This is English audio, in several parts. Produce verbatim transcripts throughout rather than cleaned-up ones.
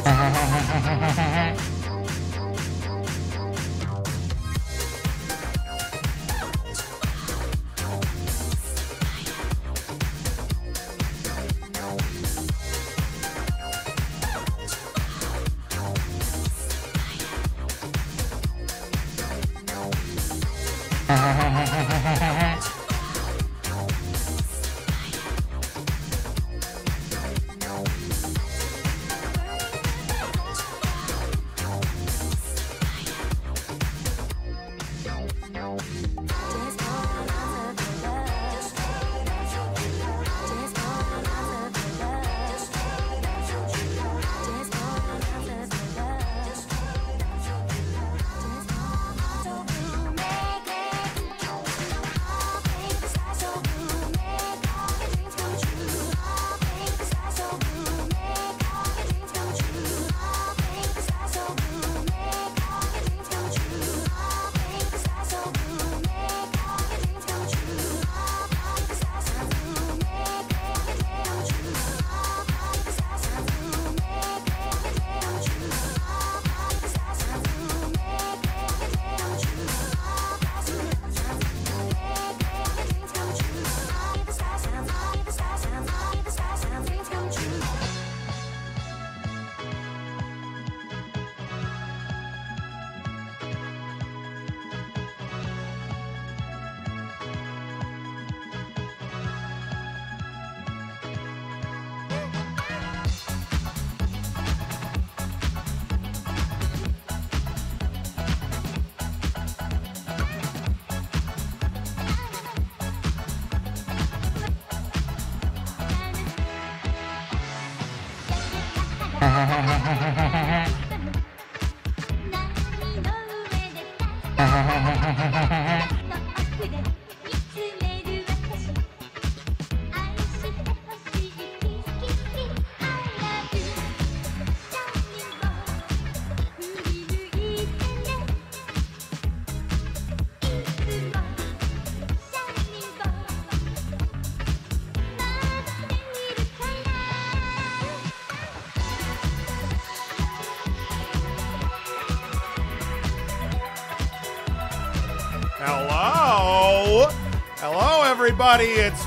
Hello, hello, everybody. It's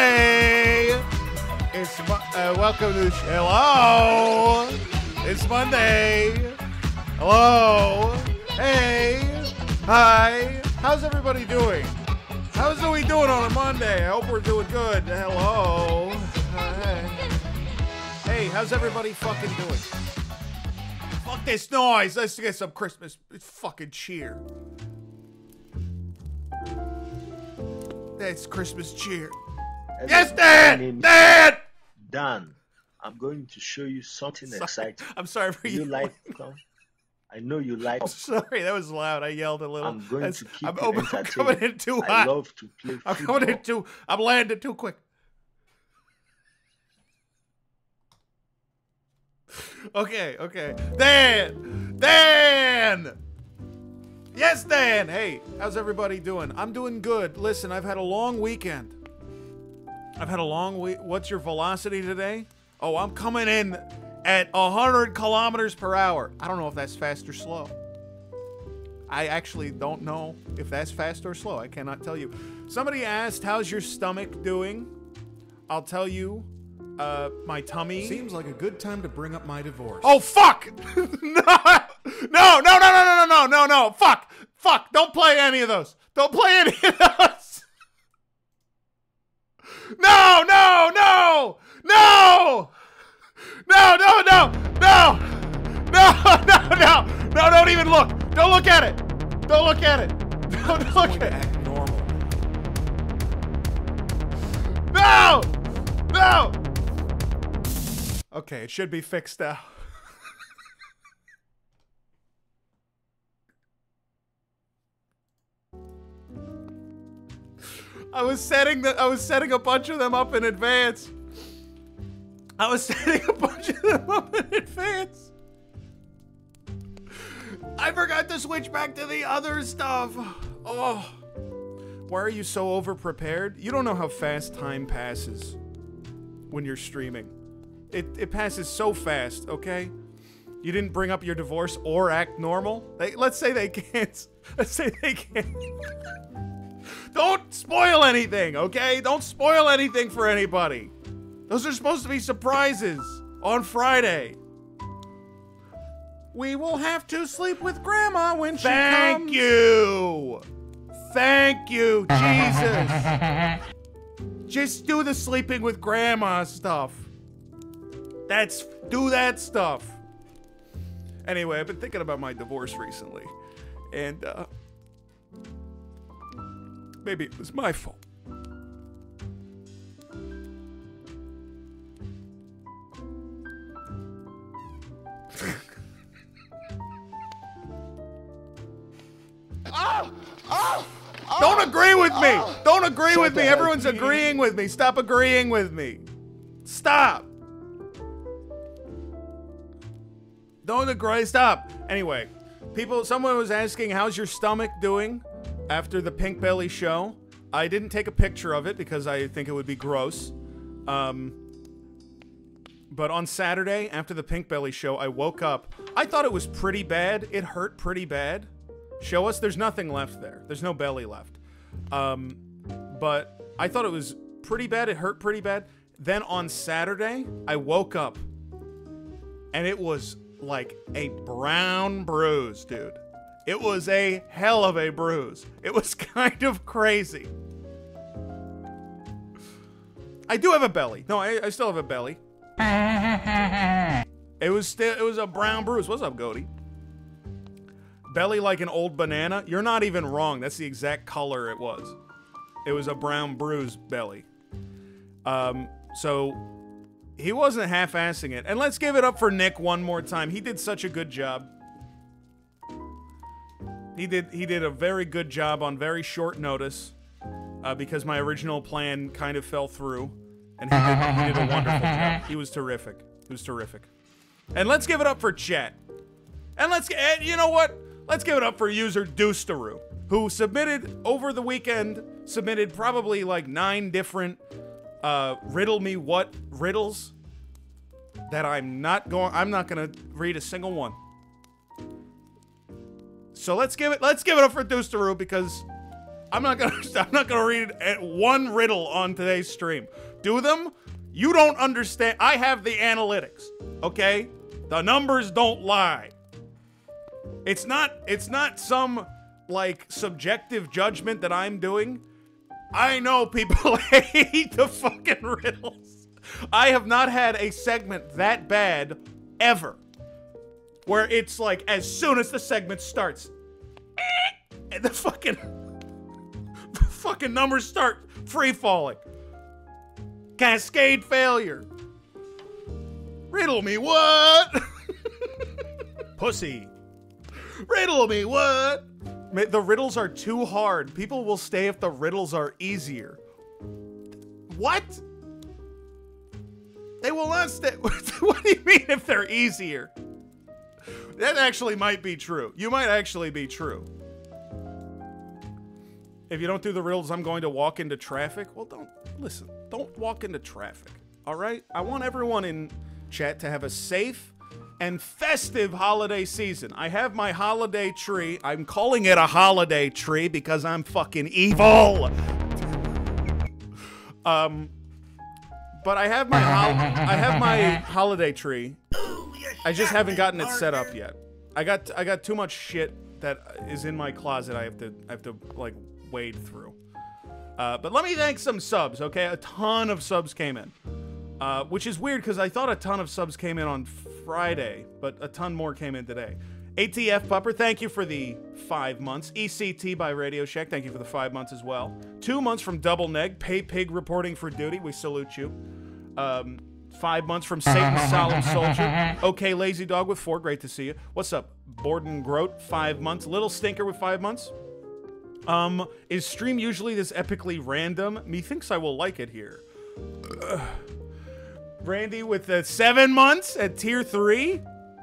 Monday. It's uh, welcome to the show. Hello, it's Monday. Hello, hey, hi. How's everybody doing? How's are we doing on a Monday? I hope we're doing good. Hello, hi. Hey, how's everybody fucking doing? Fuck this noise. Let's get some Christmas fucking cheer. That's Christmas cheer. Hello, yes, Dad! Dad! Dan, I'm going to show you something sorry. exciting. I'm sorry for you. You like clown? I know you like. Oh, sorry, that was loud. I yelled a little. I'm going That's, to keep I'm, you over, entertained. I'm coming in too hot. I love to play I'm football. coming in too. I'm landing too quick. Okay, okay. Dan! Dan! Yes, Dan! Hey, how's everybody doing? I'm doing good. Listen, I've had a long weekend. I've had a long week. What's your velocity today? Oh, I'm coming in at one hundred kilometers per hour. I don't know if that's fast or slow. I actually don't know if that's fast or slow. I cannot tell you. Somebody asked, how's your stomach doing? I'll tell you. Uh, my tummy. Seems like a good time to bring up my divorce. Oh, fuck! no! No, no, no, no, no, no, no, no, fuck! Fuck! Don't play any of those! Don't play any of those! No, no, no! No! No, no, no! No! No, no, no! No, don't even look! Don't look at it! Don't look at it! Don't look at it! Act normal. No! No! Okay, it should be fixed now. I was setting the I was setting a bunch of them up in advance. I was setting a bunch of them up in advance. I forgot to switch back to the other stuff. Oh. Why are you so over-prepared? You don't know how fast time passes when you're streaming. It, it passes so fast, okay? You didn't bring up your divorce or act normal? They, let's say they can't. Let's say they can't. Don't spoil anything, okay? Don't spoil anything for anybody. Those are supposed to be surprises on Friday. We will have to sleep with Grandma when she Thank comes. Thank you. Thank you, Jesus. Just do the sleeping with Grandma stuff. That's, do that stuff. Anyway, I've been thinking about my divorce recently. And, uh, maybe it was my fault. Oh, oh, oh, Don't agree with me. Oh. Don't agree Shut with me. the Everyone's hell, agreeing with me. Stop agreeing with me. Stop. Don't agree. Stop. Anyway, people, someone was asking, how's your stomach doing after the Pink Belly show? I didn't take a picture of it because I think it would be gross. Um, but on Saturday, after the Pink Belly show, I woke up. I thought it was pretty bad. It hurt pretty bad. Show us. There's nothing left there. There's no belly left. Um, but I thought it was pretty bad. It hurt pretty bad. Then on Saturday, I woke up and it was like a brown bruise, dude. It was a hell of a bruise. It was kind of crazy. I do have a belly. No, I, I still have a belly. It was still, it was a brown bruise. What's up, Goaty? Belly like an old banana? You're not even wrong. That's the exact color it was. It was a brown bruise belly. Um, so he wasn't half-assing it. And let's give it up for Nick one more time. He did such a good job. He did he did a very good job on very short notice uh, because my original plan kind of fell through. And he did, he did a wonderful job. He was terrific. He was terrific. And let's give it up for chat. And let's get, and you know what? Let's give it up for user Deusteroo, who submitted over the weekend, submitted probably like nine different uh, riddle me what riddles that I'm not going, I'm not going to read a single one. So let's give it, let's give it up for Deusteroo because I'm not going to, I'm not going to read one riddle on today's stream. Do them? You don't understand. I have the analytics, okay? The numbers don't lie. It's not, it's not some, like, subjective judgment that I'm doing. I know people hate the fucking riddles. I have not had a segment that bad ever. Where it's like, as soon as the segment starts, and the fucking, the fucking numbers start free-falling. Cascade failure. Riddle me what? Pussy. Riddle me what? The riddles are too hard. People will stay if the riddles are easier. What? They will not stay. What do you mean if they're easier? That actually might be true. You might actually be true. If you don't do the riddles, I'm going to walk into traffic. Well, don't, listen, don't walk into traffic, all right? I want everyone in chat to have a safe and festive holiday season. I have my holiday tree. I'm calling it a holiday tree because I'm fucking evil. um, but I have my hol I have my holiday tree. I just haven't gotten it set up yet. I got I got too much shit that is in my closet. I have to I have to like wade through. Uh, but let me thank some subs. Okay, a ton of subs came in, uh, which is weird because I thought a ton of subs came in on Friday, but a ton more came in today. A T F Pupper, thank you for the five months. E C T by Radio Shack, thank you for the five months as well. Two months from Double Neg. Pay Pig reporting for duty. We salute you. Um, five months from Satan's Solemn Soldier. Okay, Lazy Dog with four. Great to see you. What's up? Borden Grote, five months. Little Stinker with five months. Um, is stream usually this epically random? Methinks I will like it here. Ugh. Randy with the seven months at tier three.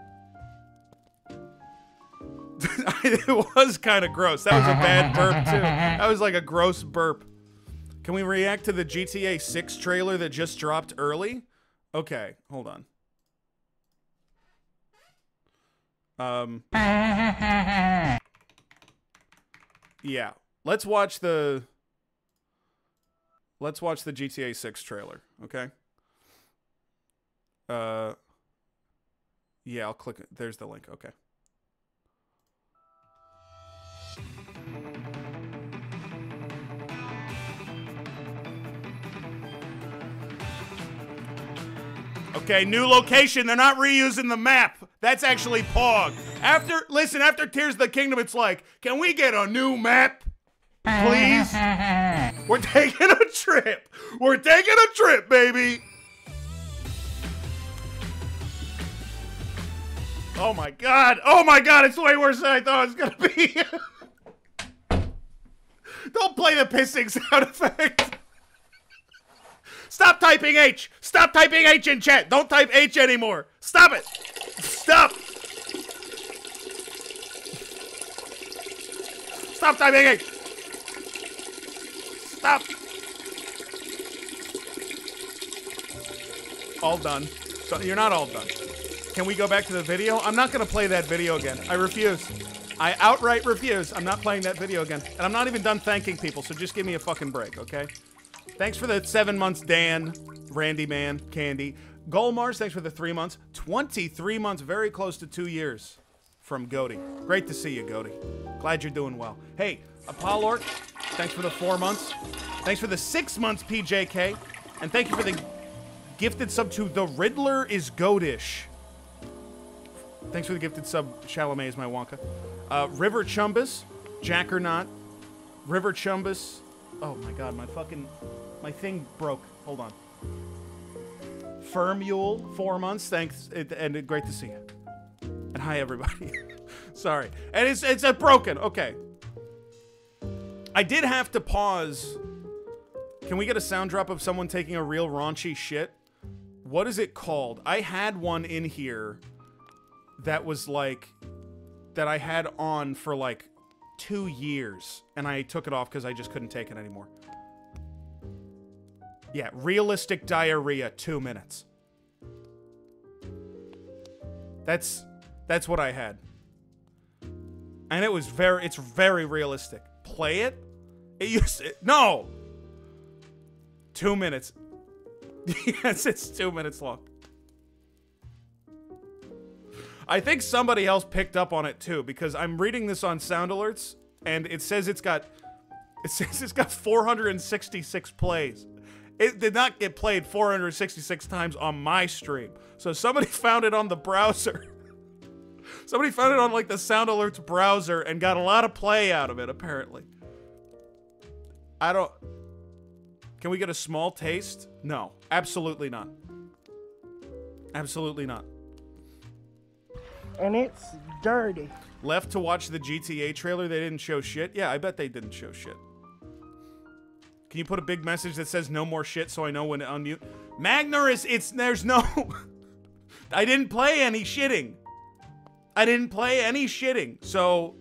It was kind of gross. That was a bad burp too. That was like a gross burp. Can we react to the G T A six trailer that just dropped early? Okay, hold on. Um. Yeah. Let's watch the. Let's watch the G T A six trailer, okay? Uh. Yeah, I'll click it. There's the link. Okay. Okay, new location. They're not reusing the map. That's actually Pog. After, listen, after Tears of the Kingdom, it's like, can we get a new map? Please? We're taking a trip. We're taking a trip, baby. Oh my god. Oh my god, it's way worse than I thought it was gonna be. Don't play the pissing sound effect. Stop typing H. Stop typing H in chat. Don't type H anymore. Stop it. Stop. Stop typing H. Stop. All done. So you're not all done. Can we go back to the video? I'm not going to play that video again. I refuse. I outright refuse. I'm not playing that video again. And I'm not even done thanking people, so just give me a fucking break, okay? Thanks for the seven months, Dan, Randy Man, Candy. Golmars, thanks for the three months. twenty-three months, very close to two years from Goaty. Great to see you, Goaty. Glad you're doing well. Hey, Apollork, thanks for the four months. Thanks for the six months, P J K. And thank you for the gifted sub to The Riddler is Goatish. Thanks for the gifted sub, Chalamet is my Wonka. Uh, River Chumbus, Jackernaut, River Chumbus. Oh my god, my fucking, my thing broke. Hold on. Firmule, four months, thanks, it, and it, great to see you. And hi, everybody. Sorry. And it's, it's a broken, okay. I did have to pause. Can we get a sound drop of someone taking a real raunchy shit? What is it called? I had one in here that was like, that I had on for like two years, and I took it off because I just couldn't take it anymore. Yeah, realistic diarrhea, two minutes. That's, that's what I had. And it was very, it's very realistic. Play it? It used to, no! Two minutes. Yes, it's two minutes long. I think somebody else picked up on it too, because I'm reading this on Sound Alerts, and it says it's got, it says it's got four hundred sixty-six plays. It did not get played four hundred sixty-six times on my stream. So somebody found it on the browser. Somebody found it on like the Sound Alerts browser and got a lot of play out of it, apparently. I don't, can we get a small taste? No, absolutely not. Absolutely not. And it's dirty. Left to watch the G T A trailer, they didn't show shit? Yeah, I bet they didn't show shit. Can you put a big message that says no more shit so I know when to unmute? Magner is, it's, there's no... I didn't play any shitting. I didn't play any shitting, so...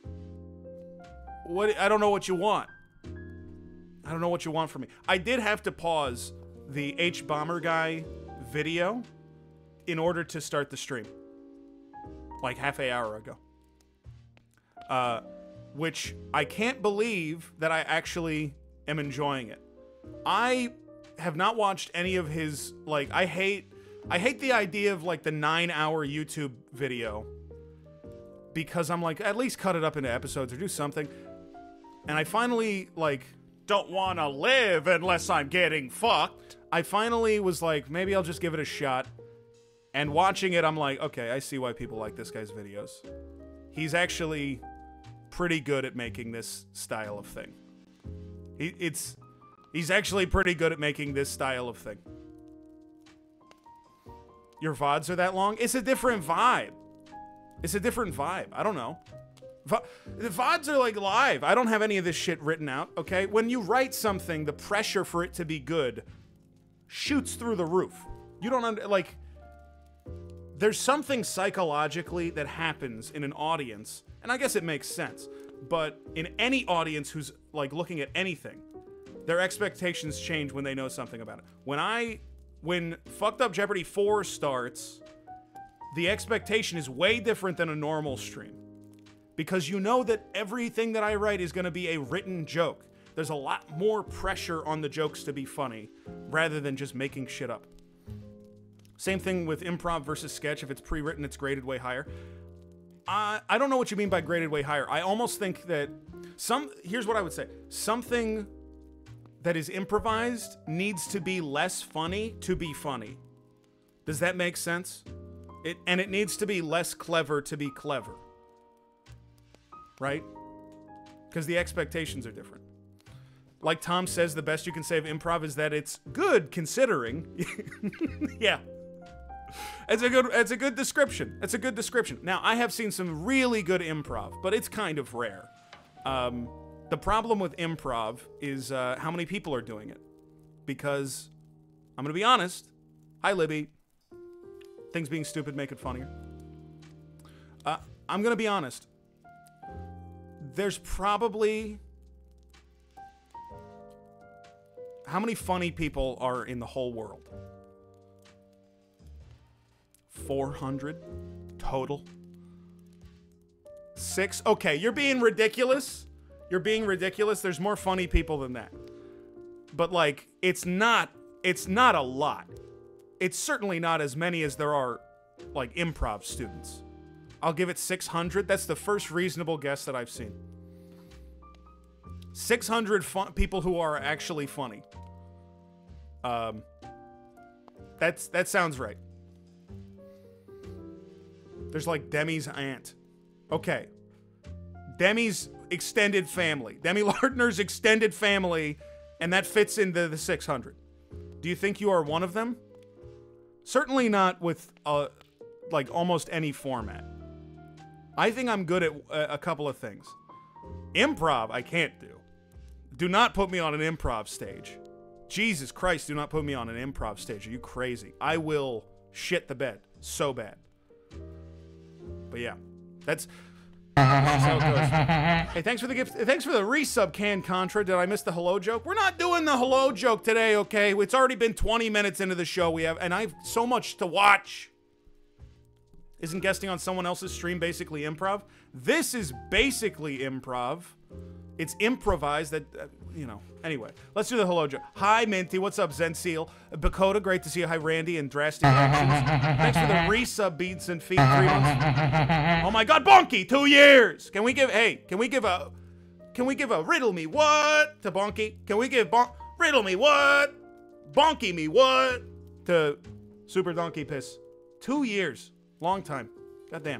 What, I don't know what you want. I don't know what you want from me. I did have to pause the H-Bomber guy video in order to start the stream. Like half an hour ago. Uh, which I can't believe that I actually am enjoying it. I have not watched any of his, like, I hate, I hate the idea of, like, the nine-hour YouTube video. Because I'm like, at least cut it up into episodes or do something. And I finally, like, don't want to live unless I'm getting fucked. I finally was like, maybe I'll just give it a shot. And watching it, I'm like, okay, I see why people like this guy's videos. He's actually pretty good at making this style of thing. He, it's, he's actually pretty good at making this style of thing. Your V O Ds are that long? It's a different vibe. It's a different vibe. I don't know. V the V O Ds are like live. I don't have any of this shit written out, okay? When you write something, the pressure for it to be good shoots through the roof. You don't under, like... There's something psychologically that happens in an audience, and I guess it makes sense, but in any audience who's, like, looking at anything, their expectations change when they know something about it. When I... When Fucked Up Jeopardy four starts, the expectation is way different than a normal stream. Because you know that everything that I write is going to be a written joke. There's a lot more pressure on the jokes to be funny, rather than just making shit up. Same thing with improv versus sketch. If it's pre-written, it's graded way higher. I, I don't know what you mean by graded way higher. I almost think that some, here's what I would say. Something that is improvised needs to be less funny to be funny. Does that make sense? It, and it needs to be less clever to be clever. Right? Because the expectations are different. Like Tom says, the best you can say of improv is that it's good considering. Yeah. It's a good it's a good description. It's a good description. Now, I have seen some really good improv, but it's kind of rare. Um, the problem with improv is uh, how many people are doing it. Because, I'm going to be honest. Hi, Libby. Things being stupid make it funnier. Uh, I'm going to be honest. There's probably... How many funny people are in the whole world? four hundred total. Six? Okay, you're being ridiculous. You're being ridiculous. There's more funny people than that. But like, it's not, it's not a lot. It's certainly not as many as there are like improv students. I'll give it six hundred. That's the first reasonable guess that I've seen. six hundred fun people who are actually funny. Um, that's that sounds right. There's like Demi's aunt. Okay. Demi's extended family. Demi Lardner's extended family, and that fits into the six hundred. Do you think you are one of them? Certainly not with uh, like almost any format. I think I'm good at a, a couple of things. Improv, I can't do. Do not put me on an improv stage. Jesus Christ, do not put me on an improv stage. Are you crazy? I will shit the bed so bad. But yeah, that's, that's how it goes. Hey, thanks for the gift. Thanks for the resub, Can Contra. Did I miss the hello joke? We're not doing the hello joke today, okay? It's already been twenty minutes into the show. We have, and I have so much to watch. Isn't guesting on someone else's stream basically improv? This is basically improv. It's improvised that, uh, you know. Anyway, let's do the hello joke. Hi, Minty. What's up, Zen Seal? Bakota, great to see you. Hi, Randy and Drastic Actions. Thanks for the resub, Beats and Feet. Three months. Oh my God, Bonky, two years. Can we give, hey, can we give a, can we give a riddle me what to Bonky? Can we give bon riddle me what? Bonky me what? To Super Donkey Piss. Two years. Long time. Goddamn.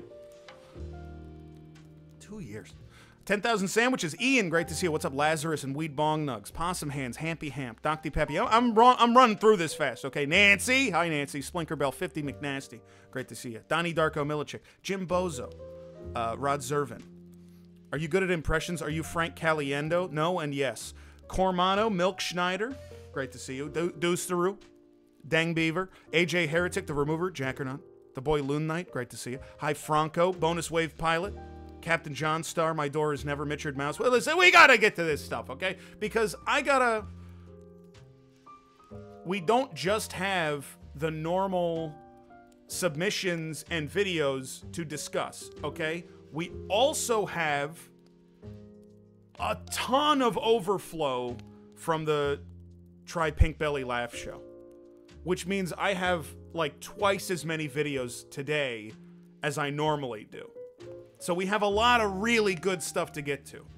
Two years. ten thousand sandwiches. Ian, great to see you. What's up, Lazarus and Weed Bong Nugs? Possum Hands, Hampy Hamp, Docty Peppy. I'm, run, I'm running through this fast, okay? Nancy. Hi, Nancy. Splinkerbell, fifty McNasty. Great to see you. Donnie Darko Milichik. Jim Bozo. Uh, Rod Zervin. Are you good at impressions? Are you Frank Caliendo? No and yes. Cormano, Milk Schneider. Great to see you. Do Deuce Theroux. Dang Beaver. A J Heretic, the Remover. Jackernaut. The Boy Loon Knight. Great to see you. Hi, Franco. Bonus Wave Pilot. Captain John Star, My Door is Never Mitchard Mouse. Well, listen, we gotta get to this stuff, okay? Because I gotta... We don't just have the normal submissions and videos to discuss, okay? We also have a ton of overflow from the Try Pink Belly Laugh show. Which means I have, like, twice as many videos today as I normally do. So we have a lot of really good stuff to get to.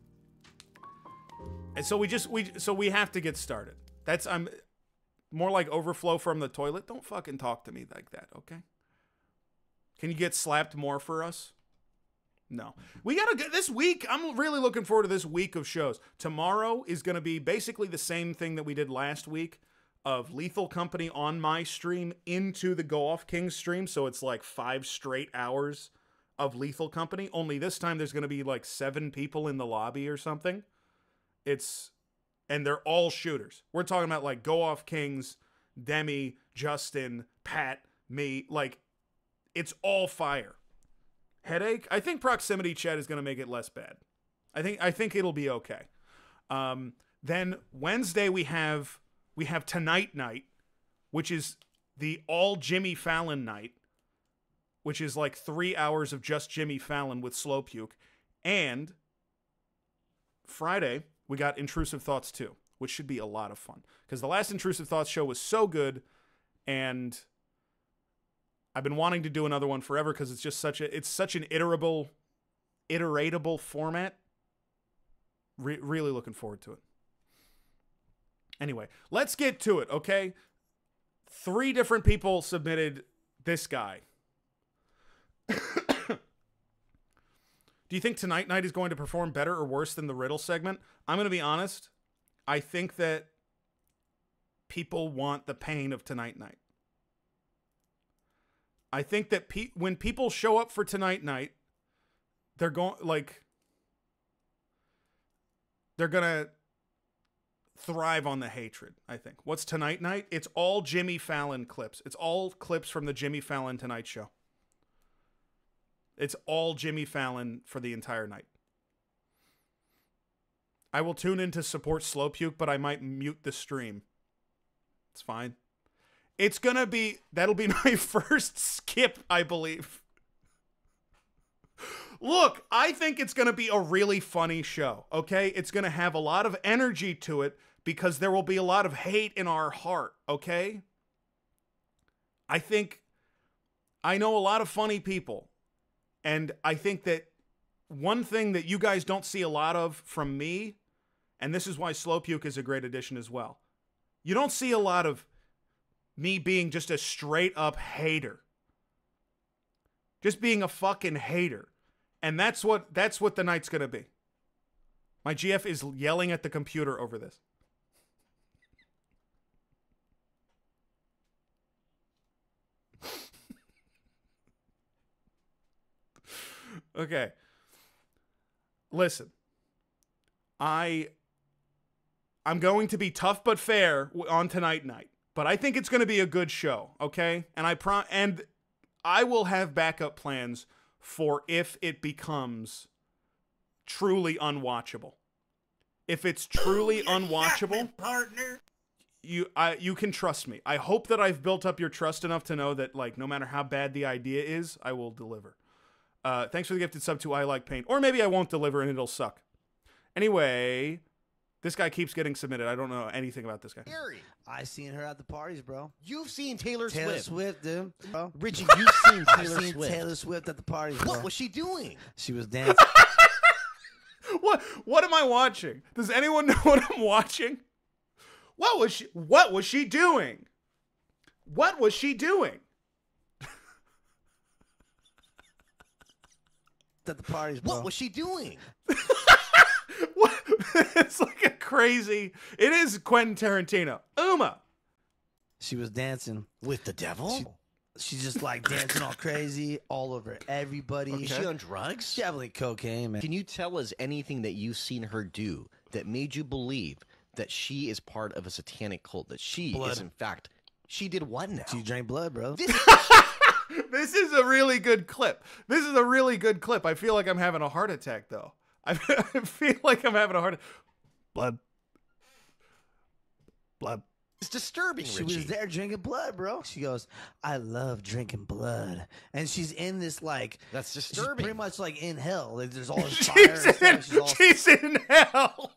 And so we just we so we have to get started. That's I'm more like overflow from the toilet. Don't fucking talk to me like that, okay? Can you get slapped more for us? No. We got to get this week. I'm really looking forward to this week of shows. Tomorrow is going to be basically the same thing that we did last week of Lethal Company on my stream into the Go Off Kings stream, so it's like five straight hours of Lethal Company, only this time there's going to be like seven people in the lobby or something. It's, and they're all shooters. We're talking about like Go Off Kings, Demi, Justin, Pat, me, like it's all fire. Headache? I think proximity chat is going to make it less bad. I think, I think it'll be okay. Um, then Wednesday we have, we have Tonight Night, which is the all Jimmy Fallon night. which is like three hours of just Jimmy Fallon with Slow Puke. And Friday, we got Intrusive Thoughts two, which should be a lot of fun. Because the last Intrusive Thoughts show was so good, and I've been wanting to do another one forever because it's just such a it's such an iterable, iteratable format. Re- really looking forward to it. Anyway, let's get to it, okay? Three different people submitted this guy. Do you think Tonight Night is going to perform better or worse than the riddle segment? I'm going to be honest. I think that people want the pain of Tonight Night. I think that pe- when people show up for Tonight Night, they're going, like, they're going to thrive on the hatred, I think. What's Tonight Night? It's all Jimmy Fallon clips. It's all clips from the Jimmy Fallon Tonight Show. It's all Jimmy Fallon for the entire night. I will tune in to support Slow Puke, but I might mute the stream. It's fine. It's gonna be, that'll be my first skip, I believe. Look, I think it's gonna be a really funny show, okay? It's gonna have a lot of energy to it because there will be a lot of hate in our heart, okay? I think, I know a lot of funny people. And I think that one thing that you guys don't see a lot of from me, and this is why Slow Puke is a great addition as well. You don't see a lot of me being just a straight up hater. Just being a fucking hater. And that's what that's what the night's going to be. My G F is yelling at the computer over this. Okay. Listen. I I'm going to be tough but fair on Tonight Night, but I think it's going to be a good show, okay? And I pro- and I will have backup plans for if it becomes truly unwatchable. If it's truly oh, unwatchable, me, partner. You I you can trust me. I hope that I've built up your trust enough to know that, like, no matter how bad the idea is, I will deliver. Uh, thanks for the gifted sub to I Like Pain. Or maybe I won't deliver and it'll suck. Anyway, this guy keeps getting submitted. I don't know anything about this guy. I seen her at the parties, bro. You've seen Taylor, Taylor Swift. Swift, dude. Bro. Richie, you've seen Taylor I've seen Swift. Taylor Swift at the parties, bro. What was she doing? She was dancing. What what am I watching? Does anyone know what I'm watching? What was she what was she doing? What was she doing? At the parties, bro. What was she doing? What? It's like a crazy. It is Quentin Tarantino. Uma. She was dancing With the devil? She, she's just like dancing all crazy all over everybody. Is she on drugs? Definitely cocaine, man. Can you tell us anything that you've seen her do that made you believe that she is part of a satanic cult? That she Blood. is, in fact, she did what now? She drank blood, bro. This- This is a really good clip. This is a really good clip. I feel like I'm having a heart attack, though. I feel like I'm having a heart. Blood. Blood. It's disturbing, She Richie. was there drinking blood, bro. She goes, I love drinking blood. And she's in this, like, That's she's disturbing. pretty much like in hell. Like, there's all this fire She's and in, stuff. She's all she's in hell.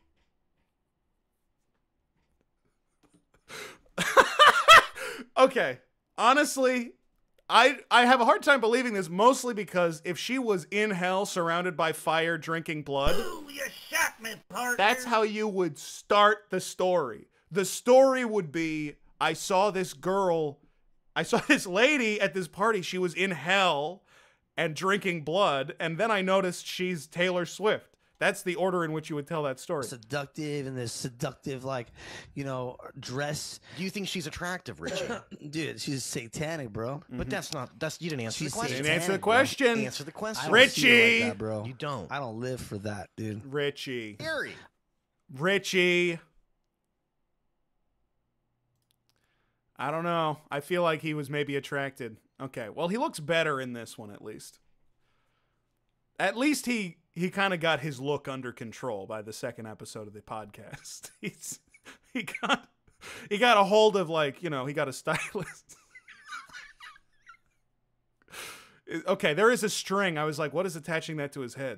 Okay. Honestly, I I have a hard time believing this, mostly because if she was in hell surrounded by fire drinking blood, Ooh, you shot me, partner. that's how you would start the story. The story would be, I saw this girl, I saw this lady at this party, she was in hell and drinking blood, and then I noticed she's Taylor Swift. That's the order in which you would tell that story. seductive and this seductive, like, you know, dress. Do you think she's attractive, Richie? Dude, she's satanic, bro. But that's not. That's you didn't answer She's the question. Didn't answer the satanic, bro. question. Answer the I question. don't Richie. see her like that, bro. You don't. I don't live for that, dude. Richie. Harry. Richie. I don't know. I feel like he was maybe attracted. Okay, well, he looks better in this one, at least. At least he he kind of got his look under control by the second episode of the podcast. He's he got he got a hold of, like, you know, he got a stylist. Okay, there is a string. I was like, what is attaching that to his head?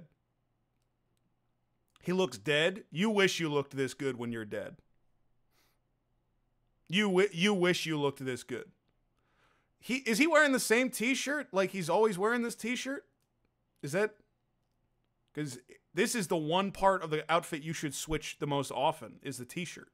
He looks dead. You wish you looked this good when you're dead. You wi- you wish you looked this good. He is he wearing the same t-shirt like he's always wearing this t-shirt? Is that because this is the one part of the outfit you should switch the most often is the t-shirt.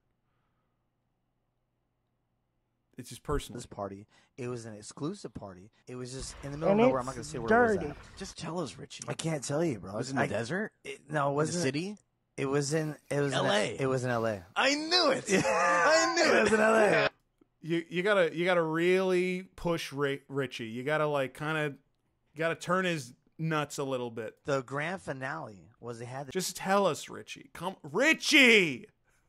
It's just personal. This party, it was an exclusive party. It was just in the middle And of nowhere. I'm not it's gonna say where dirty. it was at. Just tell us, Richie. I can't tell you, bro. Was it in I- the desert? It, no, it In the wasn't. city? It was in. It was L A. In, it was in L A. I knew it. I knew it was in L A. You you gotta you gotta really push Ri- Richie. You gotta like kind of you gotta turn his nuts a little bit. The grand finale was they had. Just tell us, Richie. Come, Richie.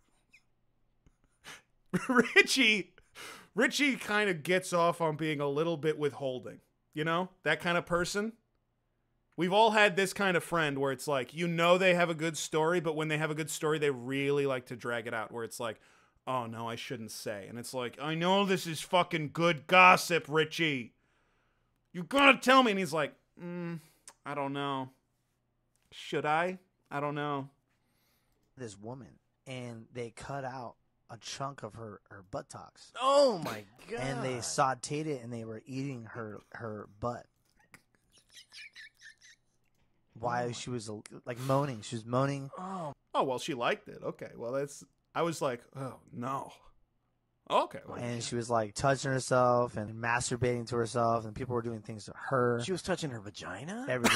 Richie. Richie kind of gets off on being a little bit withholding. You know, that kind of person. We've all had this kind of friend where it's like, you know, they have a good story, but when they have a good story, they really like to drag it out. Where it's like, oh no, I shouldn't say. And it's like, I know this is fucking good gossip, Richie. You gotta tell me. And he's like, mm, I don't know. Should I? I don't know. this woman, and they cut out a chunk of her her buttocks, Oh my god! and they sautéed it, and they were eating her her butt. While she was like moaning, she was moaning. Oh, Oh, well, she liked it. Okay. Well, that's, I was like, oh no. Okay. Well, And she was like touching herself and masturbating to herself, and people were doing things to her. she was touching her vagina. Everything.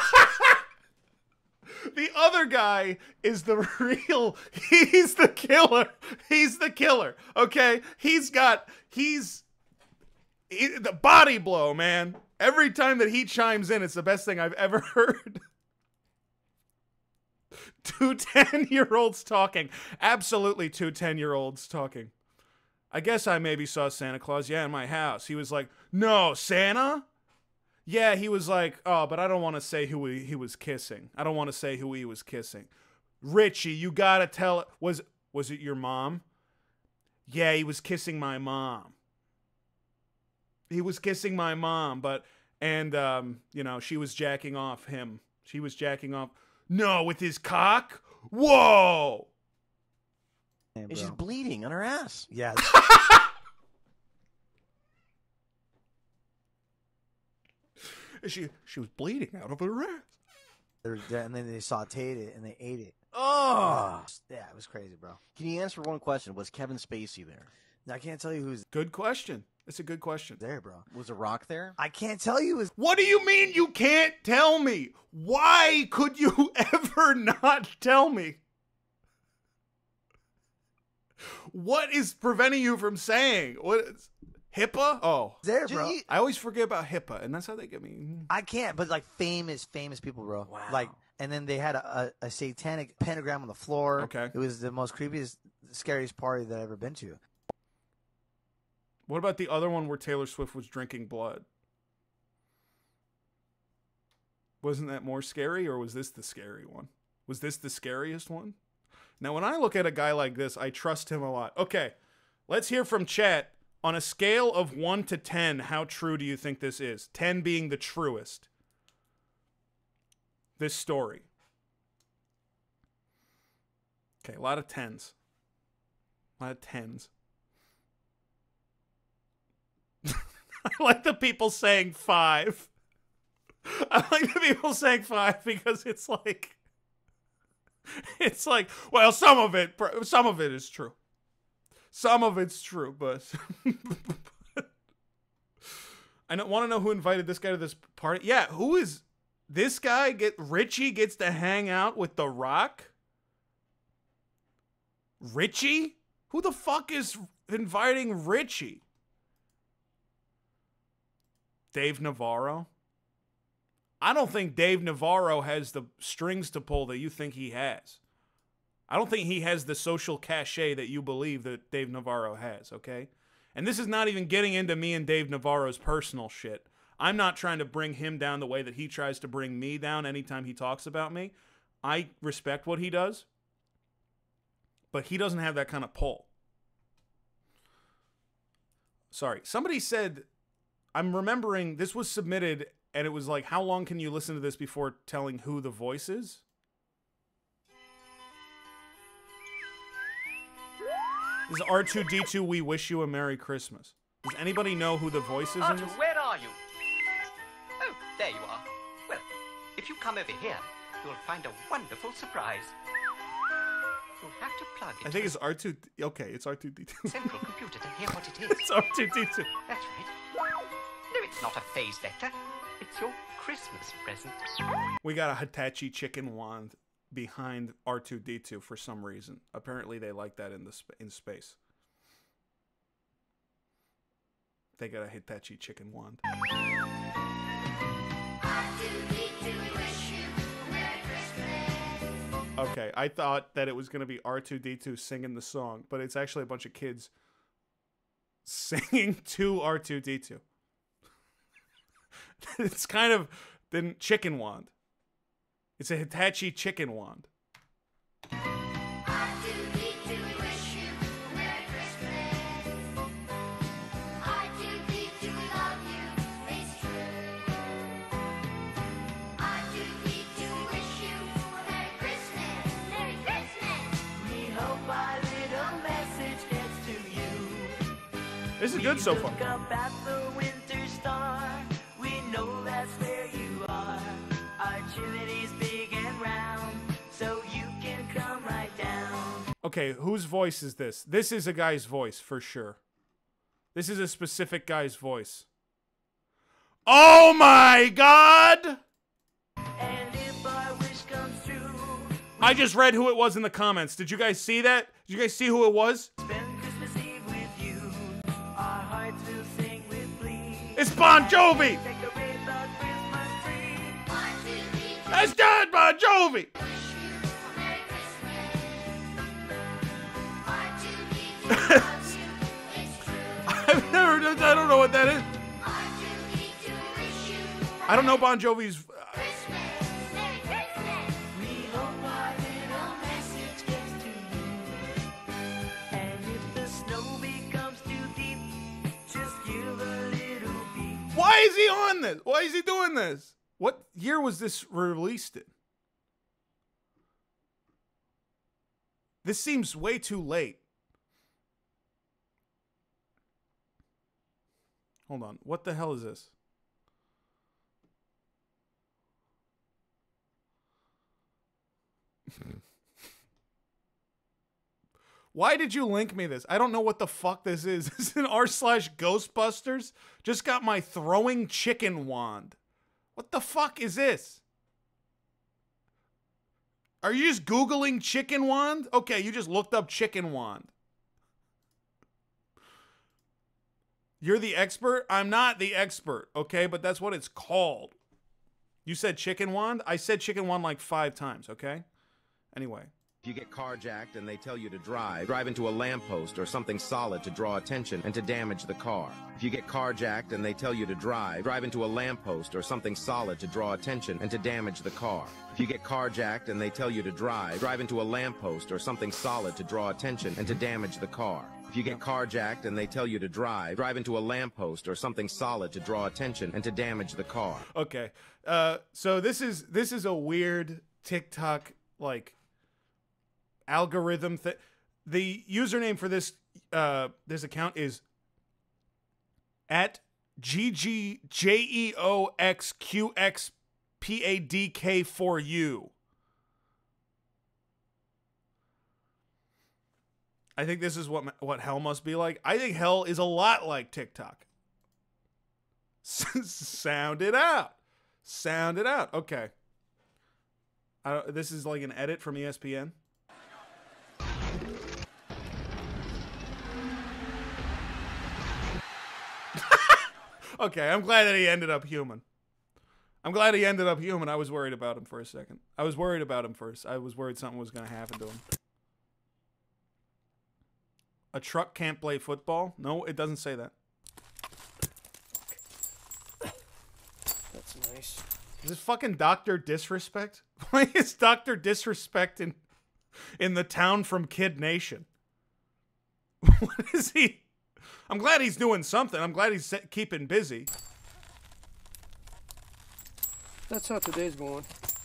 the other guy is the real, he's the killer. He's the killer. Okay. He's got, he's, he, the body blow, man. Every time that he chimes in, it's the best thing I've ever heard. Two ten-year-olds talking. Absolutely two ten-year-olds talking. I guess I maybe saw Santa Claus, yeah, in my house. He was like, no, Santa? Yeah, he was like, oh, but I don't want to say who he, he was kissing. I don't want to say who he was kissing. Richie, you gotta tell it. Was, was it your mom? Yeah, he was kissing my mom. He was kissing my mom, but, and, um, you know, she was jacking off him. She was jacking off. No, with his cock? Whoa! Hey, And she's bro. bleeding on her ass. Yeah. She, she was bleeding out of her ass. They're- they're- and then they sautéed it and they ate it. Oh! Yeah, it was crazy, bro. Can you answer one question? Was Kevin Spacey there? I can't tell you who's Good question. It's a good question. there, bro. Was The Rock there? I can't tell you who's. What do you mean you can't tell me? Why could you ever not tell me? What is preventing you from saying? What is HIPAA? Oh, there, Did bro. he- I always forget about HIPAA, and that's how they get me. I can't, but like famous, famous people, bro. Wow. Like, and then they had a, a, a satanic pentagram on the floor. Okay. It was the most creepiest, scariest party that I've ever been to. What about the other one where Taylor Swift was drinking blood? Wasn't that more scary, or was this the scary one? Was this the scariest one? Now, when I look at a guy like this, I trust him a lot. Okay, let's hear from chat. On a scale of one to ten, how true do you think this is? ten being the truest. This story. Okay, a lot of tens. A lot of tens. I like the people saying five. I like the people saying five because it's like, it's like, well, some of it, some of it is true. Some of it's true, but I want to know who invited this guy to this party. Yeah, who is this guy? Get Richie gets to hang out with The Rock. Richie? Who the fuck is inviting Richie? Dave Navarro? I don't think Dave Navarro has the strings to pull that you think he has. I don't think he has the social cachet that you believe that Dave Navarro has, okay? And this is not even getting into me and Dave Navarro's personal shit. I'm not trying to bring him down the way that he tries to bring me down anytime he talks about me. I respect what he does, but he doesn't have that kind of pull. Sorry. Somebody said, I'm remembering this was submitted and it was like, how long can you listen to this before telling who the voice is? This is R two D two, We Wish You a Merry Christmas. Does anybody know who the voice is in Artu, this? where are you? Oh, there you are. Well, if you come over here, you'll find a wonderful surprise. You'll have to plug it I think it's R two... Okay, it's R two D two. central computer to hear what it is. It's R two D two. That's right. No, it's not a phase vector. It's your Christmas present. We got a Hitachi chicken wand behind R two D two for some reason. Apparently they like that in the sp in space. They got a Hitachi chicken wand. Okay, I thought that it was going to be R two D two singing the song, but it's actually a bunch of kids singing to R two D two. It's kind of the chicken wand. It's a Hitachi chicken wand. This is good so far. Okay, whose voice is this? This is a guy's voice for sure. This is a specific guy's voice. Oh my god! I just read who it was in the comments. Did you guys see that? Did you guys see who it was? It's Bon Jovi! That's John Bon Jovi! I've never done I don't know what that is. I don't know Bon Jovi's... Uh, Why is he on this? Why is he doing this? What year was this released in? This seems way too late. Hold on. What the hell is this? Why did you link me this? I don't know what the fuck this is. This is an r slash Ghostbusters. Just got my throwing chicken wand. What the fuck is this? Are you just Googling chicken wand? Okay, you just looked up chicken wand. You're the expert? I'm not the expert, okay? But that's what it's called. You said chicken wand? I said chicken wand like five times, okay? Anyway. If you get carjacked and they tell you to drive, drive into a lamppost or something solid to draw attention and to damage the car. If you get carjacked and they tell you to drive, drive into a lamppost or something solid to draw attention and to damage the car. If you get carjacked and they tell you to drive, drive into a lamppost or something solid to draw attention and to damage the car. If you get carjacked and they tell you to drive, drive into a lamppost or something solid to draw attention and to damage the car. Okay. Uh, so this is this is a weird TikTok like algorithm thing. The username for this uh this account is at G G J E O X Q X P A D K for you. I think this is what what hell must be like. I think hell is a lot like TikTok. Sound it out. Sound it out. Okay. I don't, this is like an edit from E S P N. Okay, I'm glad that he ended up human. I'm glad he ended up human. I was worried about him for a second. I was worried about him first. I was worried something was going to happen to him. A truck can't play football? No, it doesn't say that. That's nice. Is this fucking Doctor Disrespect? Why is Doctor Disrespect in, in the town from Kid Nation? What is he? I'm glad he's doing something. I'm glad he's keeping busy. That's how today's going.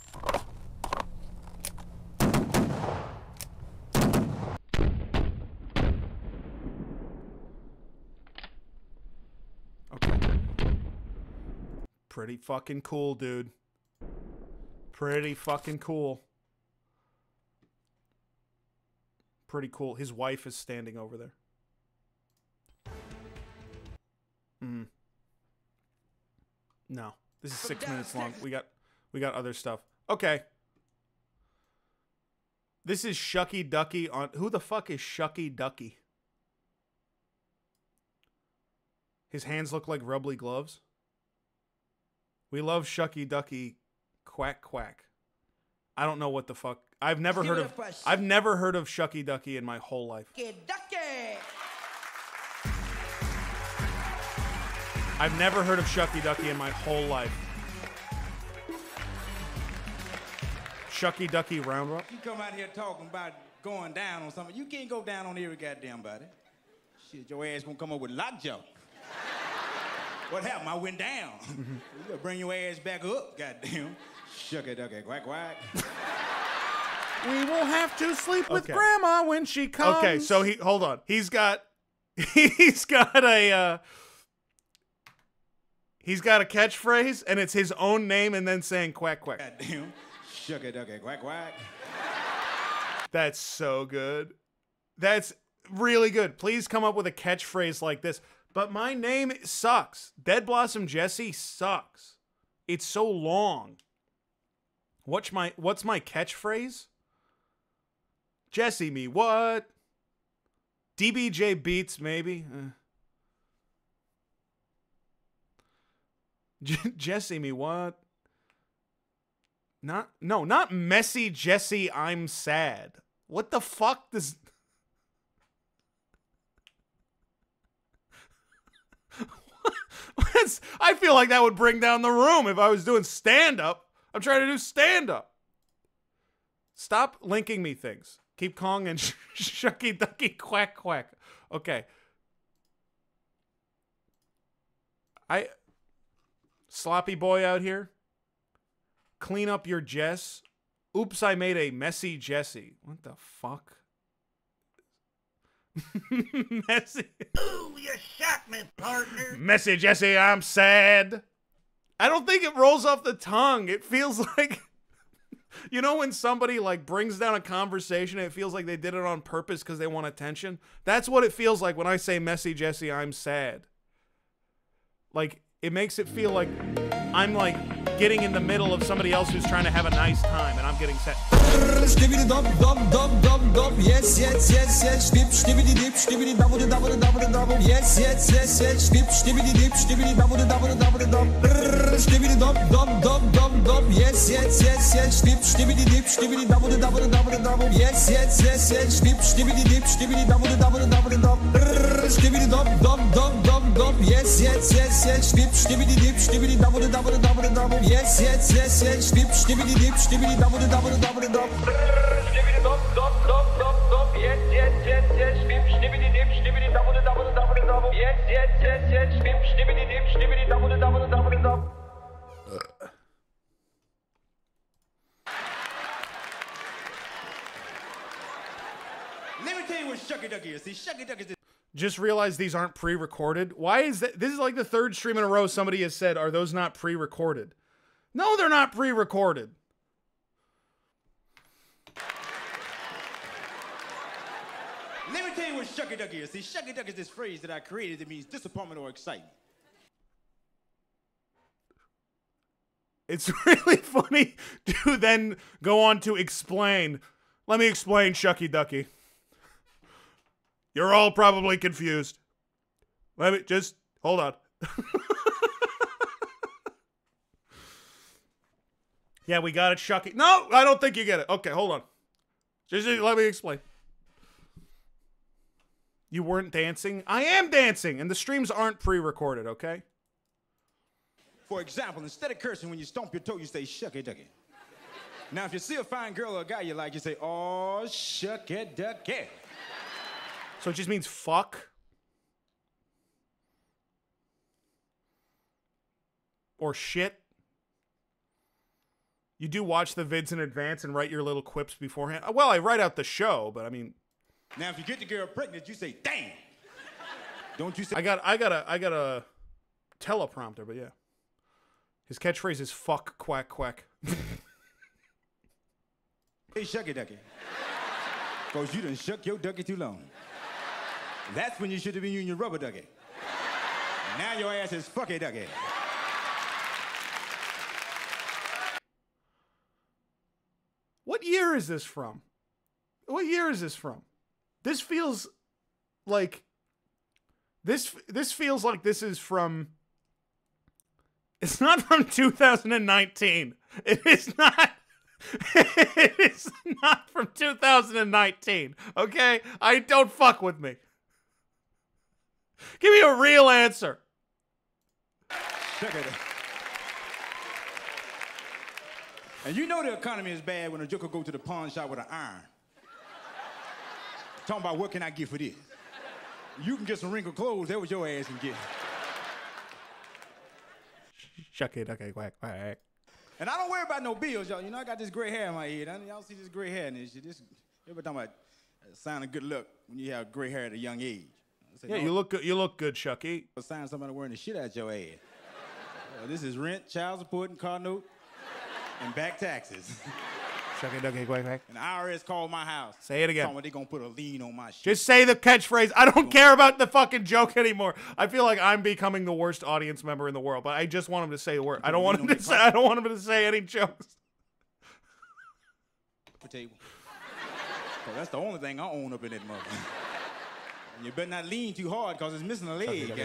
Okay. Pretty fucking cool, dude. Pretty fucking cool. Pretty cool. His wife is standing over there. Mm. No. This is six minutes long. We got we got other stuff. Okay. This is Shucky Ducky on... Who the fuck is Shucky Ducky? His hands look like rubbly gloves. We love Shucky Ducky quack quack. I don't know what the fuck. I've never heard of I've never heard of Shucky Ducky in my whole life. I've never heard of Shucky Ducky in my whole life. Shucky Ducky round up. You come out here talking about going down on something. You can't go down on every goddamn body. Shit, your ass gonna come up with lockjaw. What happened? I went down. You gotta bring your ass back up, goddamn. Shucky Ducky quack quack. We will have to sleep with Okay. Grandma when she comes. Okay, so he hold on. He's got he's got a uh he's got a catchphrase and it's his own name and then saying quack quack. Goddamn. Shucky Ducky quack quack. That's so good. That's really good. Please come up with a catchphrase like this. But my name sucks. Dead Blossom Jesse sucks. It's so long. What's my what's my catchphrase? Jesse me what? D B J Beats maybe. Uh. J- Jesse me what? Not no, not messy Jesse I'm sad. What the fuck does That's, I feel like that would bring down the room if I was doing stand-up. I'm trying to do stand-up. Stop linking me things. Keep Kong and sh Shucky Ducky quack quack. Okay. I... Sloppy boy out here. Clean up your Jess. Oops, I made a messy Jesse. What the fuck? Messy. Ooh, you shot me, partner. Messy Jesse, I'm sad. I don't think it rolls off the tongue. It feels like, you know, when somebody like brings down a conversation, it feels like they did it on purpose because they want attention. That's what it feels like when I say Messy Jesse, I'm sad. Like, it makes it feel like I'm like getting in the middle of somebody else who's trying to have a nice time and I'm getting sad. Stibbity dub dub dub dub dub yes yes yes yes dip stibbity dip stibbity double double double double yes yes yes yes dip stibbity dip stibbity double double double double stibbity dub dub dub dub dub yes yes yes yes dip stibbity dip stibbity double double double double yes yes yes yes dip stibbity dip stibbity double double double double stibbity dub dub dub dub dub yes yes yes yes dip stibbity dip stibbity double double double double yes yes yes yes dip stibbity dip stibbity double double double double stibbity dub dub dub dub dub yes yes yes yes dip stibbity dip stibbity double double double double yes yes yes yes dip stibbity dip stibbity double double double double. Let me tell you what Shucky Ducky is. See, Shucky Ducky is Just realized these aren't pre-recorded. Why is that? This is like the third stream in a row somebody has said, are those not pre-recorded? No, they're not pre-recorded. Let me tell you what Shucky Ducky is. See, Shucky Ducky is this phrase that I created that means disappointment or excitement. It's really funny to then go on to explain. Let me explain Shucky Ducky. You're all probably confused. Let me just hold on. Yeah, we got it, Shucky. No, I don't think you get it. Okay, hold on. Just let me explain. You weren't dancing? I am dancing, and the streams aren't pre-recorded, okay? For example, instead of cursing when you stomp your toe, you say Shucky Ducky. Now, if you see a fine girl or a guy you like, you say, oh, Shucky Ducky. So it just means fuck? Or shit? You do watch the vids in advance and write your little quips beforehand. Well, I write out the show, but I mean. Now, if you get the girl pregnant, you say, "Damn." Don't you say? I got, I got a, I got a teleprompter, but yeah. His catchphrase is "fuck quack quack." Hey, shucky ducky. Cause you done shuck your ducky too long. That's when you should have been using your rubber ducky. Now your ass is fucky ducky. What year is this from? What year is this from? This feels like this this feels like this is from It's not from two thousand nineteen. It is not It is not from two thousand nineteen. Okay? I don't fuck with me. Give me a real answer. Check it out. And you know the economy is bad when a joker go to the pawn shop with an iron. Talking about what can I get for this? You can get some wrinkled clothes, that's what your ass can get. Shucky ducky quack quack. And I don't worry about no bills, y'all. You know, I got this gray hair in my head. I mean, y'all see this gray hair and this shit. This, everybody talking about a sign of good luck when you have gray hair at a young age. I say, Yeah, no, you look good. You look good, Shucky. a sign of somebody wearing the shit out your ass. Uh, this is rent, child support, and car note, and back taxes. Shucky ducky quack quack. And the I R S called my house. Say it again. Talking about they gonna put a lien on my shit. Just say the catchphrase. I don't care about the fucking joke anymore. I feel like I'm becoming the worst audience member in the world, but I just want him to say the word. I don't want him to say. I don't want him to say any jokes. Table. So that's the only thing I own up in that mother. And you better not lean too hard because it's missing a leg. You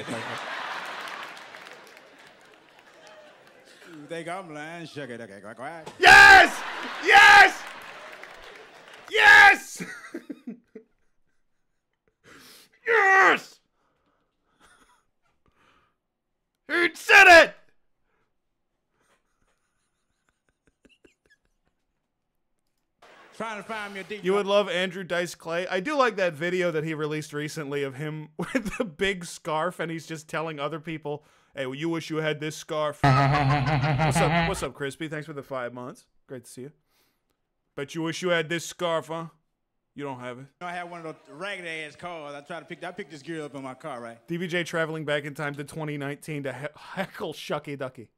think I'm lying? Shuck it, okay, quack, quack. Yes! Yes! Yes! Yes! He said it! Trying to find me a deep. You would love Andrew Dice Clay. I do like that video that he released recently of him with the big scarf, and he's just telling other people, "Hey, well, you wish you had this scarf." What's up? What's up, Crispy? Thanks for the five months. Great to see you. Bet you wish you had this scarf, huh? You don't have it. I had one of those ragged ass cars. I tried to pick. I picked this girl up in my car, right? D B J traveling back in time to twenty nineteen to he heckle Shucky Ducky.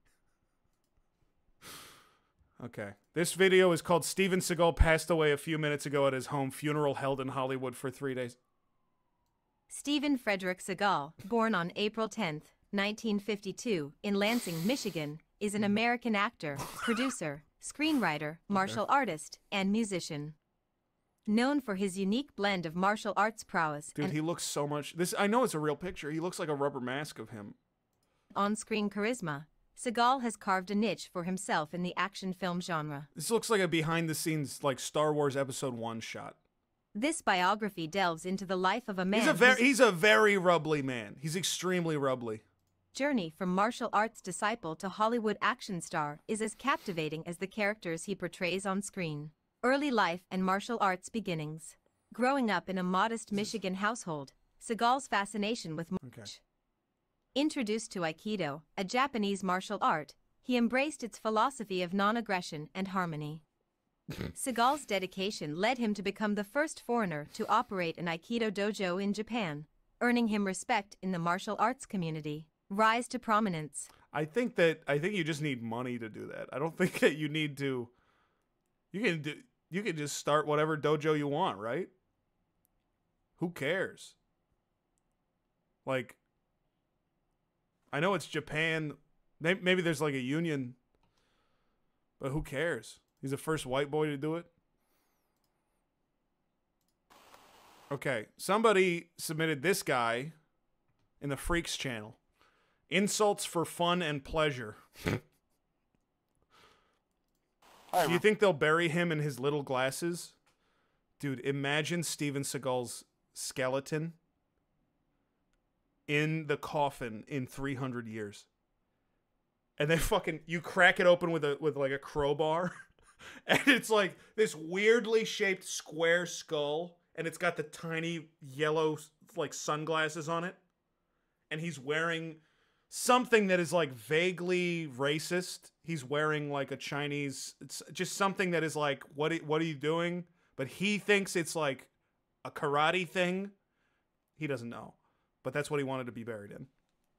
Okay. This video is called Steven Seagal passed away a few minutes ago at his home, funeral held in Hollywood for three days. Stephen Frederick Seagal, born on April tenth, nineteen fifty-two, in Lansing, Michigan, is an American actor, producer, screenwriter, martial artist, and musician. Known for his unique blend of martial arts prowess Dude, and he looks so much... This I know it's a real picture. He looks like a rubber mask of him. on-screen charisma, Seagal has carved a niche for himself in the action film genre. This looks like a behind-the-scenes, like, Star Wars Episode one shot. This biography delves into the life of a man He's a, very, whose he's a very rubbly man. He's extremely rubbly. journey from martial arts disciple to Hollywood action star is as captivating as the characters he portrays on screen. Early life and martial arts beginnings. Growing up in a modest Michigan household, Seagal's fascination with martial Okay. Introduced to Aikido, a Japanese martial art, he embraced its philosophy of non-aggression and harmony. Seagal's dedication led him to become the first foreigner to operate an Aikido dojo in Japan, earning him respect in the martial arts community. Rise to prominence. I think that I think you just need money to do that. I don't think that you need to. You can do. You can just start whatever dojo you want, right? Who cares? Like, I know it's Japan. Maybe, maybe there's like a union, but who cares? He's the first white boy to do it. Okay, somebody submitted this guy in the Freaks channel. Insults for fun and pleasure. Do you think they'll bury him in his little glasses? Dude, imagine Steven Seagal's skeleton in the coffin in three hundred years. And they fucking, you crack it open with a with like a crowbar. And it's like this weirdly shaped square skull. And it's got the tiny yellow like sunglasses on it. And he's wearing something that is like vaguely racist. He's wearing like a Chinese, it's just something that is like, what, what are you doing? But he thinks it's like a karate thing. He doesn't know, but that's what he wanted to be buried in.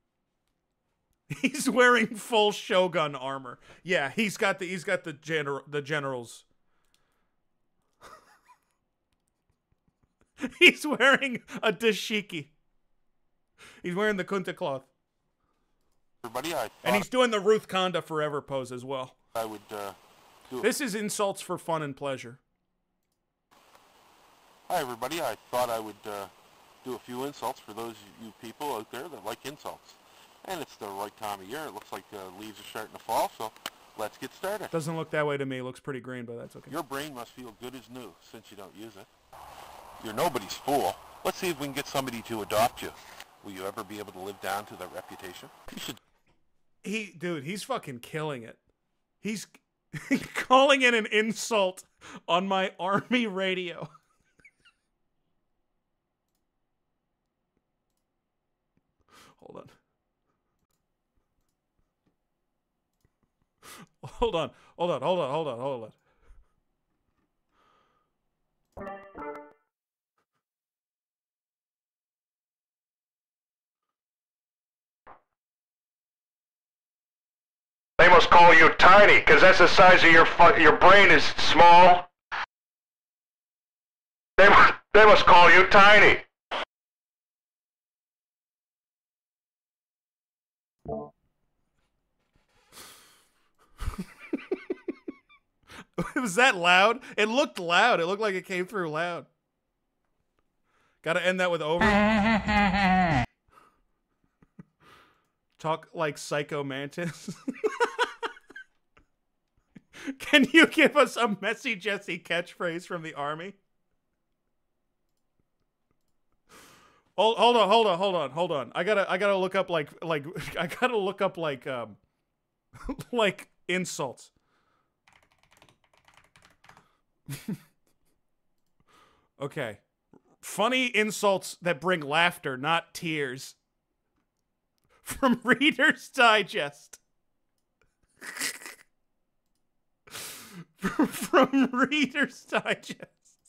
He's wearing full Shogun armor. Yeah, he's got the he's got the general the generals. He's wearing a dashiki. He's wearing the kunta cloth. Everybody, I and he's doing the Ruth Konda forever pose as well. I would uh, do. This is insults for fun and pleasure. Hi, everybody. I thought I would uh, do a few insults for those of you people out there that like insults. And it's the right time of year. It looks like the leaves are starting to fall, so let's get started. Doesn't look that way to me. It looks pretty green, but that's okay. Your brain must feel good as new since you don't use it. You're nobody's fool. Let's see if we can get somebody to adopt you. Will you ever be able to live down to that reputation? You should. He, dude, he's fucking killing it. He's calling it an insult on my army radio. Hold on. Hold on, hold on, hold on, hold on, hold on. They must call you tiny, because that's the size of your fu your brain is small. They, they must call you tiny. Was that loud? It looked loud. It looked like it came through loud. Gotta end that with over. Talk like Psycho Mantis. Can you give us a Messy Jesse catchphrase from the army? Hold, hold on, hold on, hold on, hold on. I gotta, I gotta look up like, like, I gotta look up like, um, like insults. Okay. Funny insults that bring laughter, not tears. From Reader's Digest. From Reader's Digest.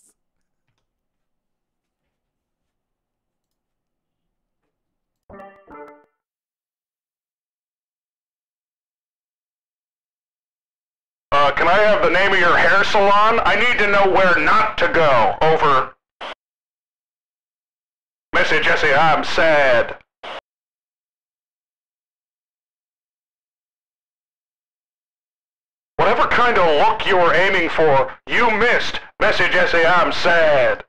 Uh, can I have the name of your hair salon? I need to know where not to go. Over. Messy Jesse, I'm sad. Whatever kind of look you were aiming for, you missed. Messy Jesse, I'm sad.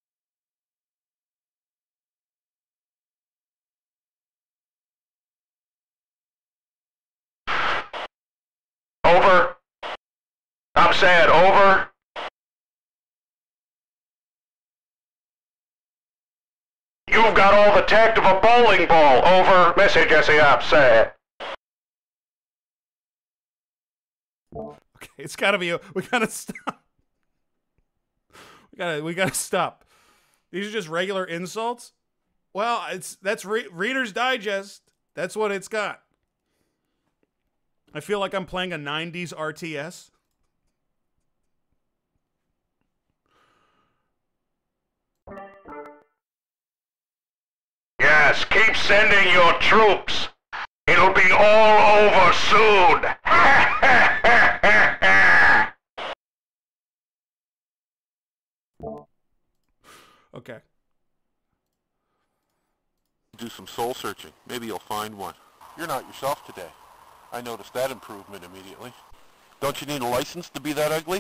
Over. I'm sad, over. You've got all the tact of a bowling ball, over. Messy Jesse, I'm sad. Okay, it's gotta be, we gotta stop. We gotta, we gotta stop. These are just regular insults? Well, it's, that's Re Reader's Digest. That's what it's got. I feel like I'm playing a nineties R T S. Yes, keep sending your troops. It'll be all over soon. Okay. Do some soul searching. Maybe you'll find one. You're not yourself today. I noticed that improvement immediately. Don't you need a license to be that ugly?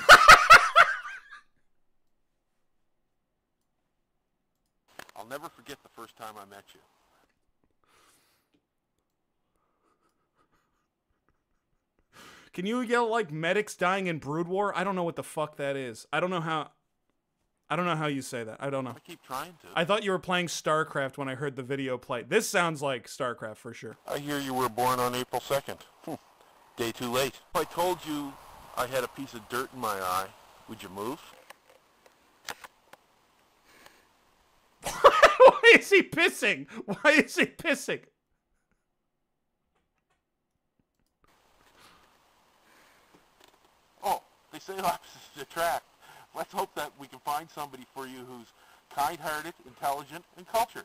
I'll never forget the first time I met you. Can you yell like medics dying in Brood War? I don't know what the fuck that is. I don't know how... I don't know how you say that. I don't know. I keep trying to. I thought you were playing StarCraft when I heard the video play. This sounds like StarCraft for sure. I hear you were born on April second. Hm. Day too late. If I told you I had a piece of dirt in my eye, would you move? Why is he pissing? Why is he pissing? they say opposites attract. Let's hope that we can find somebody for you who's kind-hearted, intelligent, and cultured.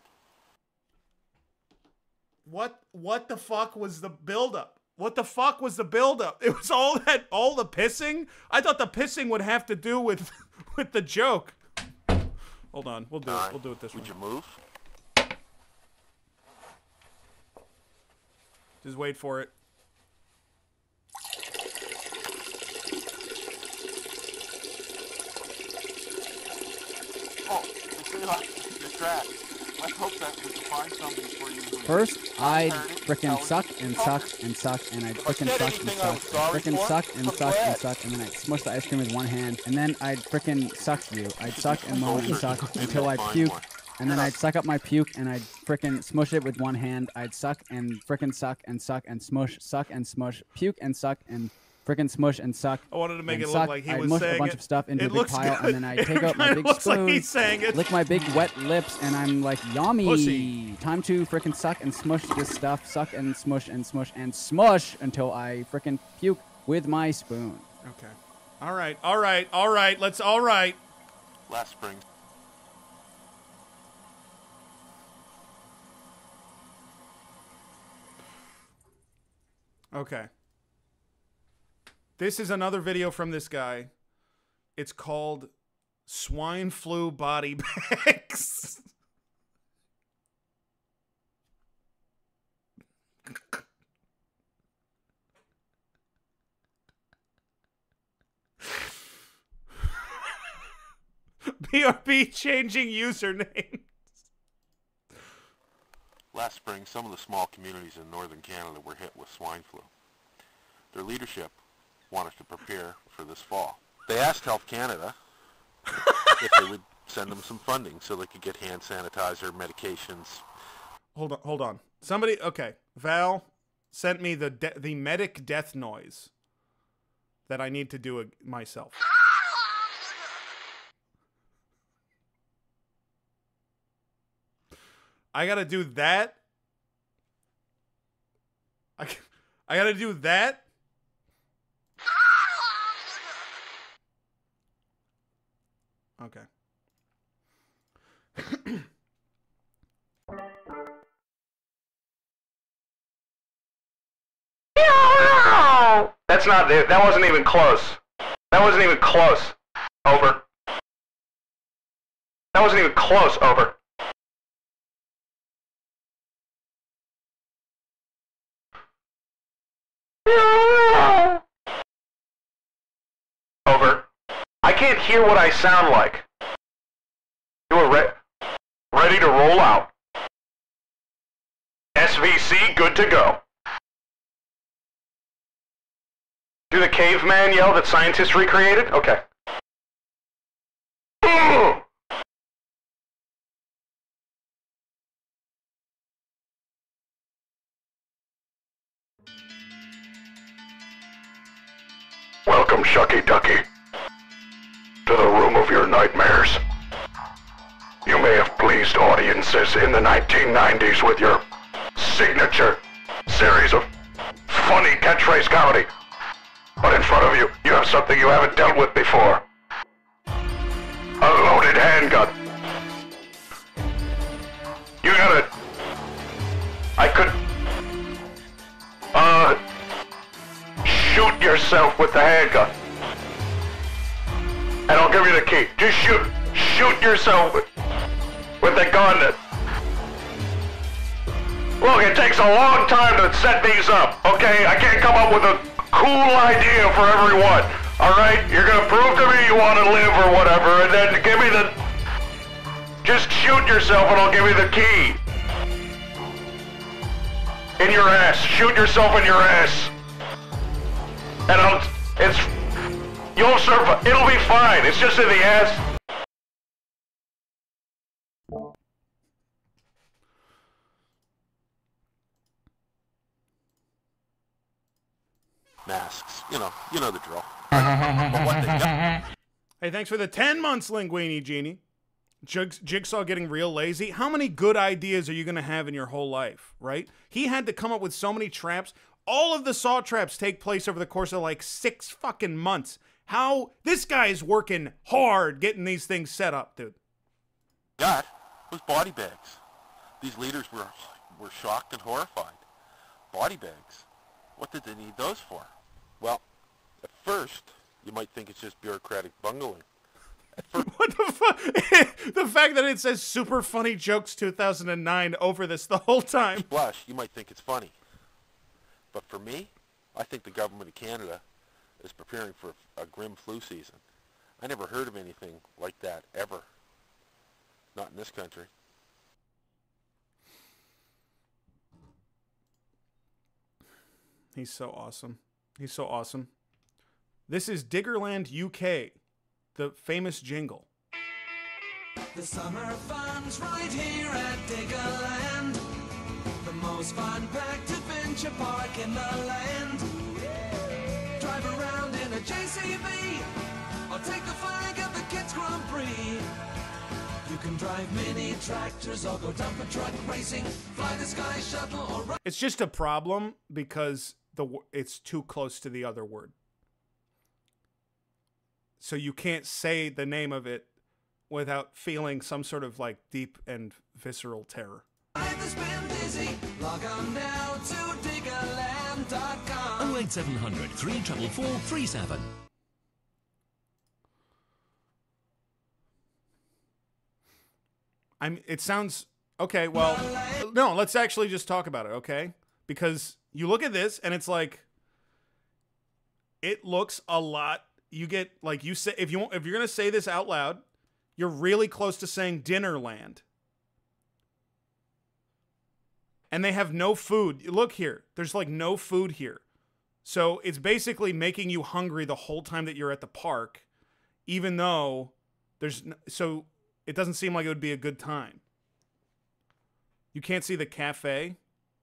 What what the fuck was the buildup? What the fuck was the buildup? It was all that, all the pissing? I thought the pissing would have to do with with the joke. Hold on, we'll do it. We'll do it this way. Would you move? Just wait for it. Oh, they say opposites attract. Let's hope that we can find somebody for you who's First, I'd kind-hearted, frickin' suck intelligent, and cultured. suck and suck, and I'd If I frickin' said suck and anything I was suck, sorry frickin' for, suck and I'm suck and glad. suck, and then I'd smush the ice cream with one hand, and then I'd frickin' suck you. I'd suck and moan and suck until I'd puke, and then I'd suck up my puke, and I'd frickin' smush it with one hand. I'd suck and frickin' suck and suck and smush, suck and smush, puke and suck and frickin' smush and suck. I wanted to make and it look suck. like he I'd was mush saying a bunch it. of stuff into It a big looks pile, good. and then I'd It take out my kinda big looks like spoon, he's saying it. lick my big wet lips, and I'm like, yummy. Pussy. Time to frickin' suck and smush this stuff, suck and smush and smush and smush until I frickin' puke with my spoon. Okay. All right. All right. All right. Let's. All right. Last spring. Okay. This is another video from this guy. It's called Swine Flu Body Bags. B R B changing username. Last spring, some of the small communities in northern Canada were hit with swine flu. Their leadership wanted to prepare for this fall. They asked Health Canada if they would send them some funding so they could get hand sanitizer, medications. Hold on, hold on. Somebody, okay. Val sent me the de the medic death noise that I need to do it myself. I gotta do that. I, I gotta do that. Okay. That's not it. That wasn't even close. That wasn't even close. Over. That wasn't even close. Over. Over. I can't hear what I sound like. You are re ready to roll out. S V C, good to go. Do the caveman yell that scientists recreated? Okay. Welcome, Shucky Ducky, to the room of your nightmares. You may have pleased audiences in the nineteen nineties with your signature series of funny catchphrase comedy. But in front of you, you have something you haven't dealt with before. A loaded handgun. You gotta... I could... Uh... Shoot yourself with the handgun. And I'll give you the key. Just shoot. Shoot yourself with, with the gun. Look, it takes a long time to set these up, okay? I can't come up with a cool idea for everyone. Alright? You're gonna prove to me you want to live or whatever, and then give me the... Just shoot yourself and I'll give you the key. In your ass. Shoot yourself in your ass. And I'll... It's... You'll survive. It'll be fine. It's just in the ass. Masks. You know, you know the drill. But what they got- Hey, thanks for the ten months, Linguini Genie. Jigs Jigsaw getting real lazy. How many good ideas are you going to have in your whole life, right? He had to come up with so many traps. All of the Saw traps take place over the course of like six fucking months. How this guy is working hard getting these things set up, dude. Got was body bags. These leaders were were shocked and horrified. Body bags. What did they need those for? Well, at first, you might think it's just bureaucratic bungling. What the fuck? The fact that it says Super Funny Jokes two thousand nine over this the whole time. Blush, you might think it's funny. But for me, I think the government of Canada is preparing for a grim flu season. I never heard of anything like that, ever. Not in this country. He's so awesome. He's so awesome. This is Diggerland U K, the famous jingle. The summer fun's right here at Diggerland. The most fun-packed adventure park in the land. Drive around in a J C B or take the flag at the Kids Grand Prix. You can drive mini tractors or go dumper truck racing, fly the sky shuttle or run. It's just a problem because the wo- it's too close to the other word. So you can't say the name of it without feeling some sort of like deep and visceral terror. Life has been busy. Log on now to diggerland dot com. oh eight seven hundred, three four four, three seven. I'm it sounds okay, well, no, let's actually just talk about it, okay? Because you look at this and it's like it looks a lot. You get like you say if you if you're going to say this out loud, you're really close to saying Dinnerland. And they have no food. Look here. There's like no food here. So it's basically making you hungry the whole time that you're at the park, even though there's n- so it doesn't seem like it would be a good time. You can't see the cafe.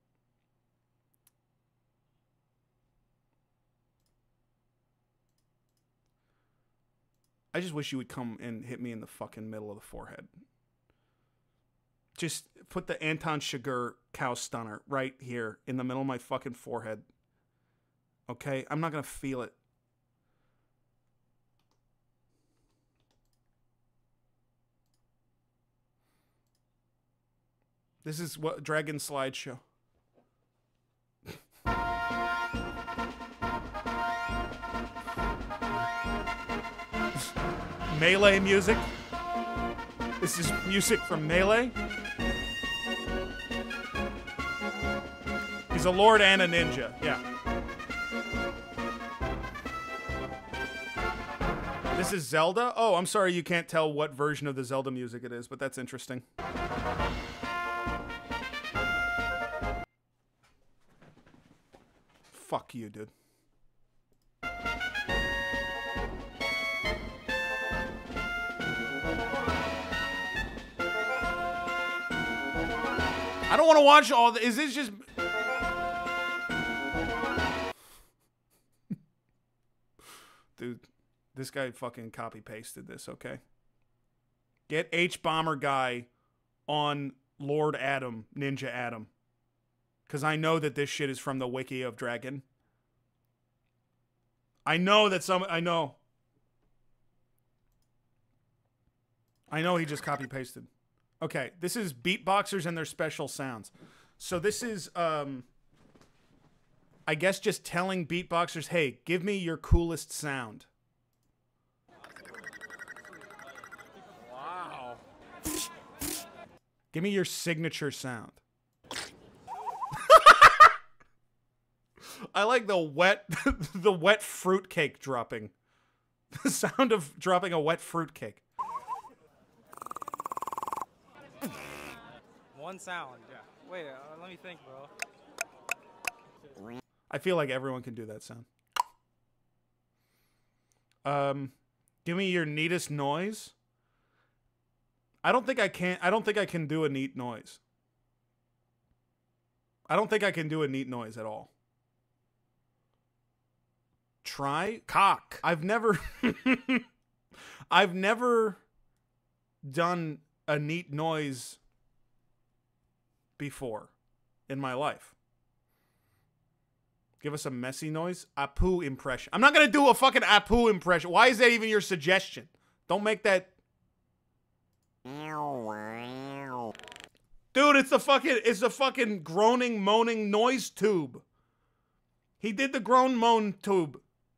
I just wish you would come and hit me in the fucking middle of the forehead. Just put the Anton Chigurh cow stunner right here in the middle of my fucking forehead. Okay? I'm not going to feel it. This is what Dragon Slideshow. Melee music. This is music from Melee. He's a lord and a ninja. Yeah. This is Zelda? Oh, I'm sorry you can't tell what version of the Zelda music it is, but that's interesting. Fuck you, dude. I don't want to watch all the. Is this just. Dude, this guy fucking copy pasted this, okay? Get H Bomber guy on Lord Adam, Ninja Adam. Because I know that this shit is from the Wiki of Dragon. I know that some. I know. I know he just copy pasted. Okay, this is beatboxers and their special sounds. So this is, um, I guess, just telling beatboxers, hey, give me your coolest sound. Wow. Give me your signature sound. I like the wet, the wet fruitcake dropping. The sound of dropping a wet fruitcake. One sound, yeah. Wait, uh, let me think, bro. I feel like everyone can do that sound. Um, give me your neatest noise. I don't think I can. I don't think I can do a neat noise. I don't think I can do a neat noise at all. Try cock. I've never. I've never done a neat noise before in my life. Give us a messy noise. Apu impression. I'm not gonna do a fucking Apu impression. Why is that even your suggestion? Don't make that. Dude, it's the fucking it's the fucking groaning, moaning noise tube. He did the groan moan tube.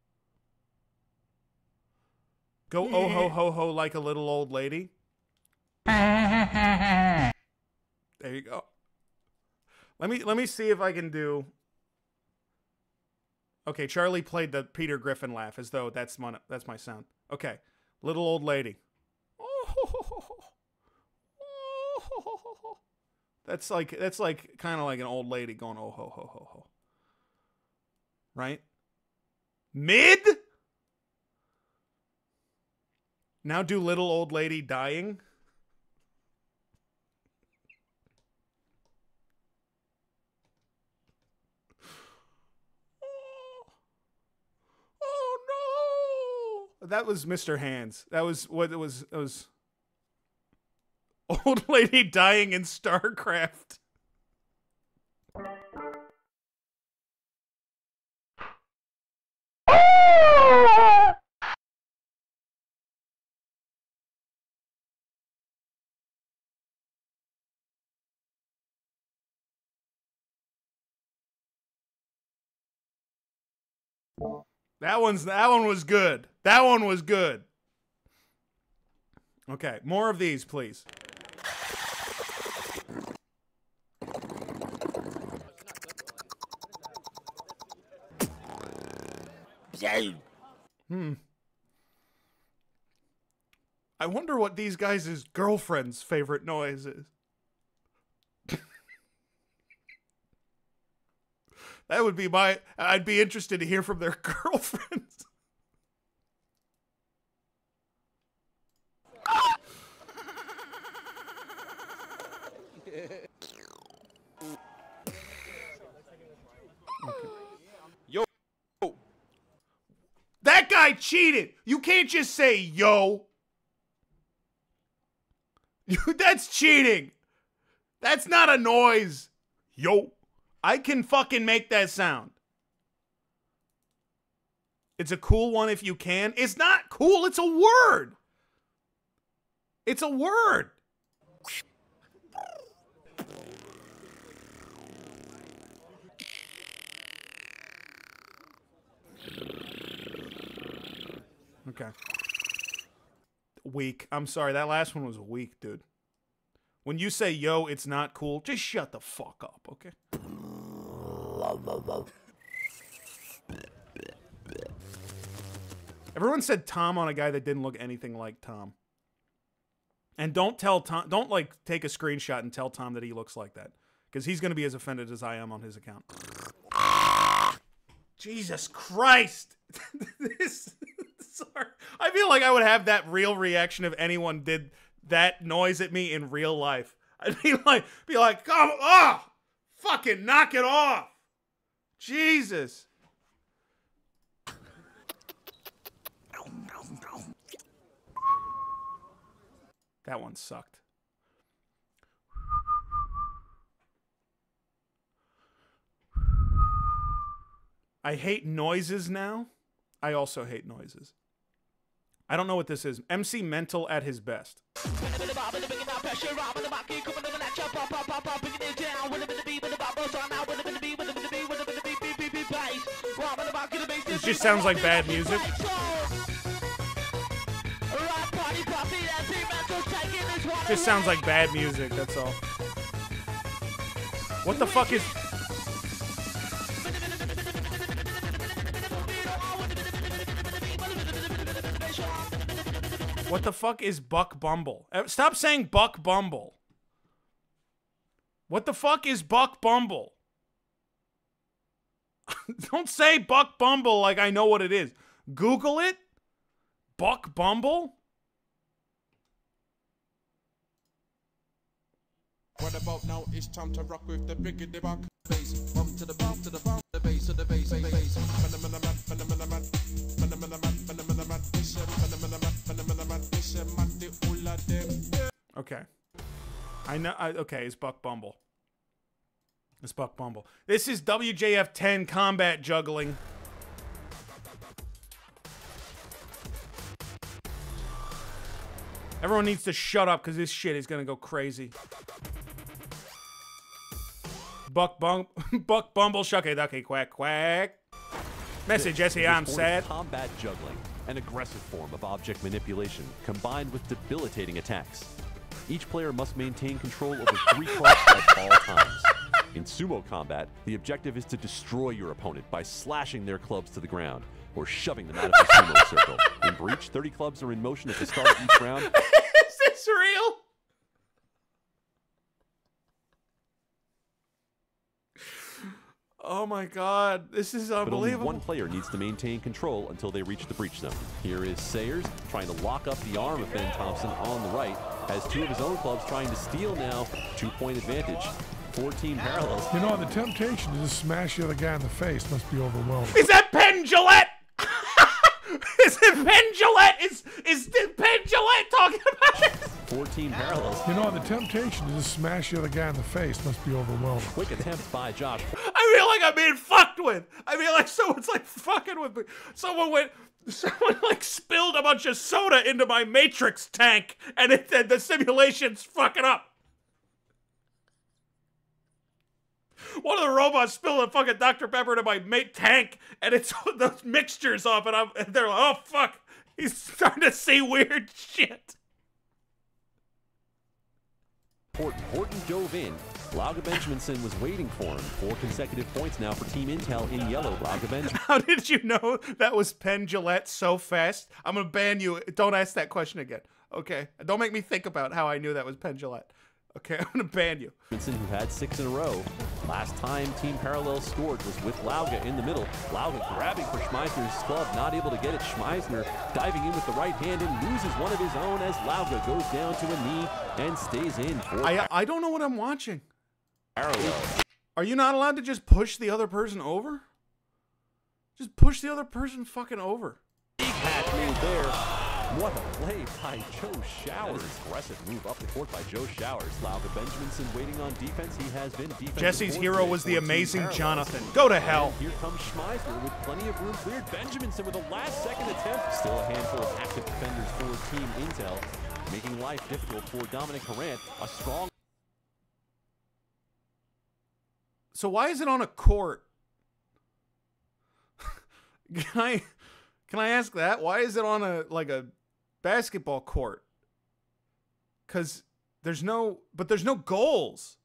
Go oh ho ho ho like a little old lady. There you go. Let me let me see if I can do. Okay, Charlie played the Peter Griffin laugh as though that's my that's my sound. Okay, little old lady. That's like that's like kind of like an old lady going oh ho ho ho ho. Right? Mid? Now do little old lady dying. Oh no! That was Mister Hands. That was what it was. It was old lady dying in StarCraft. That one's that one was good. That one was good. Okay, more of these, please. Hmm. I wonder what these guys' girlfriend's favorite noise is. That would be my... I'd be interested to hear from their girlfriends. Yo. That guy cheated. You can't just say yo. That's cheating. That's not a noise. Yo. I can fucking make that sound. It's a cool one if you can. It's not cool. It's a word. It's a word. Okay. Weak. I'm sorry. That last one was weak, dude. When you say yo, it's not cool, just shut the fuck up, okay? Everyone said Tom on a guy that didn't look anything like Tom. And don't tell Tom, don't like take a screenshot and tell Tom that he looks like that. Because he's going to be as offended as I am on his account. Jesus Christ. This, sorry. I feel like I would have that real reaction if anyone did that noise at me in real life. I'd be like, be like, come on, oh, fucking knock it off. Jesus. That one sucked. I hate noises now. I also hate noises. I don't know what this is. M C Mental at his best. This just sounds like bad music. Just sounds like bad music, that's all. What the fuck is... What the fuck is Buck Bumble? Stop saying Buck Bumble. What the fuck is Buck Bumble? Don't say Buck Bumble like I know what it is. Google it. Buck Bumble? What about now? It's time to rock with the biggity buck bass. Bump to the bump to the bump, the bass to the bass, bass, bass. Phenomenal man, phenomenal man, phenomenal man, phenomenal man. It's a phenomenal man, phenomenal man. It's a man, the all of them. Okay. I know. I, okay, it's Buck Bumble. It's Buck Bumble. This is W J F ten combat juggling. Everyone needs to shut up because this shit is gonna go crazy. Buck Bum Buck Bumble Shucky Ducky Quack Quack. Message Jesse, I'm sad. Combat juggling, an aggressive form of object manipulation combined with debilitating attacks. Each player must maintain control over three clubs at all times. In sumo combat, the objective is to destroy your opponent by slashing their clubs to the ground or shoving them out of the sumo circle. In Breach, thirty clubs are in motion at the start of each round. Is this real? Oh my god, this is But only unbelievable. one player needs to maintain control until they reach the breach zone. Here is Sayers trying to lock up the arm of Ben Thompson on the right. Has two of his own clubs trying to steal now. Two-point advantage. fourteen parallels. You know, the temptation to just smash the other guy in the face must be overwhelming. Is that Penn Jillette? Is it Penn Jillette? Is, is Penn Jillette talking about this? fourteen parallels. You know, the temptation to just smash the other guy in the face must be overwhelming. Quick attempt by Josh. I feel like I'm being fucked with. I feel like someone's like fucking with me. Someone went, someone like spilled a bunch of soda into my Matrix tank, and it and the simulation's fucking up. One of the robots spilled a fucking Doctor Pepper into my mate tank, and it's those mixtures off, and I'm and they're like, oh fuck, he's starting to see weird shit. Horton, Horton dove in. Lauga Benjaminson was waiting for him. Four consecutive points now for Team Intel in yellow. Lauga Benjamin. How did you know that was Penn Jillette so fast? I'm gonna ban you. Don't ask that question again. Okay, don't make me think about how I knew that was Penn Jillette. Okay, I'm gonna ban you. Benjaminson, who had six in a row. Last time Team Parallel scored was with Lauga in the middle. Lauga grabbing for Schmeisner's club, not able to get it. Schmeisner diving in with the right hand and loses one of his own as Lauga goes down to a knee and stays in. For I I don't know what I'm watching. Parallel. Are you not allowed to just push the other person over? Just push the other person fucking over. Big patch made there. What a play by Joe Showers. Aggressive move up the court by Joe Showers. Lauga Benjaminson waiting on defense. He has been defensive. Jesse's hero coordinator was the for Team amazing Parallels. Jonathan. Go to hell. And here comes Schmeisner with plenty of room cleared. Benjaminson with a last second attempt. Still a handful of active defenders for Team Intel, making life difficult for Dominic Harant. A strong. So why is it on a court? Can I can I ask that? Why is it on a like a basketball court? Cuz there's no but there's no goals.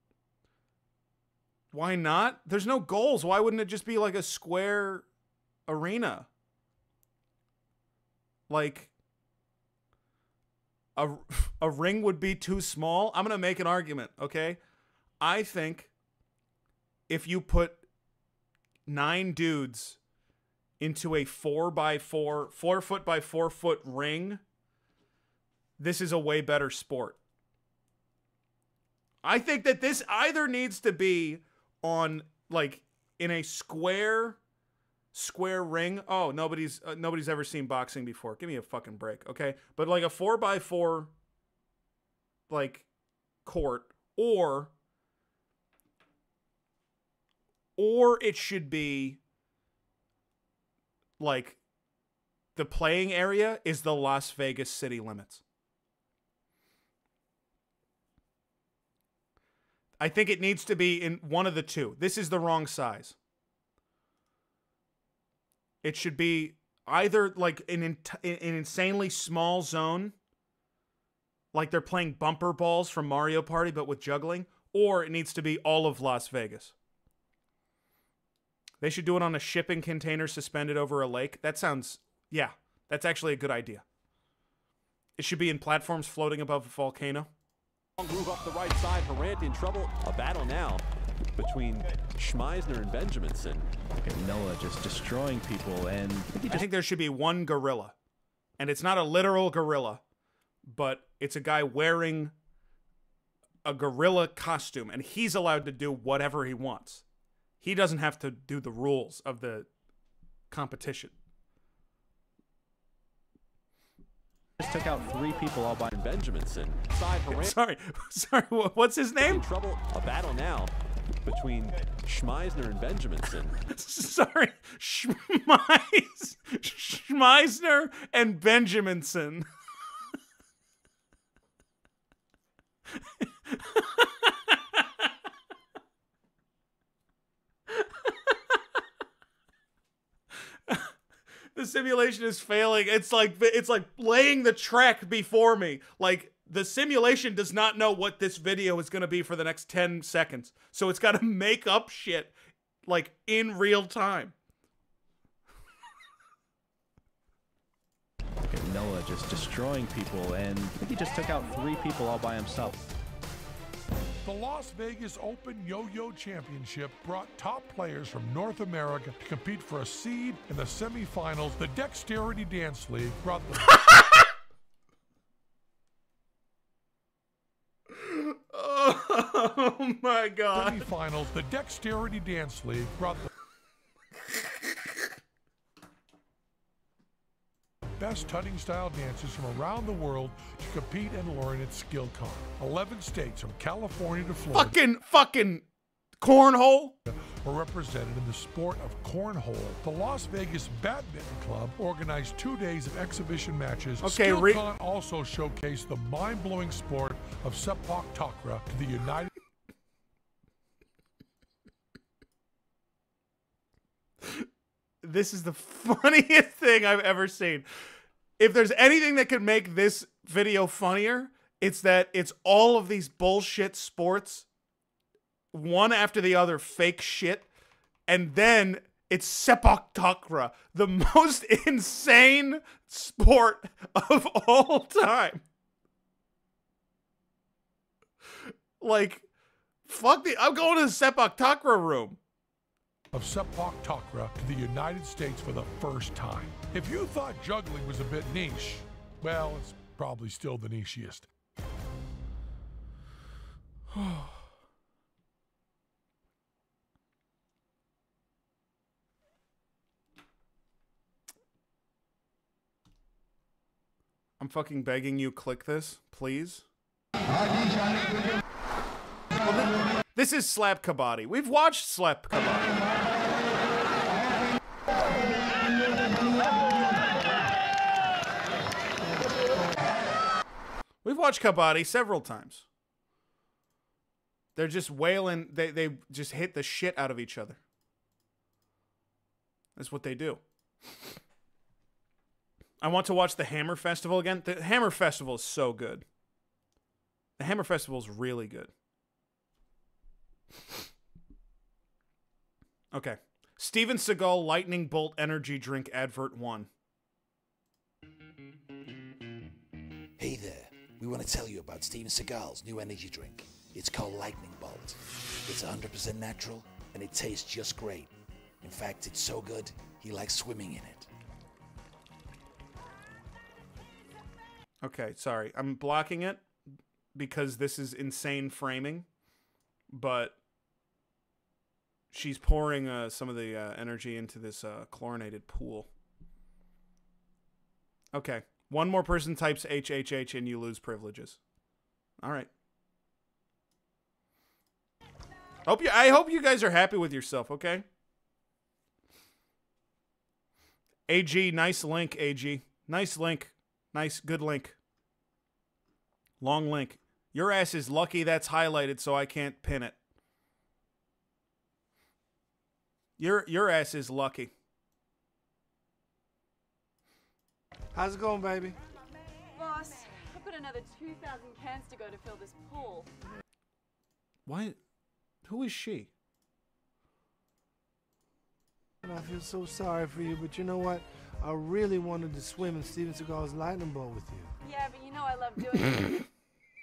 Why not? There's no goals. Why wouldn't it just be like a square arena? Like a a ring would be too small. I'm going to make an argument, okay? I think if you put nine dudes into a four by four, four foot by four foot ring, this is a way better sport. I think that this either needs to be on like in a square, square ring. Oh, nobody's uh, nobody's ever seen boxing before. Give me a fucking break, okay? But like a four by four, like court, or. Or it should be like the playing area is the Las Vegas city limits. I think it needs to be in one of the two. This is the wrong size. It should be either like an, an insanely small zone, like they're playing bumper balls from Mario Party, but with juggling, or it needs to be all of Las Vegas. They should do it on a shipping container suspended over a lake. That sounds, yeah, that's actually a good idea. It should be in platforms floating above a volcano. Move up the right side. Harant in trouble. A battle now between Schmeisner and Benjaminson. And Noah just destroying people. And I think there should be one gorilla. And it's not a literal gorilla, but it's a guy wearing a gorilla costume. And he's allowed to do whatever he wants. He doesn't have to do the rules of the competition. Just took out three people all by Benjaminson. Side Harant. Sorry, sorry. What's his name? In trouble. A battle now between Schmeisner and Benjaminson. Sorry, Schmeis, Schmeisner and Benjaminson. The simulation is failing. It's like it's like laying the track before me. Like the simulation does not know what this video is going to be for the next ten seconds. So it's got to make up shit like in real time. Noah just destroying people, and I think he just took out three people all by himself. The Las Vegas Open Yo-Yo Championship brought top players from North America to compete for a seed in the semifinals. The Dexterity Dance League brought the... Oh my God. Semifinals. The Dexterity Dance League brought the best tutting style dancers from around the world to compete and learn at SkillCon. eleven states from California to Florida Fucking, fucking cornhole. were represented in the sport of cornhole. The Las Vegas Badminton Club organized two days of exhibition matches. Okay, re- SkillCon also showcased the mind-blowing sport of Sepak Takraw to the United This is the funniest thing I've ever seen. If there's anything that could make this video funnier, it's that it's all of these bullshit sports, one after the other, fake shit, and then it's Sepak Takraw, the most insane sport of all time. Like, fuck the... I'm going to the Sepak Takraw room. of Sepak Takraw to the United States for the first time. If you thought juggling was a bit niche, well, it's probably still the nichiest. I'm fucking begging you, click this, please. Well, th- this is Slap Kabaddi. We've watched Slap Kabaddi. We've watched Kabaddi several times. They're just wailing. They, they just hit the shit out of each other. That's what they do. I want to watch the Hammer Festival again. The Hammer Festival is so good. The Hammer Festival is really good. Okay. Steven Seagal Lightning Bolt Energy Drink Advert one. Hey there. We want to tell you about Steven Seagal's new energy drink. It's called Lightning Bolt. It's one hundred percent natural, and it tastes just great. In fact, it's so good, he likes swimming in it. Okay, sorry. I'm blocking it because this is insane framing, but she's pouring uh, some of the uh, energy into this uh, chlorinated pool. Okay. One more person types H H H and you lose privileges. All right. Hope you, I hope you guys are happy with yourself, okay? A G, nice link, A G. Nice link. Nice, good link. Long link. Your ass is lucky that's highlighted so I can't pin it. Your your ass is lucky. How's it going, baby? Boss, I've got another two thousand cans to go to fill this pool. Why? Who is she? And I feel so sorry for you, but you know what? I really wanted to swim in Steven Seagal's Lightning Bolt with you. Yeah, but you know I love doing it.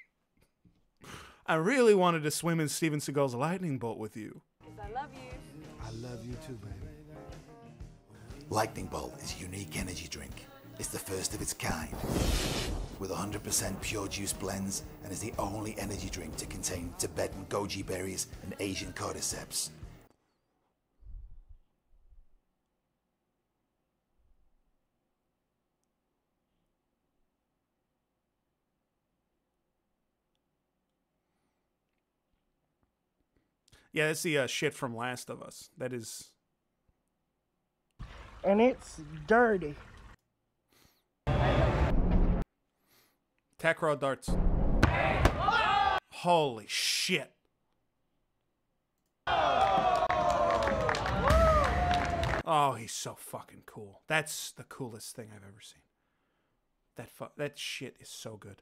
I really wanted to swim in Steven Seagal's Lightning Bolt with you. Because I love you. I love you too, baby. Lightning Bolt is a unique energy drink. It's the first of its kind. With one hundred percent pure juice blends and is the only energy drink to contain Tibetan goji berries and Asian cordyceps. Yeah, that's the uh, shit from Last of Us. That is. And it's dirty. Takraw darts. Holy shit. Oh, he's so fucking cool. That's the coolest thing I've ever seen. That fu that shit is so good.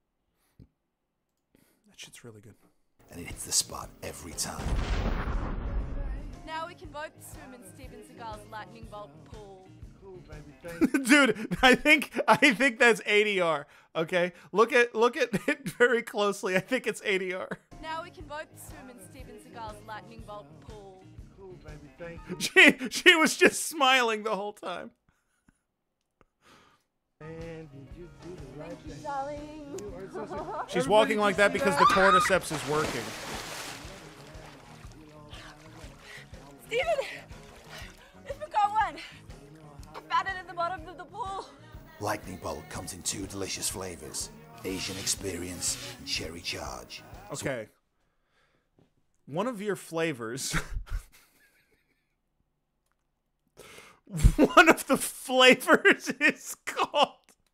That shit's really good. And it hits the spot every time. Now we can both swim in Steven Seagal's lightning bolt pool. Cool, baby. Dude, I think I think that's A D R. Okay, look at look at it very closely. I think it's A D R. Now we can both swim in Steven Seagal's lightning bolt pool. Cool, baby. Thank you. She she was just smiling the whole time. And did you do the right Thank you, thing? darling. She's walking like that because the cordyceps is working. Steven! I forgot one! I found it at the bottom of the pool. Lightning Bolt comes in two delicious flavors. Asian Experience and Cherry Charge. Okay. One of your flavors... One of the flavors is called...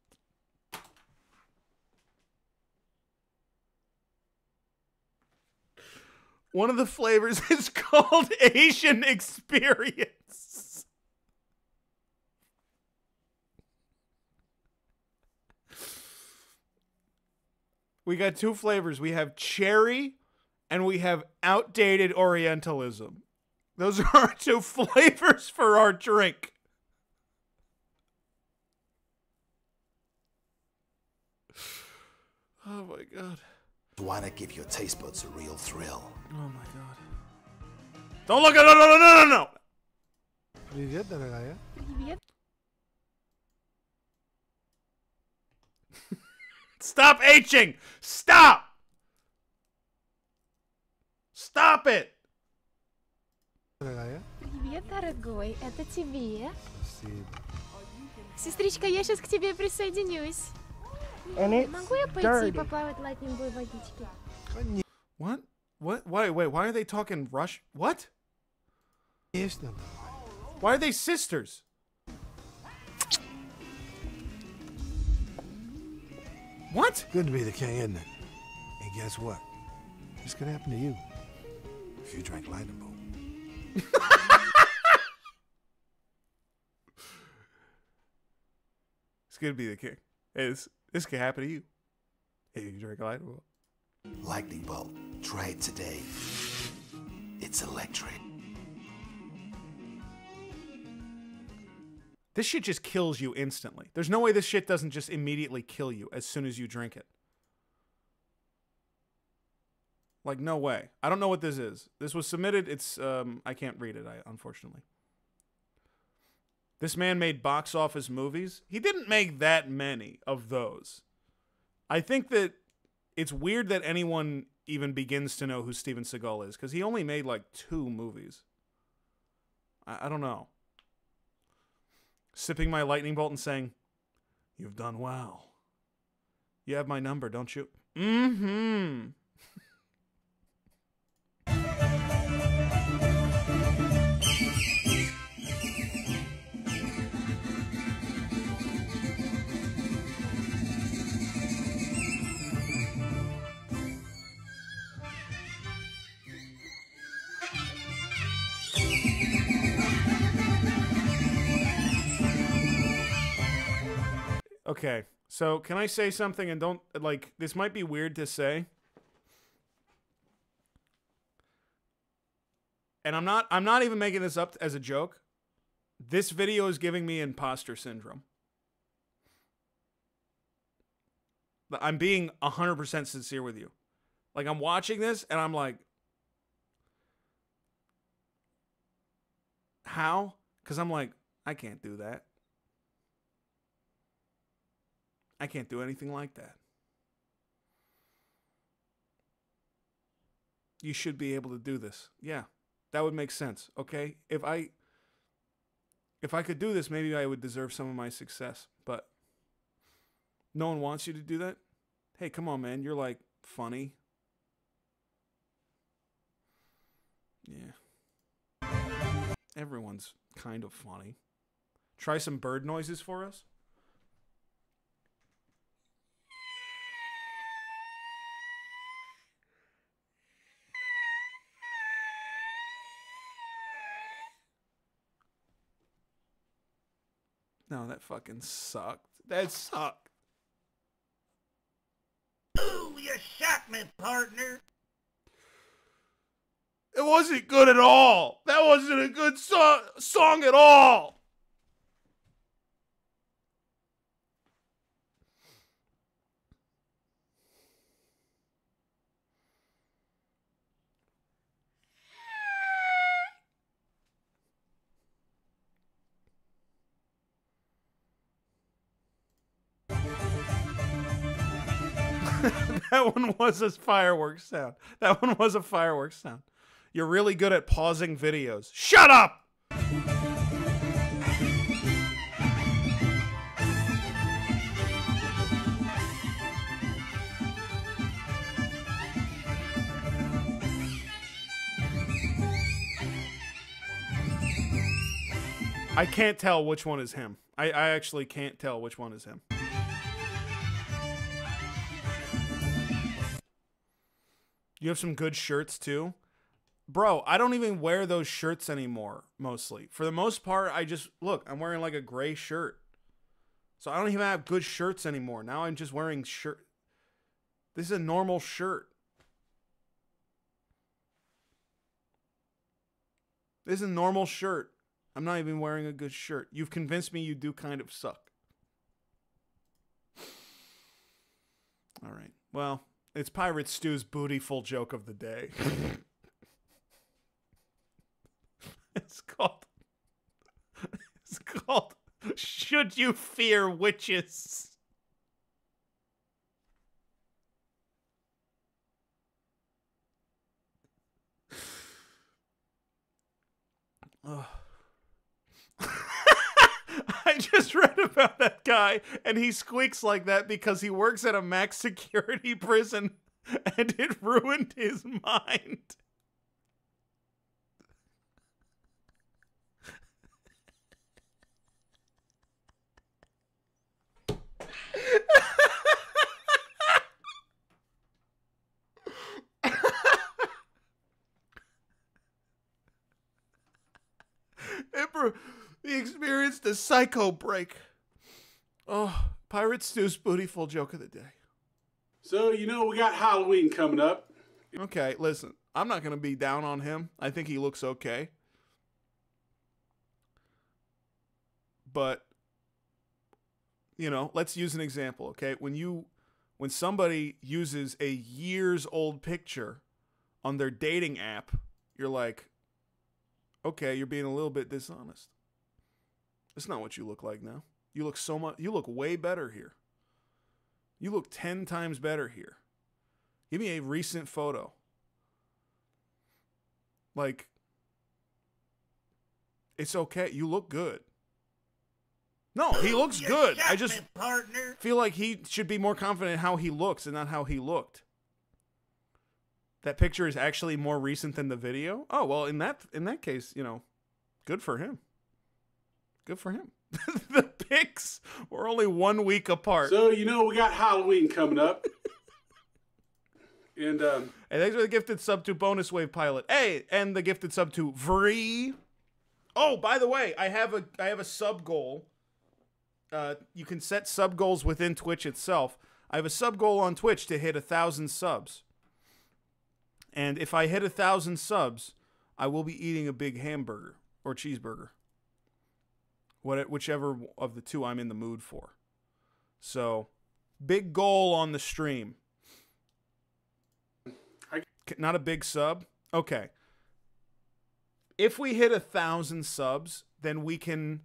One of the flavors is called Asian Experience. We got two flavors. We have cherry and we have outdated Orientalism. Those are our two flavors for our drink. Oh my god. Why not give your taste buds a real thrill? Oh my god. Don't look at no no no no no no. Привет, дорогая. Привет. Stop Hing! Stop! Stop it! Дорогая. Привет, дорогой. Это тебе. Спасибо. Сестричка, я сейчас к тебе присоединюсь. And it's Могу я пойти dirty. поплавать в лайтнинговой водичке? What? What? Wait, wait, why are they talking Rush? What? Конечно. Why are they sisters? What? Good to be the king, isn't it? And guess what? This could happen to you if you drank Lightning Bolt. It's good to be the king. Hey, this, this could happen to you. Hey, you drink a Lightning Bolt. Lightning Bolt. Try it today. It's electric. This shit just kills you instantly. There's no way this shit doesn't just immediately kill you as soon as you drink it. Like, no way. I don't know what this is. This was submitted. It's, um, I can't read it, I, unfortunately. This man made box office movies. He didn't make that many of those. I think that it's weird that anyone even begins to know who Steven Seagal is, because he only made like two movies. I, I don't know. Sipping my lightning bolt and saying, "You've done well. You have my number, don't you?" Mm-hmm. Okay, so can I say something and don't, like, this might be weird to say. And I'm not, I'm not even making this up as a joke. This video is giving me imposter syndrome. I'm being one hundred percent sincere with you. Like, I'm watching this and I'm like, how? Because I'm like, I can't do that. I can't do anything like that. You should be able to do this. Yeah, that would make sense, okay? If I if I could do this, maybe I would deserve some of my success, but no one wants you to do that? Hey, come on, man. You're like funny. Everyone's kind of funny. Try some bird noises for us. No, that fucking sucked. That sucked. Ooh, you shot me, partner. It wasn't good at all. That wasn't a good so song at all. That one was a fireworks sound. That one was a fireworks sound. You're really good at pausing videos. Shut up! I can't tell which one is him. I, I actually can't tell which one is him. You have some good shirts too? Bro, I don't even wear those shirts anymore, mostly. For the most part, I just, look, I'm wearing like a gray shirt. So I don't even have good shirts anymore. Now I'm just wearing shirt. This is a normal shirt. This is a normal shirt. I'm not even wearing a good shirt. You've convinced me you do kind of suck. All right. Well, it's Pirate Stew's bootyful joke of the day. It's called... It's called... Should You Fear Witches? Ugh. I just read about that guy, and he squeaks like that because he works at a max security prison, and it ruined his mind. Emperor, he experienced a psycho break. Oh, Pirate Stew's bootyful joke of the day. So, you know, we got Halloween coming up. Okay, listen, I'm not going to be down on him. I think he looks okay. But, you know, let's use an example, okay? When you, when somebody uses a years old picture on their dating app, you're like, okay, you're being a little bit dishonest. That's not what you look like now. You look so much, you look way better here. You look ten times better here. Give me a recent photo. Like, it's okay. You look good. No, he looks You good. shot I just me, partner. feel like he should be more confident in how he looks and not how he looked. That picture is actually more recent than the video? Oh, well, in that in that case, you know, good for him. Good for him. The pics were only one week apart. So, you know, we got Halloween coming up. And, um... Hey, thanks for the gifted sub to Bonus Wave Pilot. Hey, and the gifted sub to Vree. Oh, by the way, I have a I have a sub goal. Uh, you can set sub goals within Twitch itself. I have a sub goal on Twitch to hit a thousand subs. And if I hit a thousand subs, I will be eating a big hamburger or cheeseburger. What, whichever of the two I'm in the mood for. So, big goal on the stream. I... Not a big sub? Okay. If we hit a thousand subs, then we can...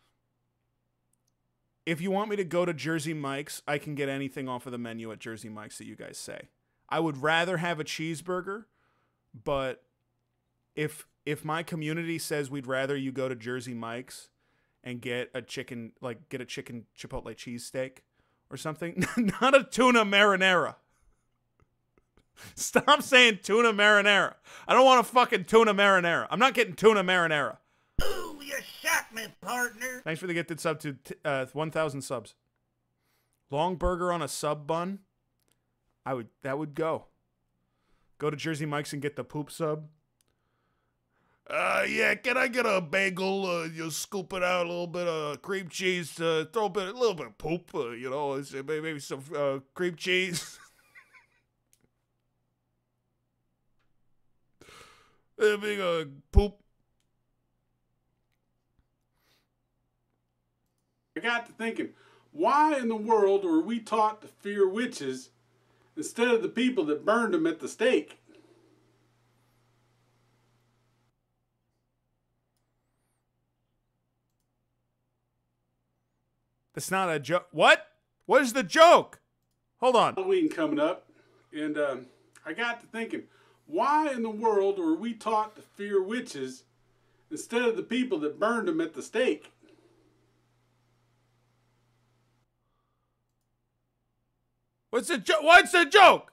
If you want me to go to Jersey Mike's, I can get anything off of the menu at Jersey Mike's that you guys say. I would rather have a cheeseburger, but if if my community says we'd rather you go to Jersey Mike's and get a chicken, like get a chicken chipotle cheesesteak or something, not a tuna marinara. Stop saying tuna marinara. I don't want a fucking tuna marinara. I'm not getting tuna marinara. Ooh, you shot me, partner. Thanks for the gifted sub to uh, one thousand subs. Long burger on a sub bun. I would, that would go. Go to Jersey Mike's and get the poop sub. Uh, yeah, can I get a bagel? Uh, you scoop it out, a little bit of cream cheese, uh, throw a, bit, a little bit of poop, uh, you know, it's, uh, maybe some uh, cream cheese. A big uh, poop. I got to thinking, why in the world were we taught to fear witches instead of the people that burned them at the stake? That's not a joke. What? What is the joke? Hold on. Halloween coming up, and um, I got to thinking, why in the world were we taught to fear witches instead of the people that burned them at the stake? What's the joke? What's the joke?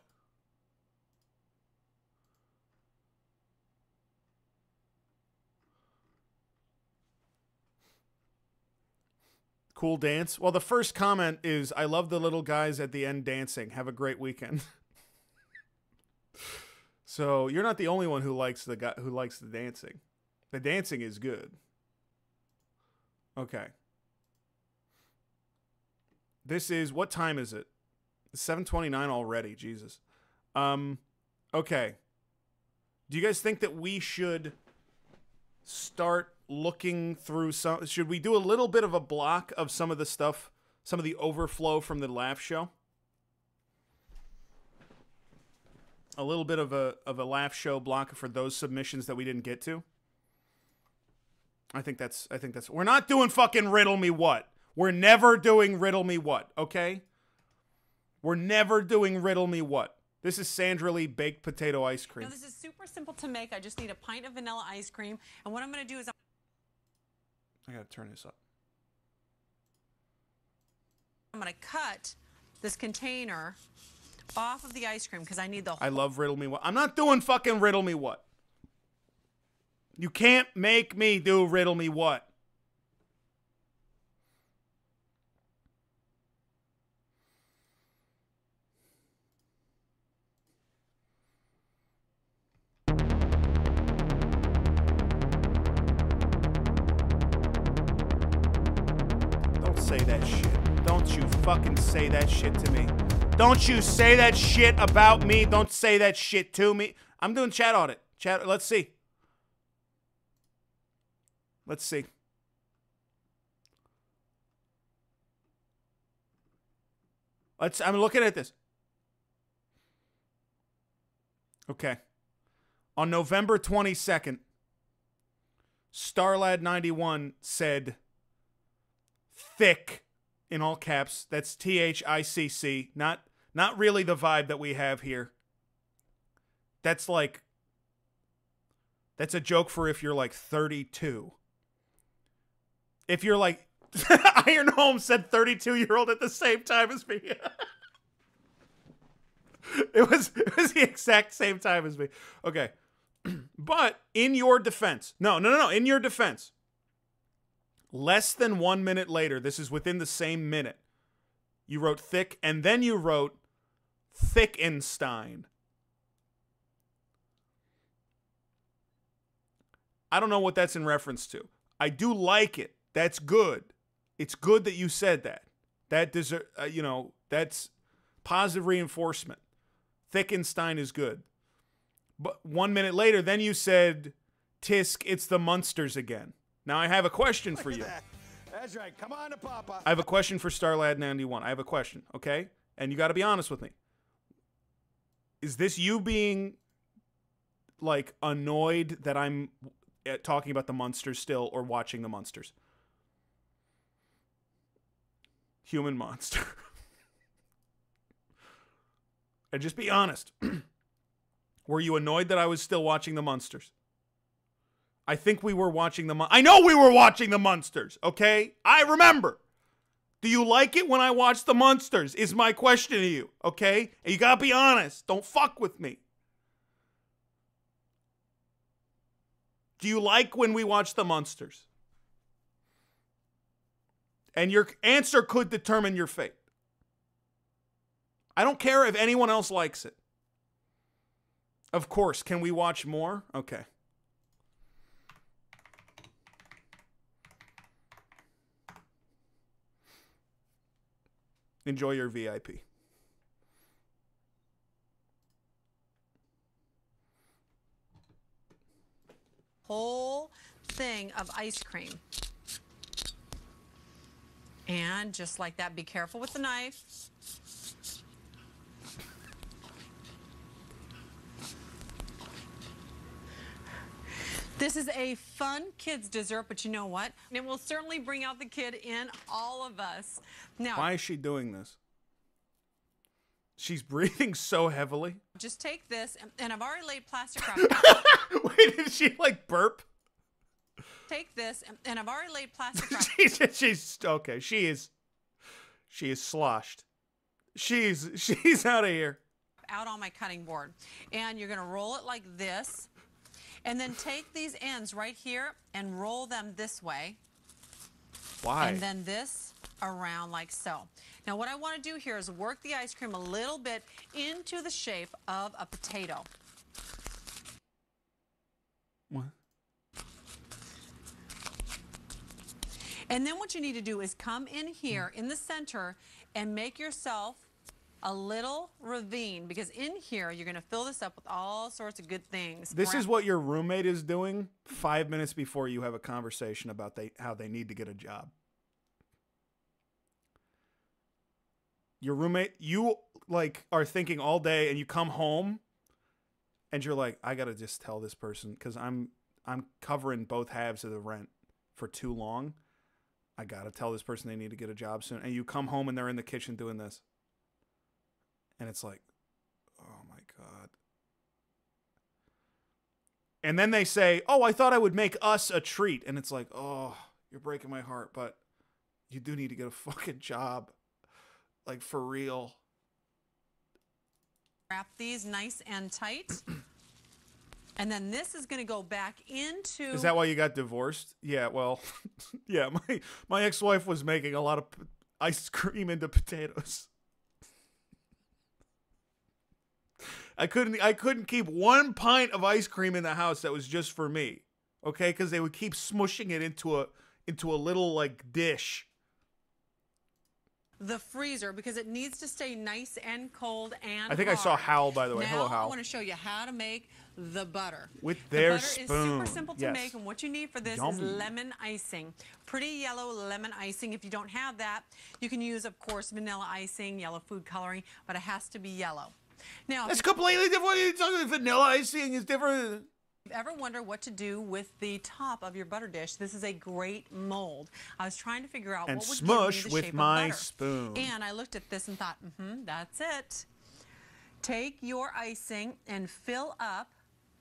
Cool dance. Well, the first comment is, I love the little guys at the end dancing. Have a great weekend. So you're not the only one who likes the guy who likes the dancing. The dancing is good. Okay. This is, what time is it? seven twenty-nine already. Jesus. Um, okay. Do you guys think that we should start looking through some, should we do a little bit of a block of some of the stuff, some of the overflow from the laugh show? A little bit of a of a laugh show block for those submissions that we didn't get to. I think that's I think that's we're not doing fucking riddle me what. We're never doing riddle me what, okay? We're never doing riddle me what. This is Sandra Lee baked potato ice cream. No, this is super simple to make. I just need a pint of vanilla ice cream, and what I'm going to do is I'm I gotta turn this up. I'm going to cut this container off of the ice cream because I need the whole. I love riddle me what. I'm not doing fucking riddle me what. You can't make me do riddle me what. Don't say that shit. Don't you fucking say that shit to me. Don't you say that shit about me. Don't say that shit to me. I'm doing chat audit. Chat. Let's see. Let's see. Let's. I'm looking at this. Okay. On November twenty-second, Starlad ninety-one said, thick, in all caps. That's T H I C C. Not, not really the vibe that we have here. That's like, that's a joke for if you're like thirty-two. If you're like, Iron Home said thirty-two-year-old at the same time as me. It was, it was the exact same time as me. Okay. But in your defense, no, no, no, no, in your defense, less than one minute later, this is within the same minute, you wrote thick, and then you wrote Thickenstein. I don't know what that's in reference to. I do like it. That's good. It's good that you said that. That deserve, uh, you know, that's positive reinforcement. Thickenstein is good. But one minute later, then you said, Tisk, it's the Munsters again. Now I have a question for you. That. That's right. Come on to Papa. I have a question for Starlad ninety-one. I have a question, okay? And you got to be honest with me. Is this you being, like, annoyed that I'm talking about the Munsters still, or watching the Munsters? Human monster. And just be honest. Were you annoyed that I was still watching the Munsters? I think we were watching the Mun- I know we were watching the Munsters, okay? I remember. Do you like it when I watch the Munsters? Is my question to you, okay? And you gotta be honest. Don't fuck with me. Do you like when we watch the Munsters? And your answer could determine your fate. I don't care if anyone else likes it. Of course, can we watch more? Okay. Enjoy your V I P. Whole thing of ice cream. And just like that, be careful with the knife. This is a fun kids dessert, but you know what? It will certainly bring out the kid in all of us. Now, why is she doing this? She's breathing so heavily. Just take this, and, and I've already laid plastic wrap. Wait, did she like burp? Take this, and, and I've already laid plastic wrap. she's, she's okay. She is, she is sloshed. She's she's out of here. Out on my cutting board, and you're gonna roll it like this. And then take these ends right here and roll them this way. Why? And then this around like so. Now what I want to do here is work the ice cream a little bit into the shape of a potato. What? And then what you need to do is come in here in the center and make yourself a little ravine, because in here you're going to fill this up with all sorts of good things. This is what your roommate is doing five minutes before you have a conversation about they, how they need to get a job. Your roommate, you like are thinking all day, and you come home and you're like, I got to just tell this person because I'm I'm covering both halves of the rent for too long. I got to tell this person they need to get a job soon. And you come home and they're in the kitchen doing this. And it's like, oh my God. And then they say, oh, I thought I would make us a treat. And it's like, oh, you're breaking my heart, but you do need to get a fucking job. Like, for real. Wrap these nice and tight. And then this is going to go back into... Is that why you got divorced? Yeah, well, yeah, my, my ex-wife was making a lot of p- ice cream into potatoes. I couldn't I couldn't keep one pint of ice cream in the house that was just for me. Okay? Because they would keep smushing it into a into a little like dish. The freezer, because it needs to stay nice and cold and I think hard. I saw Hal, by the way. Now, Hello, Hal. I want to show you how to make the butter. With the their butter spoon. is super simple to Yes. make, and what you need for this Yummy. is lemon icing. Pretty yellow lemon icing. If you don't have that, you can use, of course, vanilla icing, yellow food coloring, but it has to be yellow. Now, That's completely different. What are you talking? Vanilla icing is different. If you ever wonder what to do with the top of your butter dish, this is a great mold. I was trying to figure out And what would smush give me the with shape my of butter. spoon. And I looked at this and thought, mm-hmm, that's it. Take your icing and fill up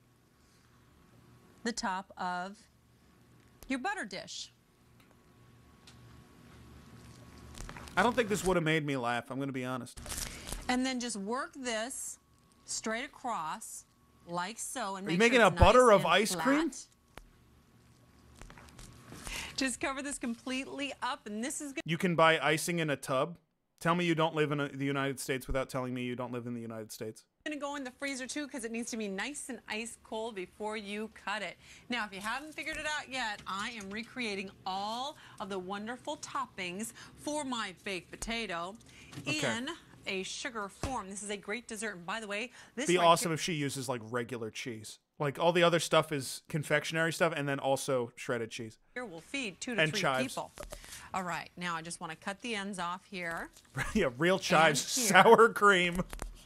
the top of your butter dish. I don't think this would have made me laugh. I'm going to be honest. And then just work this straight across like so. And Are you make making sure a it's butter nice of and ice flat. cream? Just cover this completely up, and this is good. You can buy icing in a tub. Tell me you don't live in a, the United States without telling me you don't live in the United States. Going to go in the freezer too, because it needs to be nice and ice cold before you cut it. Now, if you haven't figured it out yet, I am recreating all of the wonderful toppings for my baked potato Okay. in a sugar form. This is a great dessert, and by the way, this It'd be right awesome here- if she uses like regular cheese. Like all the other stuff is confectionery stuff, and then also shredded cheese. here will feed two to And three chives. people. All right, now I just want to cut the ends off here. Yeah, real chives, here. sour cream.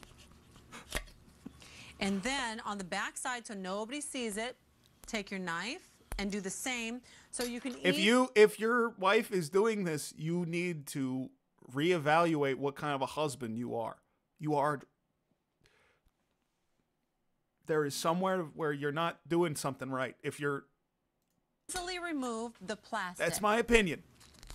And then on the back side, so nobody sees it, take your knife and do the same so you can If eat. you if your wife is doing this, you need to reevaluate what kind of a husband you are. You are there is somewhere where you're not doing something right. If you're easily remove the plastic. That's my opinion.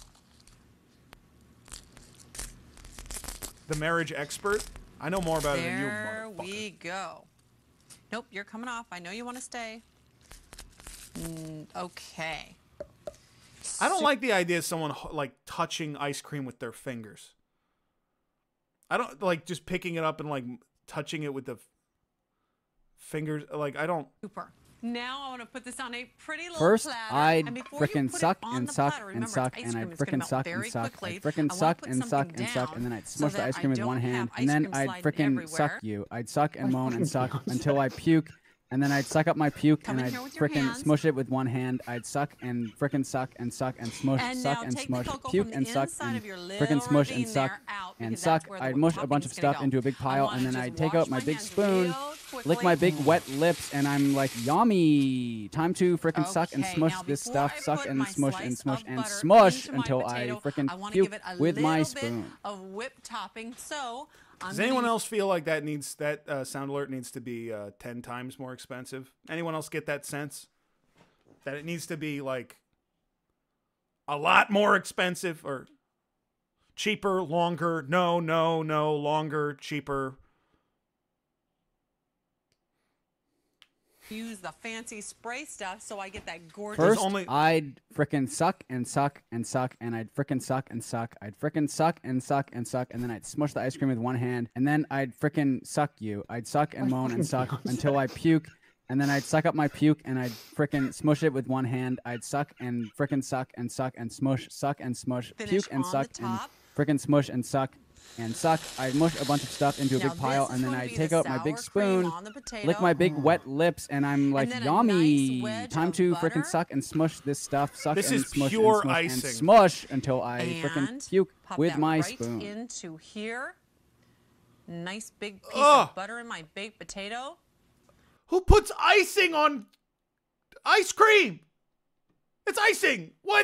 The marriage expert? I know more about it than you, There motherfucker. we go. Nope, you're coming off. I know you want to stay. Mm, okay. I don't like the idea of someone like touching ice cream with their fingers. I don't like just picking it up and like touching it with the fingers. Like I don't. Super. Now I want to put this on a pretty little First, platter. I'd and before you frickin' put it suck on and the suck platter, and remember, suck it's and ice I'd cream. It's gonna frickin' melt suck very and suck. quickly. I'd frickin' I wanna suck put and suck something and suck down and then I'd so smush the that ice I cream with one don't hand have and ice then cream I'd sliding frickin' suck everywhere. you. I'd suck and moan and suck until I puke. And then I'd suck up my puke Come and in I'd here with your frickin' hands. smush it with one hand. I'd suck and frickin' suck and suck and smush, And suck now and take the smush, cocoa puke from the and suck inside and of your frickin' little smush and ravine suck there out, and because suck. that's where the I'd mush a topping's bunch of gonna stuff go. into a big I pile wanna and then just I'd take wash out my my big hands spoon, real lick my big quickly. wet lips, and I'm like, yummy. Time to frickin' suck and Okay, smush now this before stuff, I suck put and my smush slice and smush of and butter smush into my until I potato, frickin' I wanna puke give it a with my little bit spoon. of whipped topping. So I'm Does gonna anyone else feel like that needs that uh, sound alert needs to be uh, ten times more expensive? Anyone else get that sense that it needs to be like a lot more expensive or cheaper, longer? No, no, no, longer, cheaper. use the fancy spray stuff so I get that gorgeous. First, I'd frickin' suck and suck and suck, and I'd frickin' suck and suck. I'd frickin' suck and suck and suck, and then I'd smush the ice cream with one hand, and then I'd frickin' suck you. I'd suck and moan and suck until I puke, and then I'd suck up my puke, and I'd frickin' smush it with one hand. I'd suck and frickin' suck and suck and smush, suck and smush, Finish puke and on suck the and top. frickin' smush and suck. And suck. I'd mush a bunch of stuff into a Now big pile, this is and then going to I'd be take the out my big sour cream spoon, on the potato. lick my big wet lips, and I'm like, then a yummy. nice wedge Time of to butter. frickin' suck and smush this stuff. Suck This and is smush pure and smush icing. and smush until I And frickin' puke pop with that my right spoon. into here. Nice big piece Ugh. of butter in my baked potato. Who puts icing on ice cream? It's icing. What?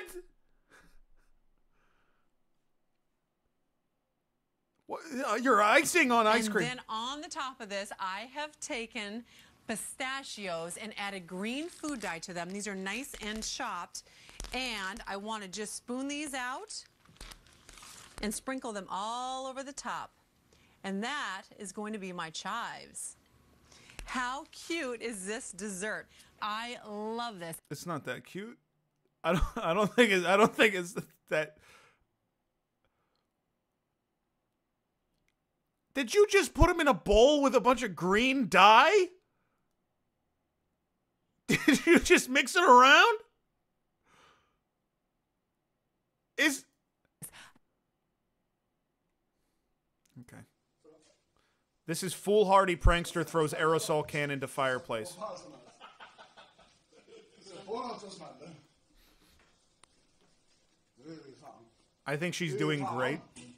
What? Uh, You're icing on ice and cream. then on the top of this, I have taken pistachios and added green food dye to them. These are nice and chopped. And I want to just spoon these out and sprinkle them all over the top. And that is going to be my chives. How cute is this dessert? I love this. It's not that cute. I don't. I don't think. It, I don't think it's that. Did you just put them in a bowl with a bunch of green dye? Did you just mix it around? Is okay. This is foolhardy prankster throws aerosol can into fireplace. I think she's doing great.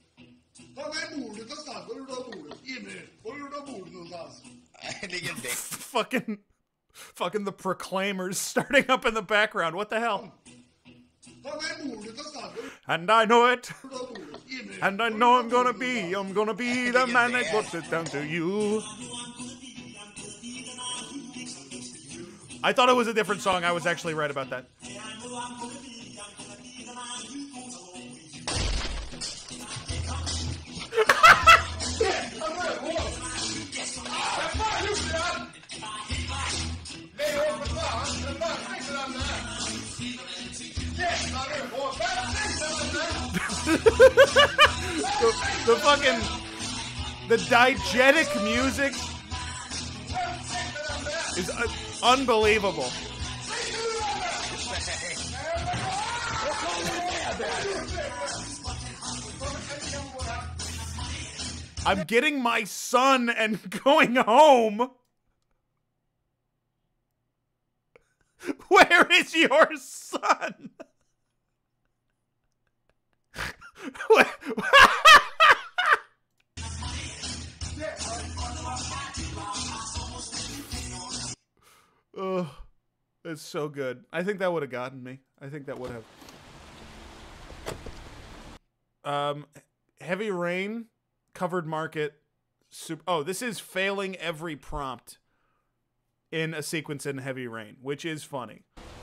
fucking, fucking the Proclaimers starting up in the background. What the hell? And I know it. And I know I'm gonna be. I'm gonna be the man that puts it down to you. I thought it was a different song. I was actually right about that. the, the fucking the diegetic music is uh, unbelievable. I'm getting my son and going home. Where is your son? Oh, it's so good. I think that would have gotten me. I think that would have. Um, Heavy Rain, Covered Market. Super. Oh, this is failing every prompt in a sequence in Heavy Rain, which is funny.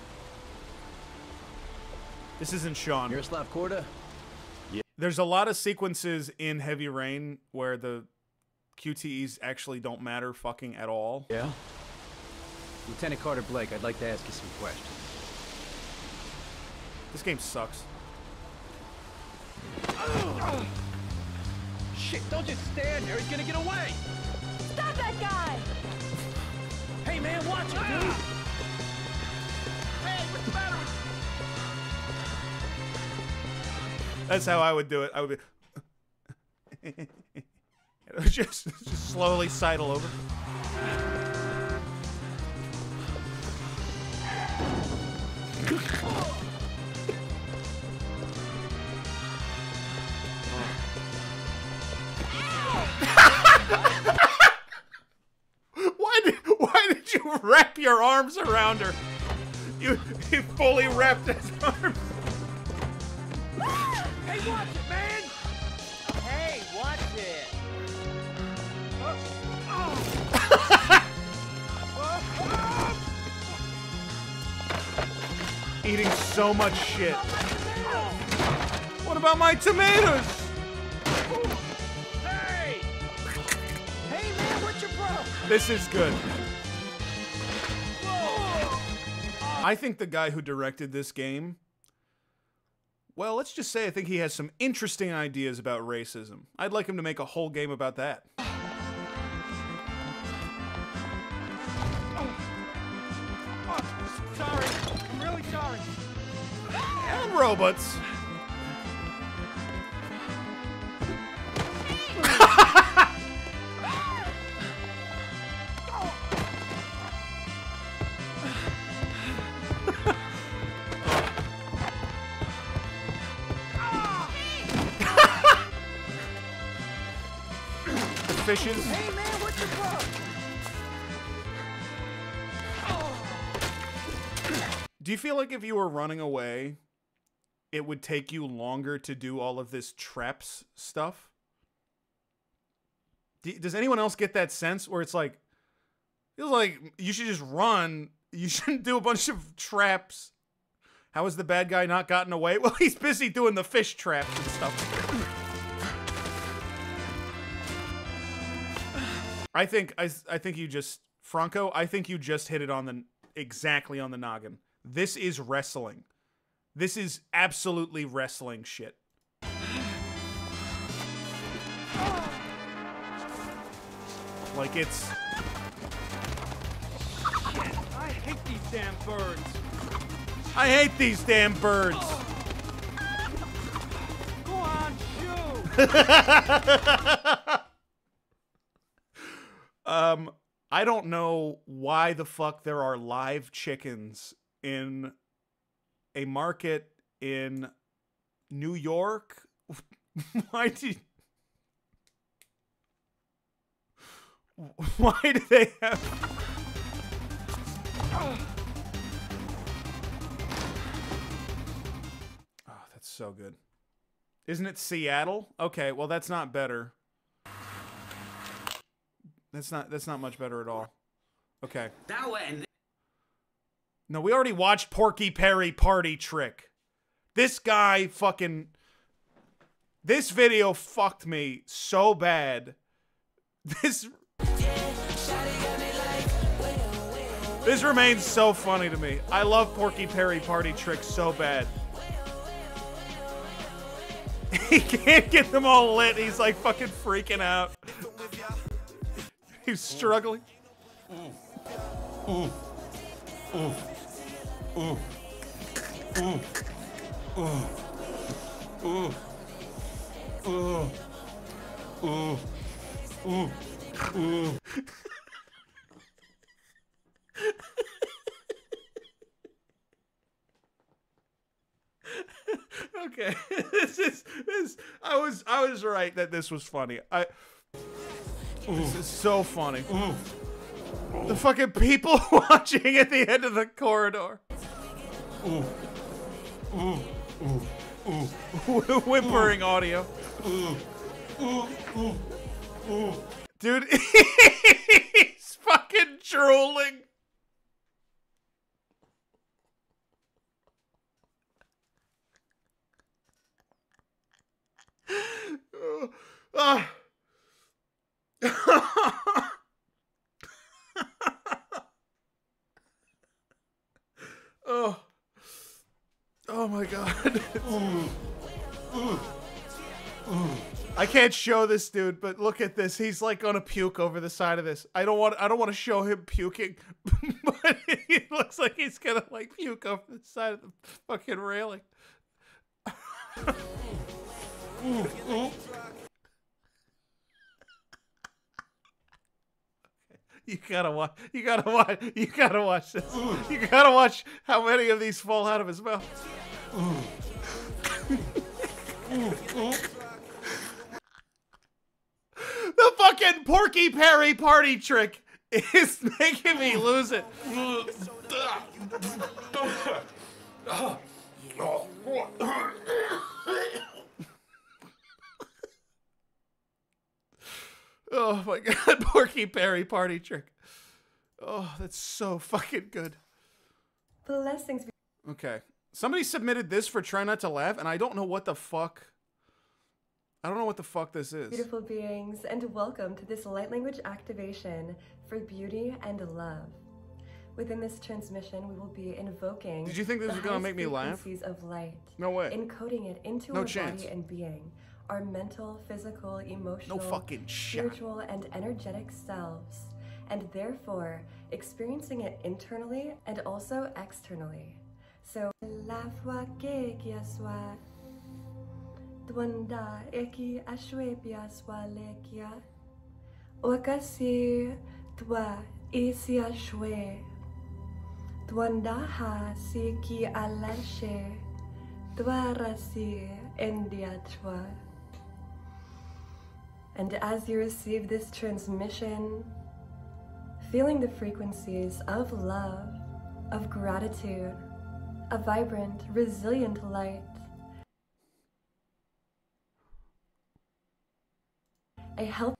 This isn't Sean. Yaroslav Korda? Yeah. There's a lot of sequences in Heavy Rain where the Q T Es actually don't matter fucking at all. Yeah. Lieutenant Carter Blake, I'd like to ask you some questions. This game sucks. Oh. Shit, don't just stand there. He's gonna get away. Stop that guy! Hey, man, watch it, dude. Hey, what's the matter with That's how I would do it. I would be just, just slowly sidle over. Why did why did you wrap your arms around her? You you fully wrapped his arms. Hey, watch it, man! Hey, watch it. Eating so much shit. What about my tomatoes? Hey! Hey, man, what's your problem? This is good. I think the guy who directed this game, well, let's just say I think he has some interesting ideas about racism. I'd like him to make a whole game about that. Sorry. I'm really sorry. And robots. The fishes. Hey, man, what's your problem? Do you feel like if you were running away, it would take you longer to do all of this traps stuff? Do, does anyone else get that sense where it's like, feels like you should just run. You shouldn't do a bunch of traps. How has the bad guy not gotten away? Well, he's busy doing the fish traps and stuff. I think I I think you just Franco. I think you just hit it on the exactly on the noggin. This is wrestling. This is absolutely wrestling shit. Like it's... Shit, I hate these damn birds. I hate these damn birds. Go on, shoot. um, I don't know why the fuck there are live chickens in a market in New York. Why did... Why do they have... Oh, that's so good. Isn't it Seattle? Okay, well that's not better. That's not that's not much better at all. Okay. That way. No, we already watched Porky Perry Party Trick. This guy fucking... This video fucked me so bad. This... This remains so funny to me. I love Porky Perry Party Trick so bad. He can't get them all lit. He's like fucking freaking out. He's struggling. Mm. Mm. Mm. Mm. Mm. Mm. Mm. Mm. Mm. Mm. Mm. Okay, this is this. I was I was right that this was funny. I. This is so funny. The fucking people watching at the end of the corridor. Whimpering audio. Dude, he's fucking drooling. Ah. my god. I can't show this dude, but look at this. He's like gonna puke over the side of this. I don't want I don't want to show him puking, but he looks like he's gonna like puke over the side of the fucking railing. You gotta watch. You gotta watch. You gotta watch this. You gotta watch how many of these fall out of his mouth. The fucking Porky Perry party trick is making me lose it. Oh my god, Porky Perry party trick. Oh, that's so fucking good. Blessings. Okay. Somebody submitted this for Try Not to Laugh, and I don't know what the fuck. I don't know what the fuck this is. Beautiful beings, and welcome to this light language activation for beauty and love. Within this transmission, we will be invoking. Did you think this the was gonna make me laugh? frequencies of light. No way. Encoding it into No our chance. body and being, our mental, physical, emotional, No fucking shot. spiritual, and energetic selves, and therefore experiencing it internally and also externally. So, la foi que qui soit. Dwanda eki ashwe biaswa lekia. Wakasi dwa isi ashwe. Dwanda ha si ki alashe. Dwarasi endiatwa. And as you receive this transmission, feeling the frequencies of love, of gratitude, a vibrant, resilient light, a healthy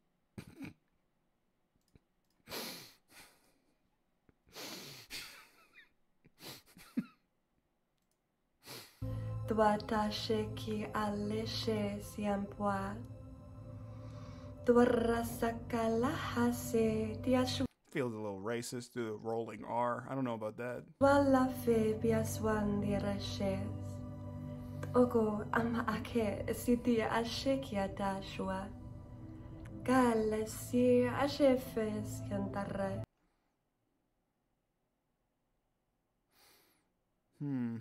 Dwatashe ki aleshe siampwa. Dwarasakala hase diashwa. Feels a little racist to the rolling R. I don't know about that. Wala fe biaswan dirashes. Oko am ake siti ashekia dashwa. Galasi ashefes yantara. Hmm.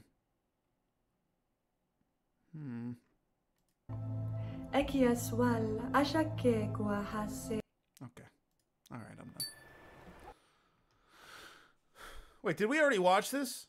Hmm. Ekiaswal ashake guahase. Okay. All right, I'm done. Wait, did we already watch this?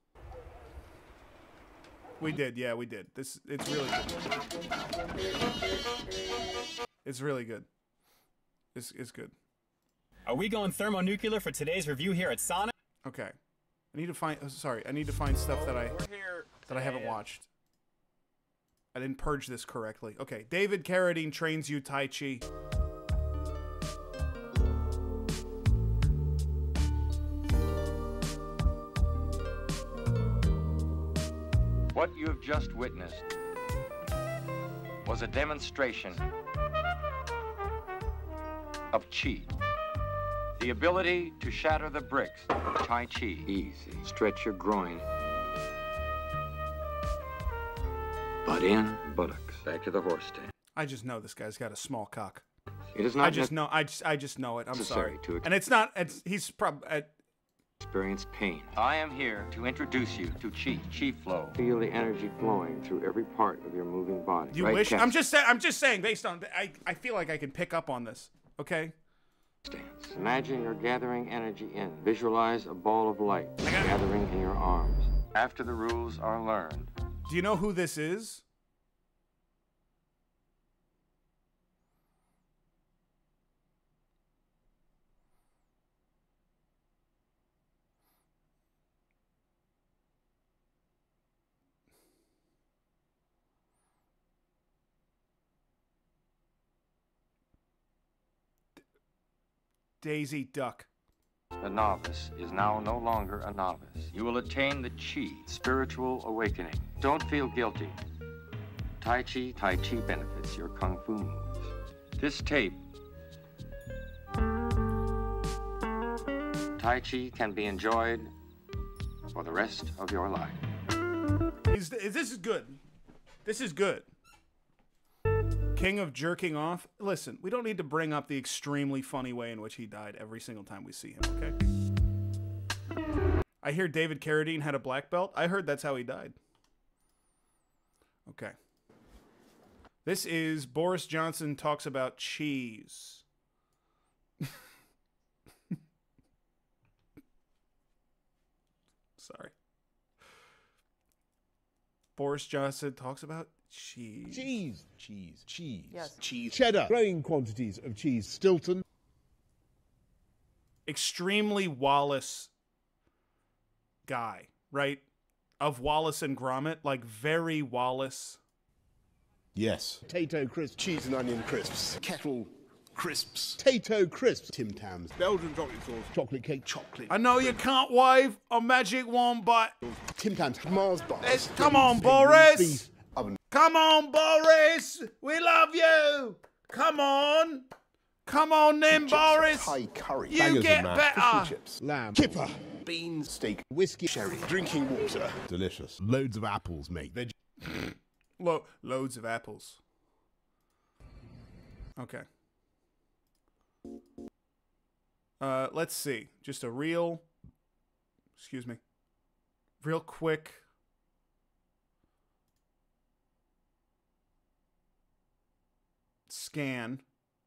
We did, yeah, we did. This, it's really good. It's really good. It's, it's good. Are we going thermonuclear for today's review here at Sonic? Okay. I need to find, oh, sorry, I need to find stuff that I, that I haven't watched. I didn't purge this correctly. Okay, David Carradine trains you Tai Chi. What you have just witnessed was a demonstration of Chi. The ability to shatter the bricks. Tai Chi. Easy. Stretch your groin. Butt in, buttocks. Back to the horse stand. I just know this guy's got a small cock. It is not I just know. I just. I just know it. I'm necessary sorry. to And it's not. It's. He's probably. experience pain. I am here to introduce you to Chi, Chi flow. Feel the energy flowing through every part of your moving body. Do you Right, wish? Cass? I'm just saying. I'm just saying. Based on. I. I feel like I can pick up on this. Okay. Stance. Imagine you're gathering energy in. Visualize a ball of light gathering in your arms. After the rules are learned. Do you know who this is? Daisy Duck. The novice is now no longer a novice. You will attain the Chi, spiritual awakening. Don't feel guilty. Tai Chi, Tai Chi benefits your Kung Fu moves. This tape, Tai Chi can be enjoyed for the rest of your life. He's, this is good. This is good. King of jerking off. Listen, we don't need to bring up the extremely funny way in which he died every single time we see him, okay? I hear David Carradine had a black belt. I heard that's how he died. Okay. This is Boris Johnson talks about cheese. Sorry. Boris Johnson talks about cheese. Cheese. Cheese. Cheese. Yes. Cheese. Cheddar. Growing quantities of cheese. Stilton. Extremely Wallace guy, right? Of Wallace and Gromit, like very Wallace. Yes. Potato crisps. Cheese and onion crisps. Kettle crisps. Potato crisps. Tim Tams. Belgian chocolate sauce. Chocolate cake. Chocolate. I know you can't wave a magic wand, but Tim Tams. Mars bars. Let's, come on, Boris. Come on, Boris. We love you. Come on. Come on then, Boris. Thai curry. You Bangers get and better. Fish and chips. Lamb. Kipper. Beans. Steak. Whiskey. Sherry. Drinking water. Delicious. Loads of apples, mate. Veg Lo loads of apples. Okay. Uh, let's see. Just a real, excuse me, real quick. Scan.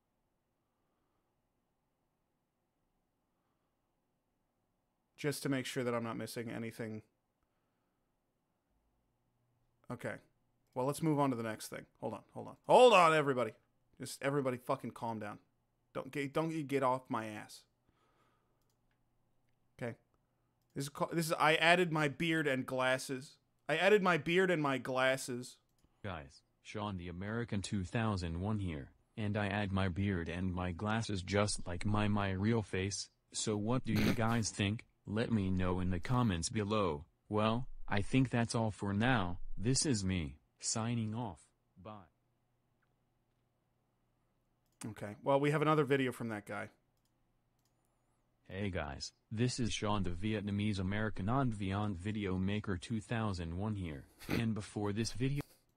Just to make sure that I'm not missing anything. Okay. Well, let's move on to the next thing. Hold on, hold on. Hold on, everybody. Just everybody fucking calm down. Don't get don't you get off my ass. Okay. This is this is I added my beard and glasses. I added my beard and my glasses. Guys, Sean the American two thousand one here, and I add my beard and my glasses just like my my real face. So what do you guys think? Let me know in the comments below. Well, I think that's all for now. This is me, signing off. Bye. Okay, well, we have another video from that guy. Hey guys, this is Sean the Vietnamese American on Viand Video Maker two thousand one here, and before this video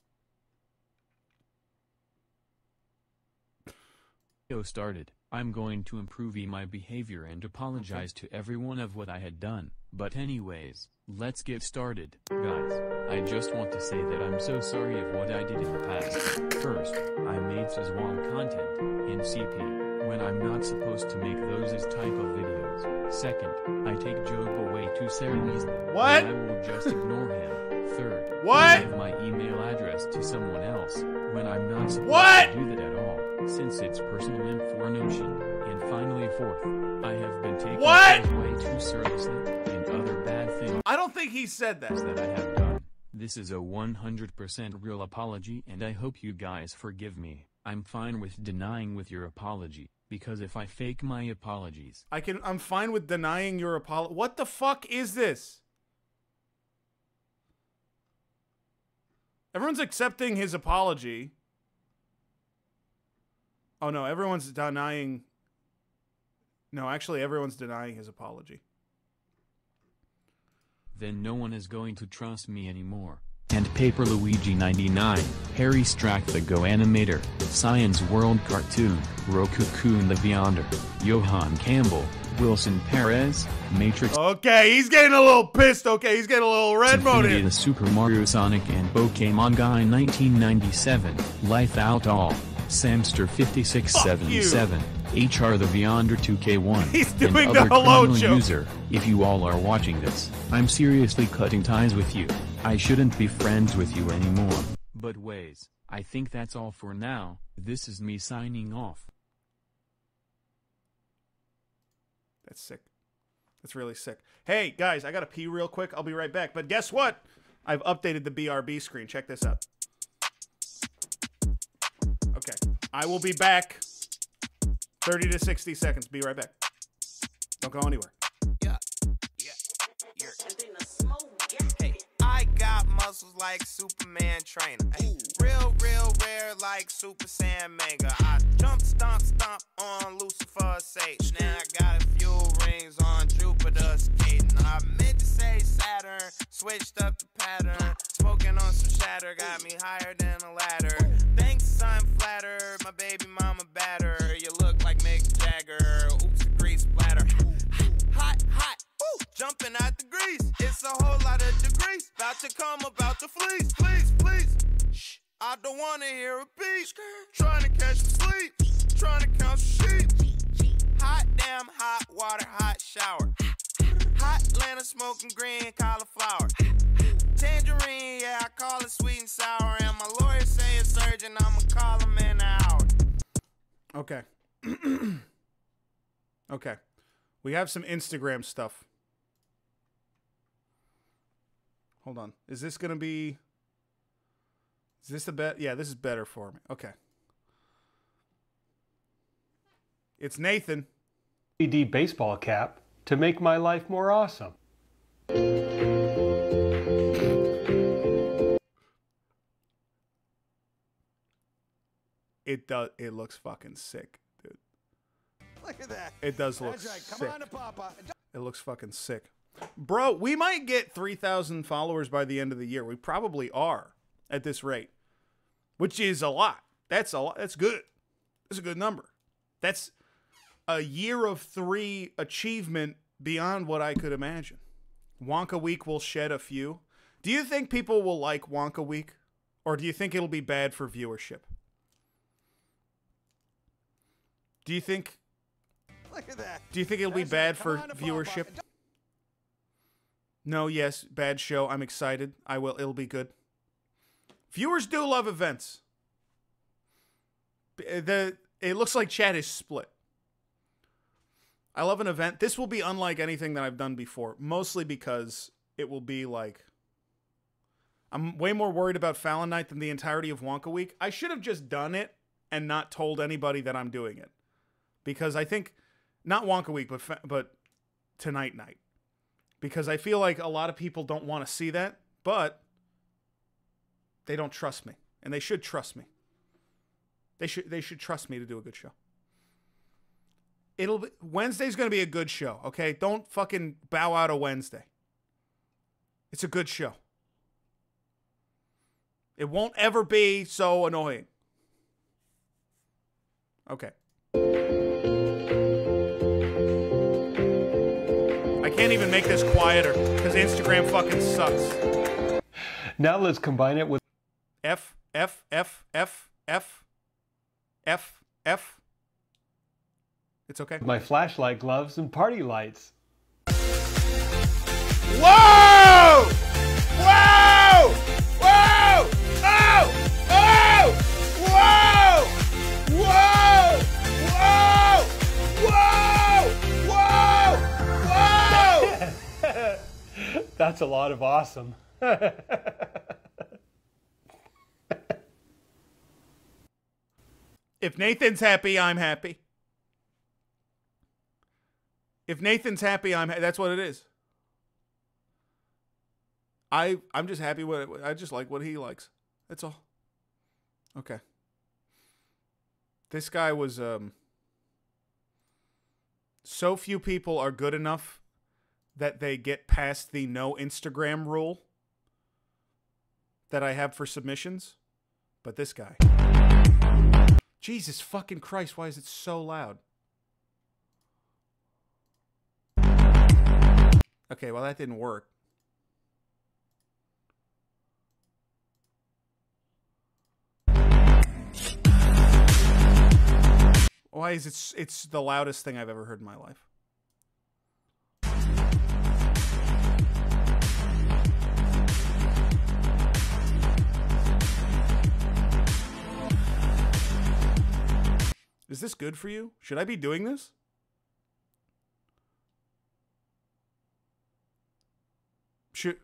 started, I'm going to improve my behavior and apologize to everyone of what I had done. But anyways, let's get started. Guys, I just want to say that I'm so sorry of what I did in the past. First, I made Szechuan content in C P, when I'm not supposed to make those as type of videos. Second, I take Job away too seriously. What? I will just ignore him. Third, What? I give my email address to someone else, when I'm not supposed What? to do that at all, since it's personal information. And finally fourth, I have been taking What? things way too seriously, and other bad things I don't think he said that. that I have done. This is a one hundred percent real apology and I hope you guys forgive me. I'm fine with denying with your apology, because if I fake my apologies, I can I'm fine with denying your apology. What the fuck is this? Everyone's accepting his apology. Oh no, everyone's denying. No, actually everyone's denying his apology. then no one is going to trust me anymore. And Paper Luigi ninety-nine, Harry Strack the Go Animator, Science World Cartoon, Roku-kun the Beyonder, Johan Campbell, Wilson Perez, Matrix. Okay, he's getting a little pissed. Okay, he's getting a little red mode Infinity in. the Super Mario Sonic and Pokemon Guy nineteen ninety-seven, Life Out All, Samster fifty-six seventy-seven, H R the Beyonder two K one, He's and doing the other hello criminal joke. user. If you all are watching this, I'm seriously cutting ties with you. I shouldn't be friends with you anymore. But ways, I think that's all for now. This is me signing off. That's sick. That's really sick. Hey, guys, I gotta pee real quick. I'll be right back. But guess what? I've updated the B R B screen. Check this out. Okay. I will be back. thirty to sixty seconds. Be right back. Don't go anywhere. Yeah. Yeah. Yeah. Hey, I got muscles like Superman trainer. Hey, real, real rare like Super Saiyan Mega. I jump, stomp, stomp on Lucifer's Sage. Now I got a few rings on Jupiter skating. I meant to say Saturn, switched up the pattern. chatter got me higher than a ladder. Thanks, I'm flattered. My baby mama batter. You look like Mick Jagger. Oops, the grease splatter. Hot, hot. Ooh, jumping out the grease. It's a whole lot of degrees. About to come, about to fleece. Please, please. Shh. I don't wanna hear a beat. Trying to catch sleep. Trying to count sheep. Hot damn, hot water, hot shower. Hot Atlanta smoking green cauliflower. Tangerine, yeah, I call it sweet and sour. And my lawyer say it's urgent, I'ma call him in an hour. Okay. Okay. We have some Instagram stuff. Hold on. Is this going to be... Is this the bet? Yeah, this is better for me. Okay. It's Nathan. L E D baseball cap to make my life more awesome. It does. It looks fucking sick, dude. Look at that. It does look That's right. Come sick. on to Papa. It looks fucking sick. Bro, we might get three thousand followers by the end of the year. We probably are at this rate, which is a lot. That's a lot. That's good. That's a good number. That's a year of three achievement beyond what I could imagine. Wonka Week will shed a few. Do you think people will like Wonka Week? Or do you think it'll be bad for viewership? Do you think... Look at that. Do you think it'll be That's bad right. for Come on to viewership? Papa. No, yes, bad show. I'm excited. I will. It'll be good. Viewers do love events. The it looks like chat is split. I love an event. This will be unlike anything that I've done before, mostly because it will be like... I'm way more worried about Fallon Night than the entirety of Wonka Week. I should have just done it and not told anybody that I'm doing it. Because I think, not Wonka Week, but but Tonight Night. Because I feel like a lot of people don't want to see that, but they don't trust me. And they should trust me. They should they should trust me to do a good show. It'll be, Wednesday's going to be a good show, okay? Don't fucking bow out of Wednesday. It's a good show. It won't ever be so annoying. Okay. I can't even make this quieter because Instagram fucking sucks. Now let's combine it with F, F, F, F, F, F, F. It's okay. my flashlight gloves and party lights. Whoa! Whoa! Whoa! Oh! Oh! Whoa! Whoa! Whoa! Whoa! Whoa! That's a lot of awesome. If Nathan's happy, I'm happy. If Nathan's happy, I'm ha- that's what it is. I I'm just happy with it. I just like what he likes. That's all. Okay. This guy was um so few people are good enough that they get past the no Instagram rule that I have for submissions. But this guy. Jesus fucking Christ, why is it so loud? Okay, well that didn't work. Why is it? It's the loudest thing I've ever heard in my life. Is this good for you? Should I be doing this? Should...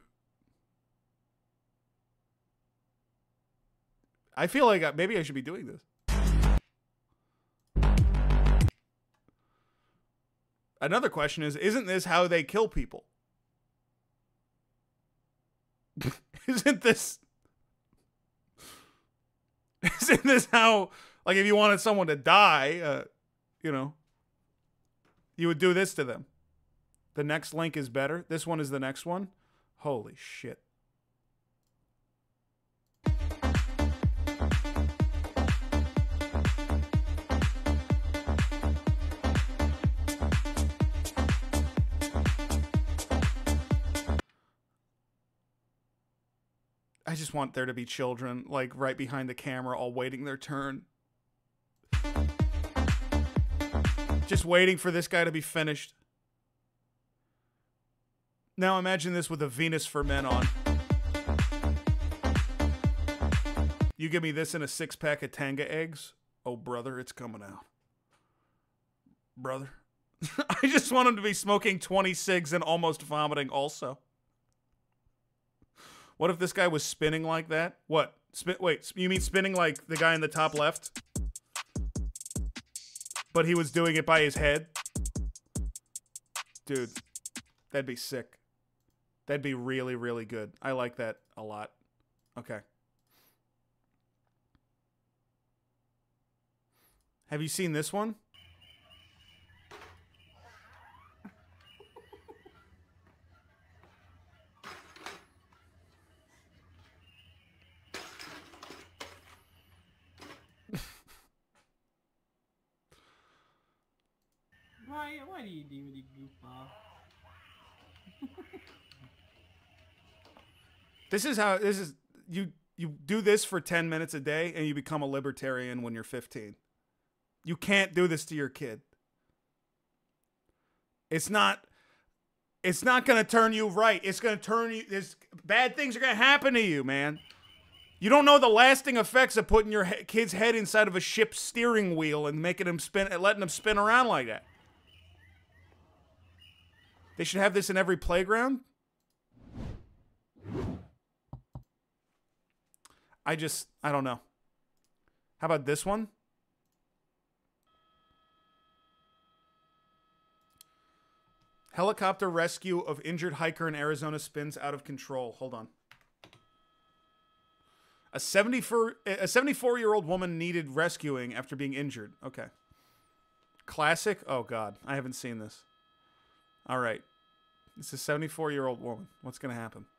I feel like I, maybe I should be doing this. Another question is, isn't this how they kill people? Isn't this... Isn't this how... Like, if you wanted someone to die, uh, you know, you would do this to them. The next link is better. This one is the next one. Holy shit. I just want there to be children, like, right behind the camera, all waiting their turn. Just waiting for this guy to be finished. Now imagine this with a Venus for Men on. You give me this in a six-pack of Tanga eggs? Oh, brother, it's coming out. Brother. I just want him to be smoking twenty cigs and almost vomiting also. What if this guy was spinning like that? What? Spin wait, you mean spinning like the guy in the top left? But he was doing it by his head? Dude, that'd be sick. That'd be really, really good. I like that a lot. Okay. Have you seen this one? Why, why do you do the goofball? This is how, this is, you, you do this for ten minutes a day and you become a libertarian when you're fifteen. You can't do this to your kid. It's not, it's not going to turn you right. It's going to turn you, this, bad things are going to happen to you, man. You don't know the lasting effects of putting your he kid's head inside of a ship's steering wheel and making him spin, and letting him spin around like that. They should have this in every playground. I just, I don't know. How about this one? Helicopter rescue of injured hiker in Arizona spins out of control. Hold on. A seventy-four a seventy-four-year-old woman needed rescuing after being injured. Okay. Classic? Oh, God. I haven't seen this. All right. It's a seventy-four-year-old woman. What's going to happen?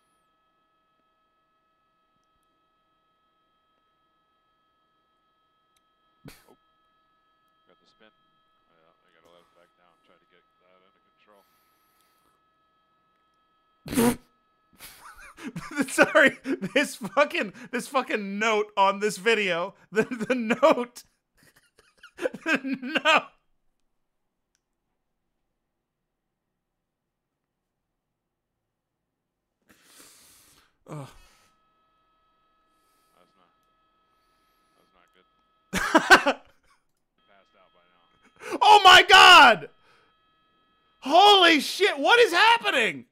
Oh. Got the spin. Yeah, I got to let it back down. Try to get that under control. Sorry, this fucking this fucking note on this video, the the note, the note. Oh. That's not. That's not good. Passed out by now. Oh my God! Holy shit! What is happening?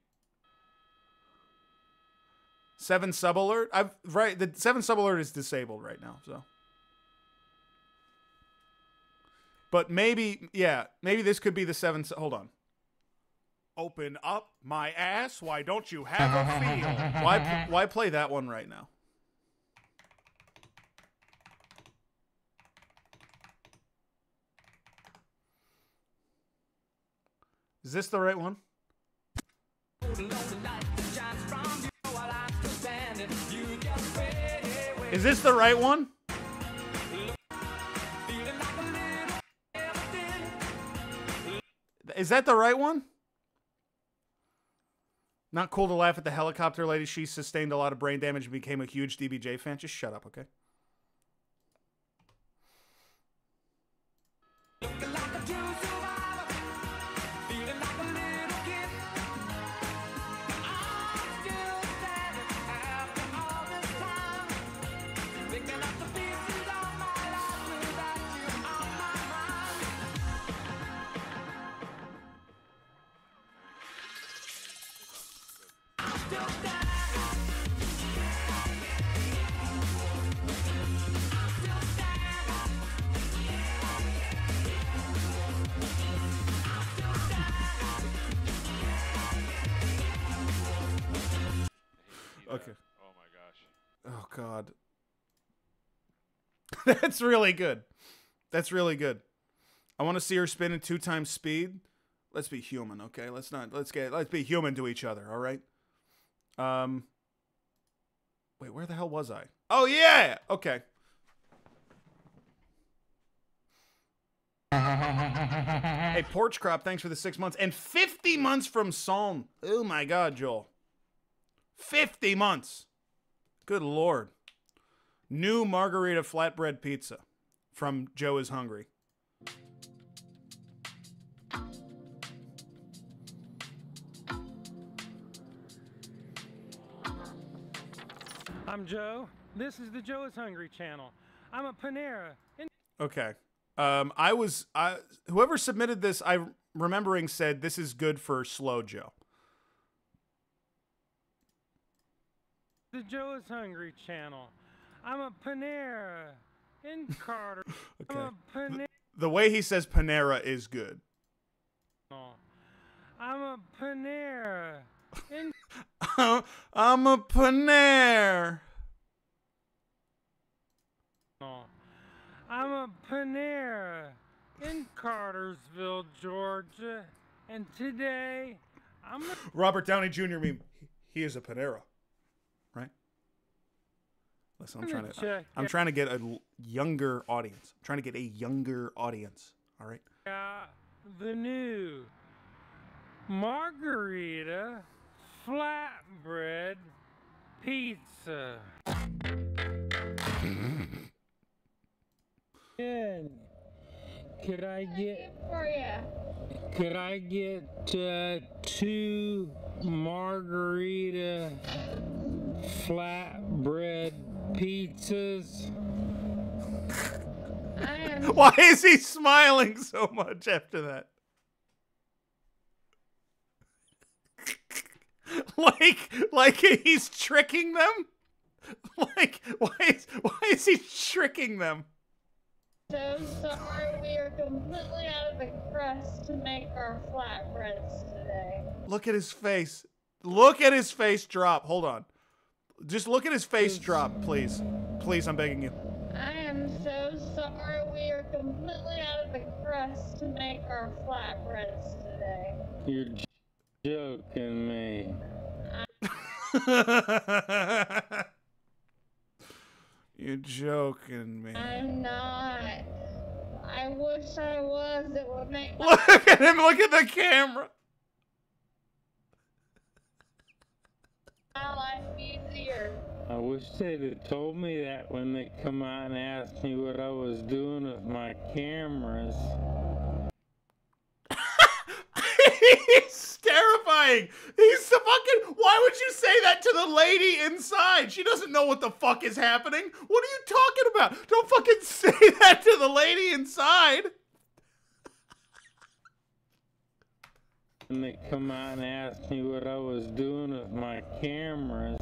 Seven sub alert. I've right. The seven sub alert is disabled right now. So, but maybe yeah, maybe this could be the seven. Hold on. Open up my ass. Why don't you have a feel? Why why play that one right now? Is this the right one? Is this the right one? Is that the right one? Not cool to laugh at the helicopter lady. She sustained a lot of brain damage and became a huge D B J fan. Just shut up, okay? Okay. Oh my gosh. Oh God. That's really good. That's really good. I want to see her spin at two times speed. Let's be human, okay? Let's not. Let's get. Let's be human to each other. All right. Um. Wait, where the hell was I? Oh yeah. Okay. Hey, Porch Crop, thanks for the six months and fifty months from Psalm. Oh my God, Joel. fifty months. Good Lord. New margarita flatbread pizza from Joe is Hungry. I'm Joe. This is the Joe is Hungry channel. I'm a Panera. In Okay. Um, I was, I, whoever submitted this, I remembering said this is good for slow Joe. the Joe is Hungry channel. I'm a Panera in Carter. I'm a Panera. The way he says Panera is good. I'm a Panera in I'm a Panera. I'm a Panera in Cartersville, Georgia, and today I'm a Robert Downey Junior meme. He is a Panera, right? Listen, I'm trying to. check I'm trying to get a l- younger audience. I'm trying to get a younger audience. All right. out the new margarita flatbread pizza. And could I get for you? Could I get uh, two margarita flatbread pizzas? I am Why is he smiling so much after that? like, like he's tricking them? Like, why is, why is he tricking them? so sorry we are completely out of the crust to make our flatbreads today. Look at his face. Look at his face drop. Hold on. Just look at his face drop, please. Please, I'm begging you. I am so sorry we are completely out of the crust to make our flatbreads today. You're joking me. You're joking me. I'm not. I wish I was. It would make my Look at him. Look at the camera. life easier. I wish they'd have told me that when they come out and asked me what I was doing with my cameras. He's terrifying. He's the fucking. Why would you say that to the lady inside? She doesn't know what the fuck is happening. What are you talking about? Don't fucking say that to the lady inside. When they come out and asked me what I was doing with my cameras.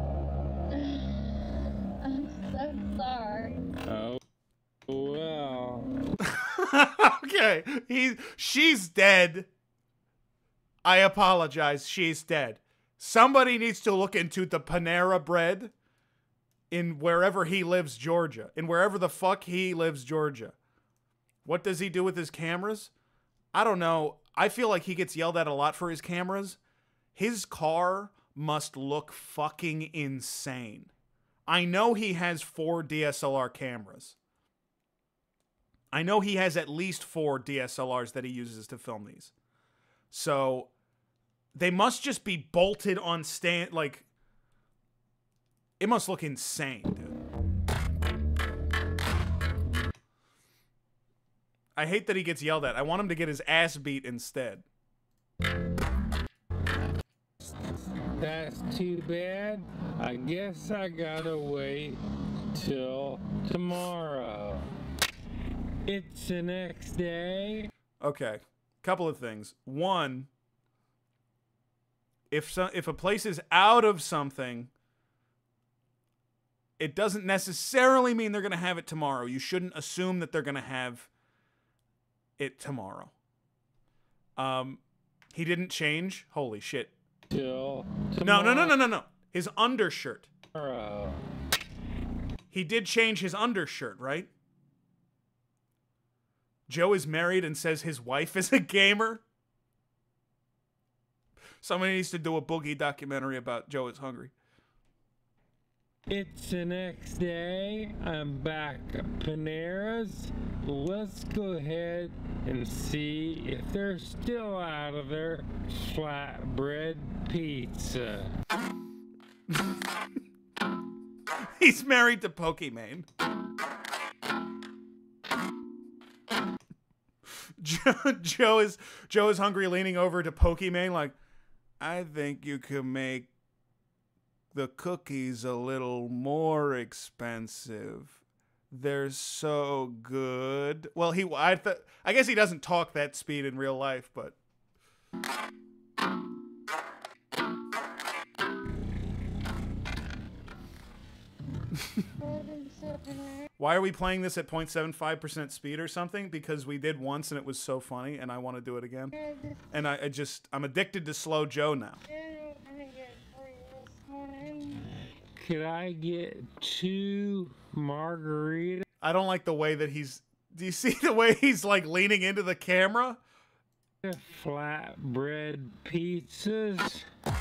I'm so sorry. Oh, well. Okay, he, she's dead. I apologize. She's dead. Somebody needs to look into the Panera bread in wherever he lives, Georgia. In wherever the fuck he lives, Georgia. What does he do with his cameras? I don't know. I feel like he gets yelled at a lot for his cameras. His car must look fucking insane. I know he has four D S L R cameras. I know he has at least four D S L Rs that he uses to film these. So they must just be bolted on stand. Like, it must look insane, dude. I hate that he gets yelled at. I want him to get his ass beat instead. That's too bad. I guess I gotta wait till tomorrow. It's the next day. Okay, couple of things. One, if so, if a place is out of something, it doesn't necessarily mean they're going to have it tomorrow. You shouldn't assume that they're going to have it tomorrow. Um, he didn't change. Holy shit. Till No, no, no, no, no, no. His undershirt. tomorrow. He did change his undershirt, right? Joe is married and says his wife is a gamer. Somebody needs to do a Boogie documentary about Joe is Hungry. It's the next day. I'm back at Panera's. Let's go ahead and see if they're still out of their flatbread pizza. He's married to Pokimane. Joe, Joe is Joe is hungry, leaning over to Pokimane like, I think you could make the cookies a little more expensive. They're so good. Well, he I th I guess he doesn't talk that speed in real life, but why are we playing this at zero point seven five percent speed or something? Because we did once and it was so funny and I want to do it again. And I, I just, I'm addicted to Slow Joe now. Could I get two margaritas? I don't like the way that he's, do you see the way he's like leaning into the camera? Flatbread pizzas.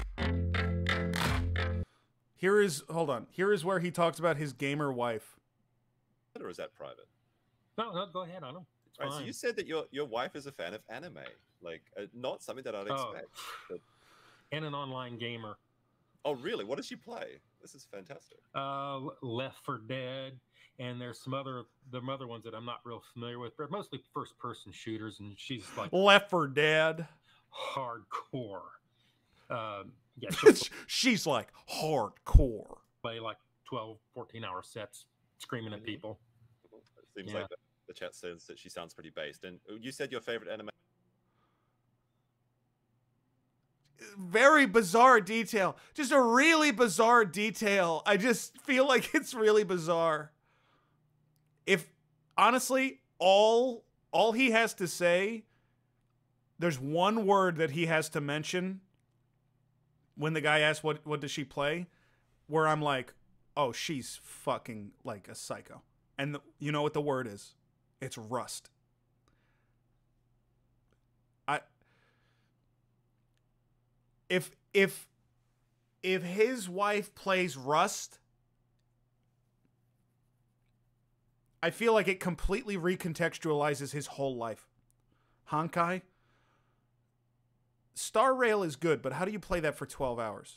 Here is, hold on, here is where he talks about his gamer wife. Or is that private? No, no, go ahead on them. It's Right, fine. so you said that your your wife is a fan of anime, like uh, not something that I'd Oh. expect. But... And an online gamer. Oh, really? What does she play? This is fantastic. Uh, Left four Dead, and there's some other the other ones that I'm not real familiar with, but mostly first-person shooters, and she's like Left four Dead. hardcore. Um, yeah, she'll She's like hardcore. play like twelve, fourteen hour sets, screaming at people. It seems Yeah. like the, the chat says that she sounds pretty based. And you said your favorite anime. Very bizarre detail. Just a really bizarre detail. I just feel like it's really bizarre. If honestly, all all he has to say, there's one word that he has to mention when the guy asks what what does she play, where I'm like, oh, she's fucking like a psycho. And the, you know what the word is? It's Rust. I If if if his wife plays Rust, I feel like it completely recontextualizes his whole life. Honkai, Star Rail is good, but how do you play that for twelve hours?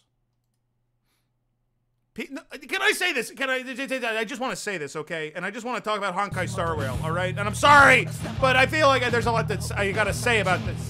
P no, can I say this? Can I? I just want to say this, okay? And I just want to talk about Honkai Star Rail, all right? And I'm sorry, but I feel like there's a lot that I gotta say about this.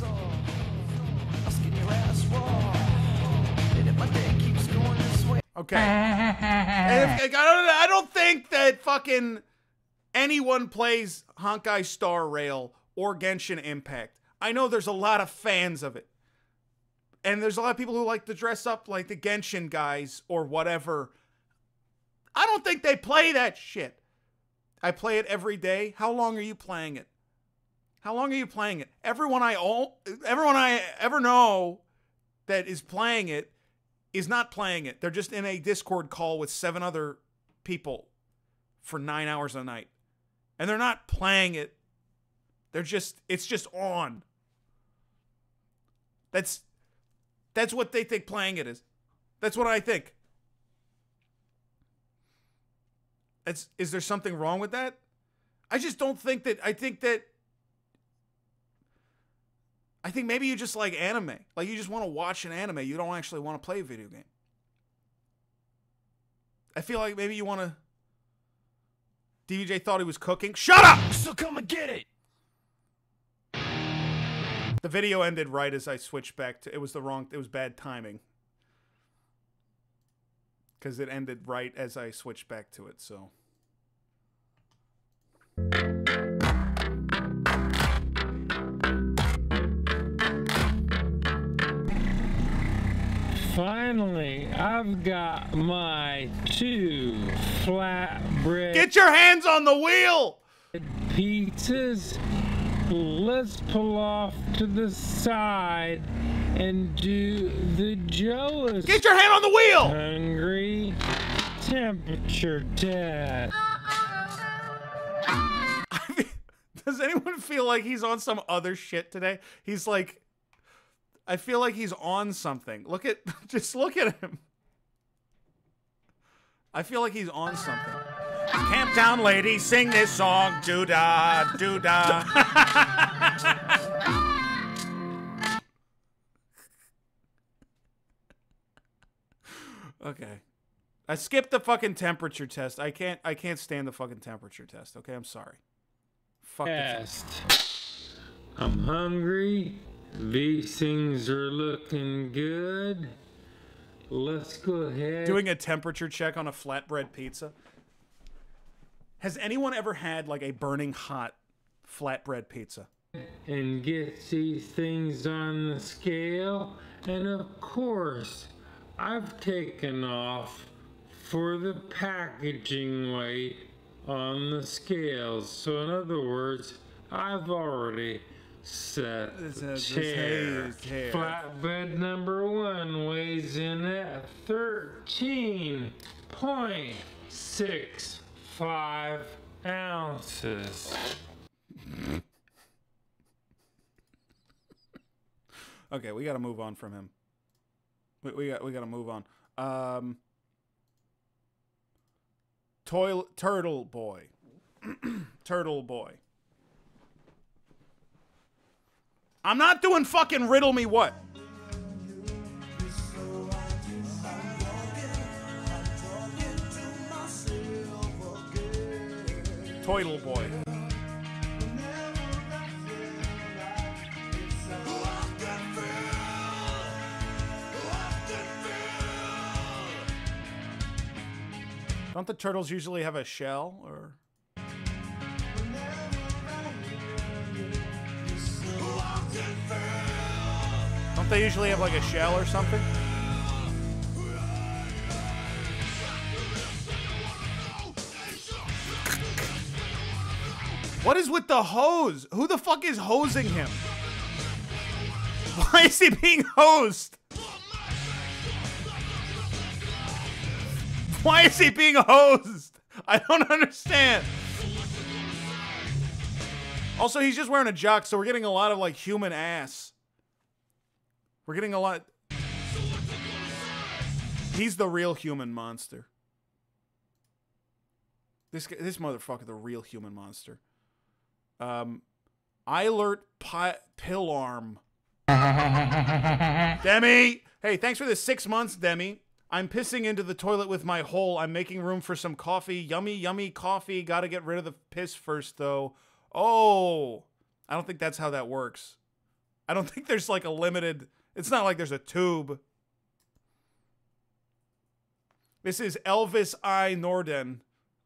Okay. And if, I, don't, I don't think that fucking anyone plays Honkai Star Rail or Genshin Impact. I know there's a lot of fans of it. And there's a lot of people who like to dress up like the Genshin guys or whatever. I don't think they play that shit. I play it every day. How long are you playing it? How long are you playing it? Everyone I all, everyone I ever know that is playing it is not playing it. They're just in a Discord call with seven other people for nine hours a night. And they're not playing it. They're just, it's just on. That's, that's what they think playing it is. That's what I think. It's, is there something wrong with that? I just don't think that, I think that, I think maybe you just like anime. Like, you just want to watch an anime. You don't actually want to play a video game. I feel like maybe you want to... D V J thought he was cooking. Shut up! So come and get it! The video ended right as I switched back to... It was the wrong... It was bad timing. Because it ended right as I switched back to it, so... Finally, I've got my two flatbread. Get your hands on the wheel! Pizzas. Let's pull off to the side and do the Joe's. Get your hand on the wheel! Hungry temperature test. Does anyone feel like he's on some other shit today? He's like... I feel like he's on something. Look at, just look at him. I feel like he's on something. Camptown lady, sing this song, doo-da, doo-da. Okay. I skipped the fucking temperature test. I can't I can't stand the fucking temperature test, okay? I'm sorry. Fuck Test. I'm hungry. These things are looking good. Let's go ahead. Doing a temperature check on a flatbread pizza. Has anyone ever had like a burning hot flatbread pizza? And get these things on the scale. And of course, I've taken off for the packaging weight on the scales. So in other words, I've already set the chair. Flatbed number one weighs in at thirteen point six five ounces. Okay, we got to move on from him. We, we got we got to move on. Um, Toil Turtle Boy. Turtle Boy. I'm not doing fucking riddle me what. Toidle Boy. Don't the turtles usually have a shell, or? Don't they usually have like a shell or something? What is with the hose? Who the fuck is hosing him? Why is he being hosed? Why is he being hosed? I don't understand. Also, he's just wearing a jock, so we're getting a lot of, like, human ass. We're getting a lot... He's the real human monster. This guy, this motherfucker, the real human monster. Um, Eilert Pi Pillarm. Demi! Hey, thanks for the six months, Demi. I'm pissing into the toilet with my hole. I'm making room for some coffee. Yummy, yummy coffee. Gotta get rid of the piss first, though. Oh, I don't think that's how that works. I don't think there's like a limited... It's not like there's a tube. This is Elvis I. Norden.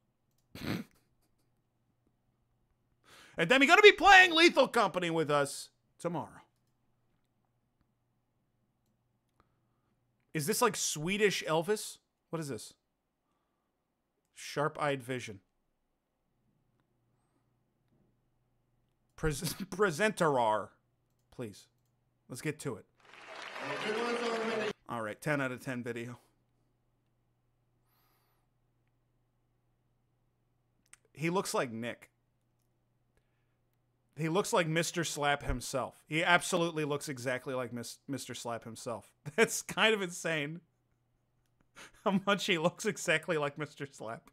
And then we're going to be playing Lethal Company with us tomorrow. Is this like Swedish Elvis? What is this? Sharp-eyed vision. Pres Presentarar. Please. Let's get to it. All right, ten out of ten video. He looks like Nick. He looks like Mister Slap himself. He absolutely looks exactly like Mister Slap himself. That's kind of insane. How much he looks exactly like Mister Slap.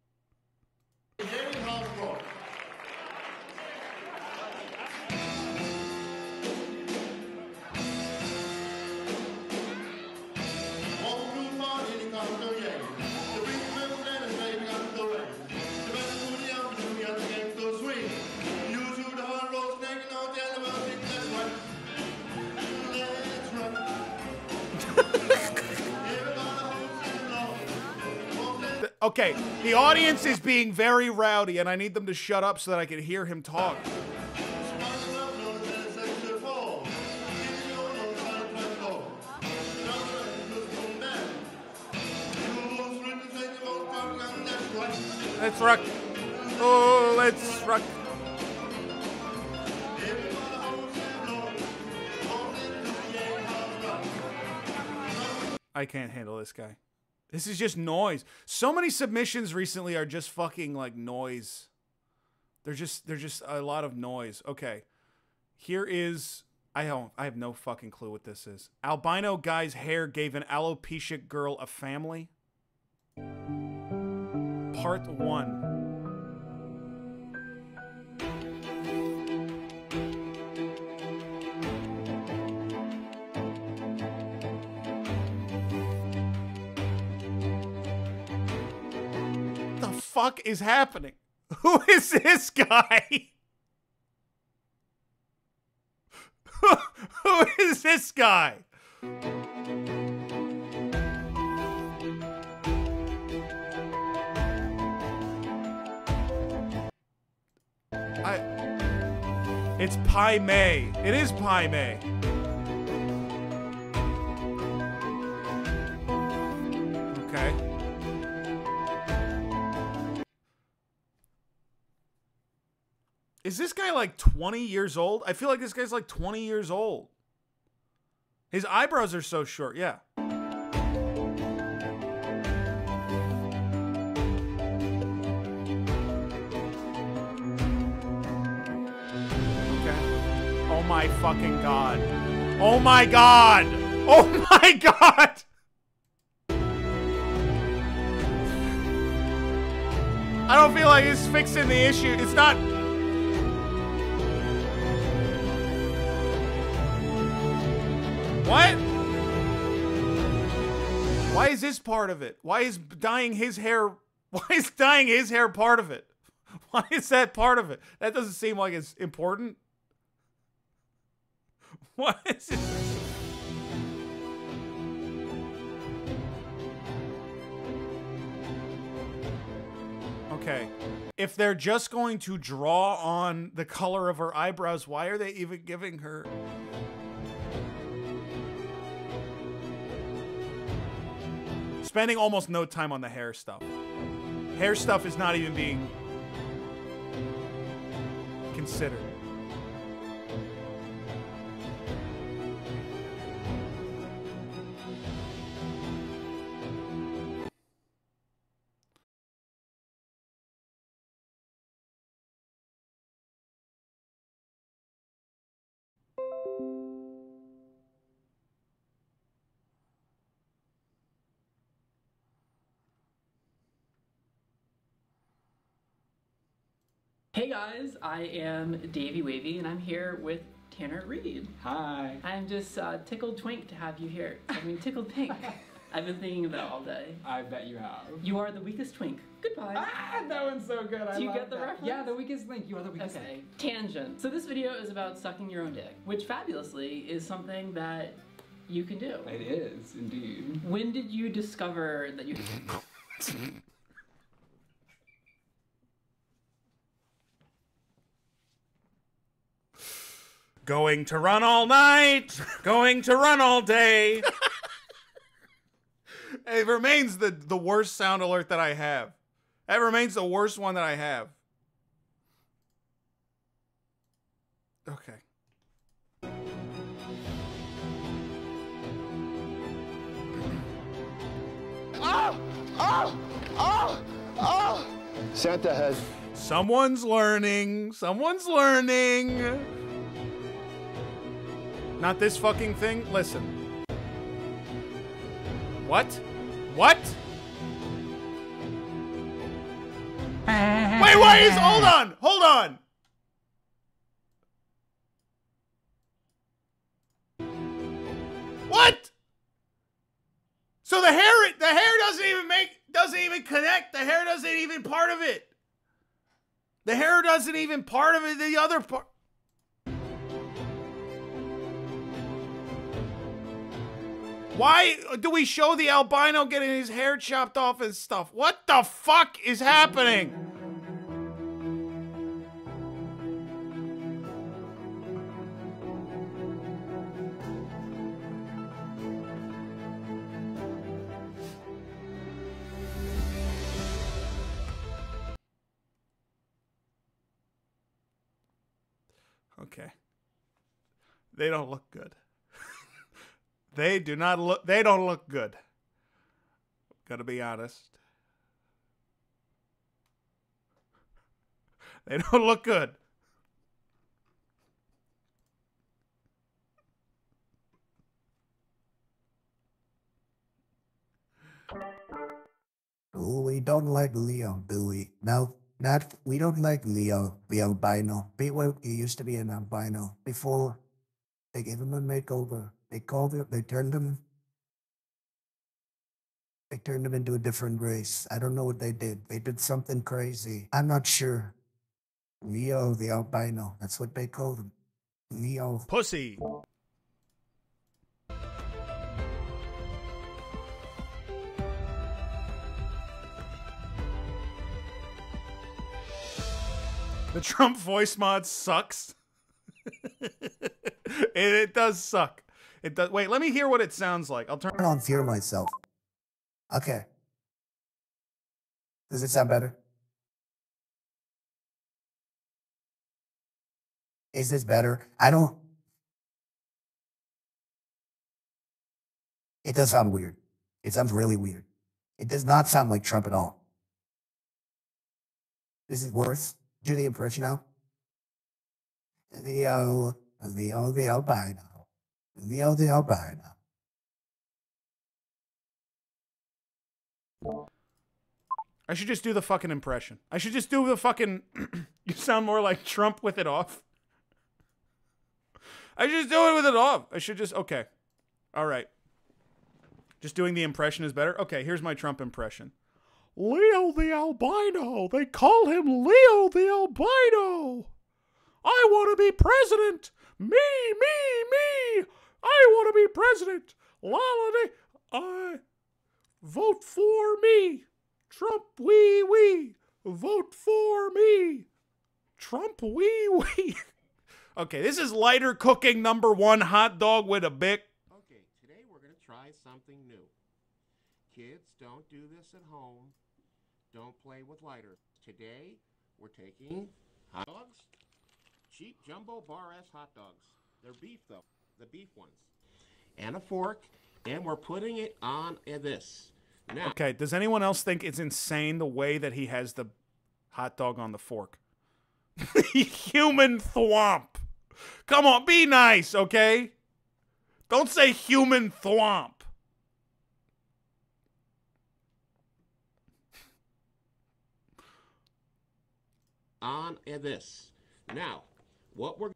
Okay, the audience is being very rowdy, and I need them to shut up so that I can hear him talk. Let's rock. Oh, let's rock. I can't handle this guy. This is just noise. So many submissions recently are just fucking like noise. They're just they're just a lot of noise. Okay. Here is I don't I have no fucking clue what this is. Albino guy's hair gave an alopecia girl a family. Part one. fuck is happening? Who is this guy? Who is this guy? I. It's Pai Mei. It is Pai Mei. Okay. Is this guy like twenty years old? I feel like this guy's like twenty years old. His eyebrows are so short, yeah. Oh my fucking god. Oh my god. Oh my god. I don't feel like it's fixing the issue. It's not. What? Why is this part of it? Why is dyeing his hair? Why is dyeing his hair part of it? Why is that part of it? That doesn't seem like it's important. What is it? Okay. If they're just going to draw on the color of her eyebrows, why are they even giving her... Spending almost no time on the hair stuff. Hair stuff is not even being considered. Hey guys, I am Davey Wavy and I'm here with Tanner Reed. Hi. I'm just uh, tickled twink to have you here. I mean tickled pink. I've been thinking about it all day. I bet you have. You are the weakest twink. Goodbye. Ah, that one's so good. I Do you love get the that. reference? Yeah, the weakest link. You are the weakest Okay. link. Tangent. So this video is about sucking your own dick, which fabulously is something that you can do. It is, indeed. When did you discover that you... Going to run all night, going to run all day. It remains the, the worst sound alert that I have. That remains the worst one that I have. Okay. Oh! Oh! Oh! Oh! Santa has... Someone's learning. Someone's learning. Not this fucking thing? Listen. What? What? Wait, why is... Hold on! Hold on! What? So the hair... The hair doesn't even make... Doesn't even connect. The hair doesn't even part of it. The hair doesn't even part of it. The other part... Why do we show the albino getting his hair chopped off and stuff? What the fuck is happening? Okay. They don't look good. They do not look, they don't look good. Gotta be honest. They don't look good. Oh, we don't like Leo, do we? No, not, we don't like Leo, the albino. He, well, he used to be an albino before they gave him a makeover. They called it, they turned him, They turned him into a different race. I don't know what they did. They did something crazy. I'm not sure. Leo the albino. That's what they called him. Leo. Pussy. The Trump voice mod sucks. it, it does suck. It does. Wait, let me hear what it sounds like. I'll turn I don't fear myself. Okay. Does it sound better? Is this better? I don't. It does sound weird. It sounds really weird. It does not sound like Trump at all. This is worse. Do the impression now. Leo, Leo the albino. Leo the albino. I should just do the fucking impression. I should just do the fucking... You sound more like Trump with it off. I should just do it with it off. I should just... Okay. All right. Just doing the impression is better? Okay, here's my Trump impression. Leo the albino. They call him Leo the albino. I want to be president. Me, me, me. I want to be president. La la de. I vote for me. Trump wee wee. Vote for me. Trump wee wee. Okay, this is lighter cooking number one hot dog with a bic. Okay, today we're going to try something new. Kids, don't do this at home. Don't play with lighter. Today, we're taking hot dogs. Cheap jumbo bar-ass hot dogs. They're beef, though. The beef ones. And a fork. And we're putting it on uh, this. Now, okay, does anyone else think it's insane the way that he has the hot dog on the fork? Human thwomp. Come on, be nice, okay? Don't say human thwomp. on uh, this. Now, what we're...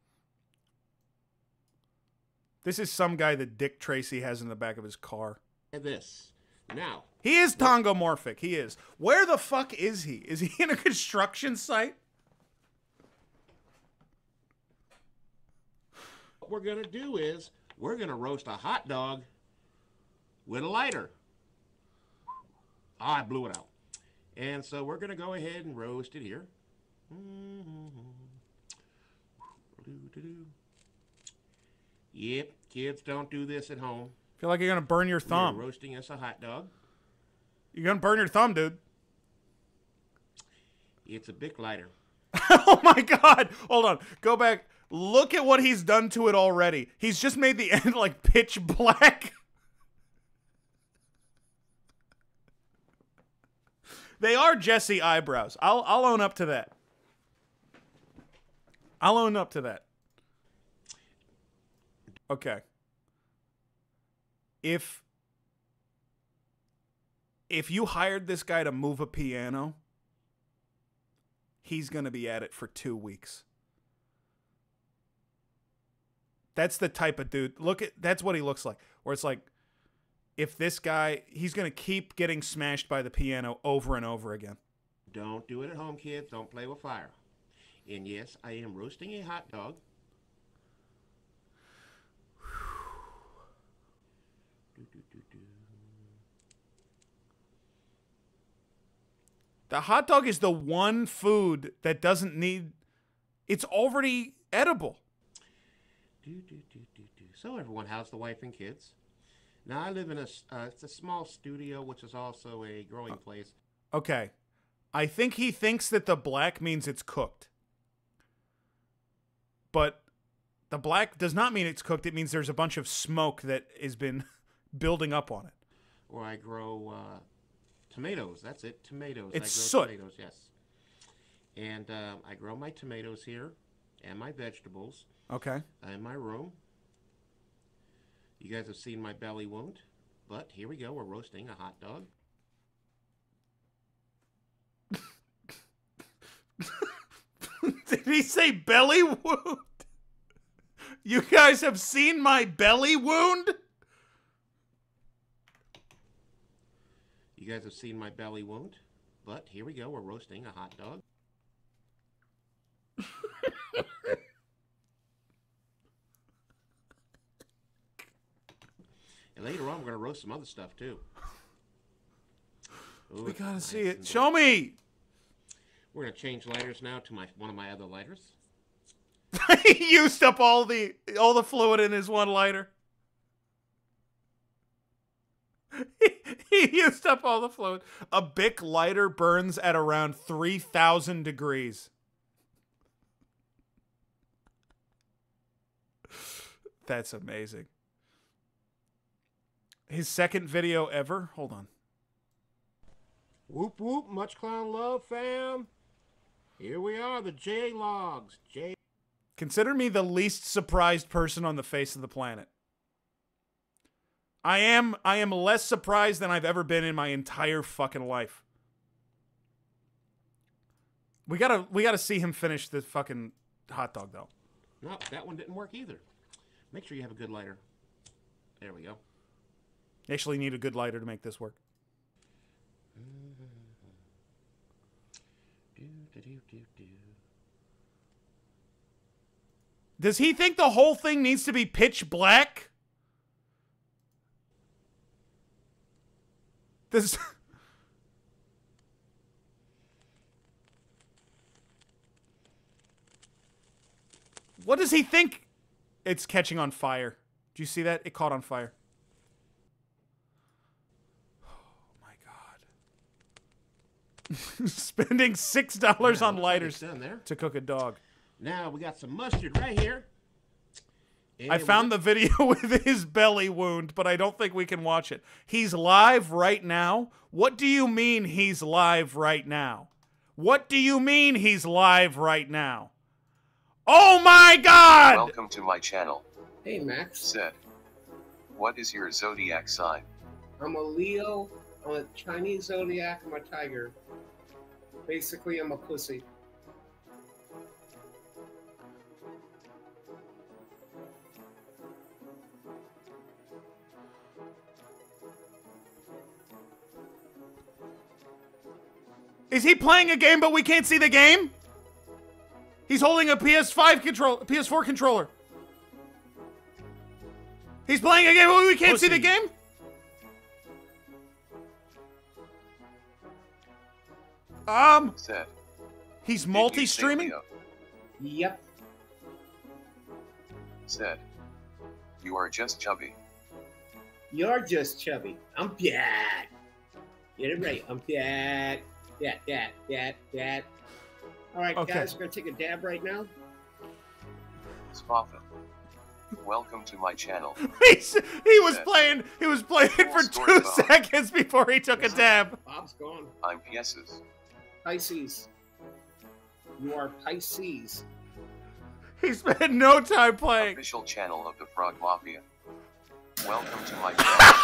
This is some guy that Dick Tracy has in the back of his car. This. Now. He is tongomorphic. He is. Where the fuck is he? Is he in a construction site? What we're going to do is we're going to roast a hot dog with a lighter. Oh, I blew it out. And so we're going to go ahead and roast it here. Yep, kids, don't do this at home. Feel like you're going to burn your thumb. We're roasting us a hot dog. You're going to burn your thumb, dude. It's a big lighter. Oh my God. Hold on. Go back. Look at what he's done to it already. He's just made the end like pitch black. They are Jesse eyebrows. I'll I'll own up to that. I'll own up to that. Okay. If if you hired this guy to move a piano, he's going to be at it for two weeks. That's the type of dude. Look at that's what he looks like. Where it's like, if this guy, he's going to keep getting smashed by the piano over and over again. Don't do it at home, kids. Don't play with fire. And yes, I am roasting a hot dog. The hot dog is the one food that doesn't need, it's already edible. Do, do, do, do, do. So everyone, how's the wife and kids? Now I live in a, uh, it's a small studio, which is also a growing place. Okay. I think he thinks that the black means it's cooked. But the black does not mean it's cooked. It means there's a bunch of smoke that has been building up on it. Where I grow uh, tomatoes. That's it, tomatoes. It's I grow soot. tomatoes, yes. And uh, I grow my tomatoes here and my vegetables. Okay. In my room. You guys have seen my belly wound, but here we go. We're roasting a hot dog. Did he say belly wound? You guys have seen my belly wound? You guys have seen my belly wound, but here we go. We're roasting a hot dog. And later on, we're going to roast some other stuff, too. Ooh, We gotta nice see it. and Show me! We're going to change lighters now to my one of my other lighters. He used up all the all the fluid in his one lighter. He, he used up all the fluid. A Bic lighter burns at around three thousand degrees. That's amazing. His second video ever? Hold on. Whoop whoop, much clown love, fam. Here we are, the J-Logs. J. Consider me the least surprised person on the face of the planet. I am I am less surprised than I've ever been in my entire fucking life. We gotta we gotta see him finish the fucking hot dog though. No, that one didn't work either. Make sure you have a good lighter. There we go. You actually need a good lighter to make this work. Does he think the whole thing needs to be pitch black? This... What does he think? It's catching on fire. Do you see that? It caught on fire. Oh my god. Spending six dollars Yeah, on looks like lighters it's done there. to cook a dog. Now we got some mustard right here. I found the video with his belly wound, but I don't think we can watch it. He's live right now? What do you mean he's live right now? What do you mean he's live right now? Oh my god! Welcome to my channel. Hey, Max. Said. What is your zodiac sign? I'm a Leo. I'm a Chinese zodiac. I'm a tiger. Basically, I'm a pussy. Is he playing a game but we can't see the game? He's holding a P S five control, P S four controller. He's playing a game but we can't Pussy. see the game? Um, Said. he's Did you say multi-streaming? Leo? Yep. Said. You are just chubby. You're just chubby. I'm fat. Get it right. I'm fat. Fat, fat, fat, fat. All right, Okay. guys, we're going to take a dab right now. Spaffa. Welcome to my channel. He's, he was Said. playing, he was playing for Story two Bob. seconds before he took a dab. Bob's gone. I'm Pisces. Pisces. You are Pisces. He spent no time playing. Official channel of the Frog Mafia. Welcome to my channel.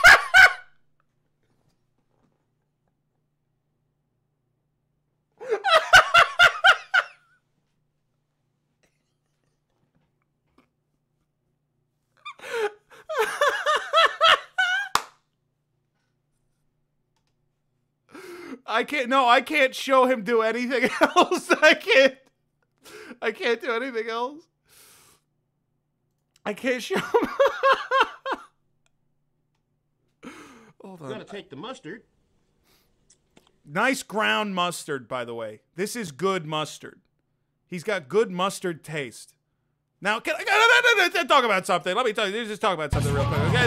I can't, no, I can't show him do anything else. I can't, I can't do anything else. I can't show him. Hold We're on. going to take the mustard. Nice ground mustard, by the way. This is good mustard. He's got good mustard taste. Now, can I, can I talk about something? Let me tell you, let's just talk about something real quick. Okay?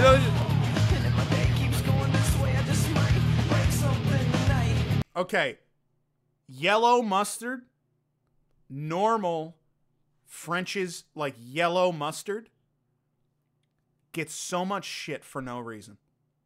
Okay. Yellow mustard, normal French's like yellow mustard gets so much shit for no reason.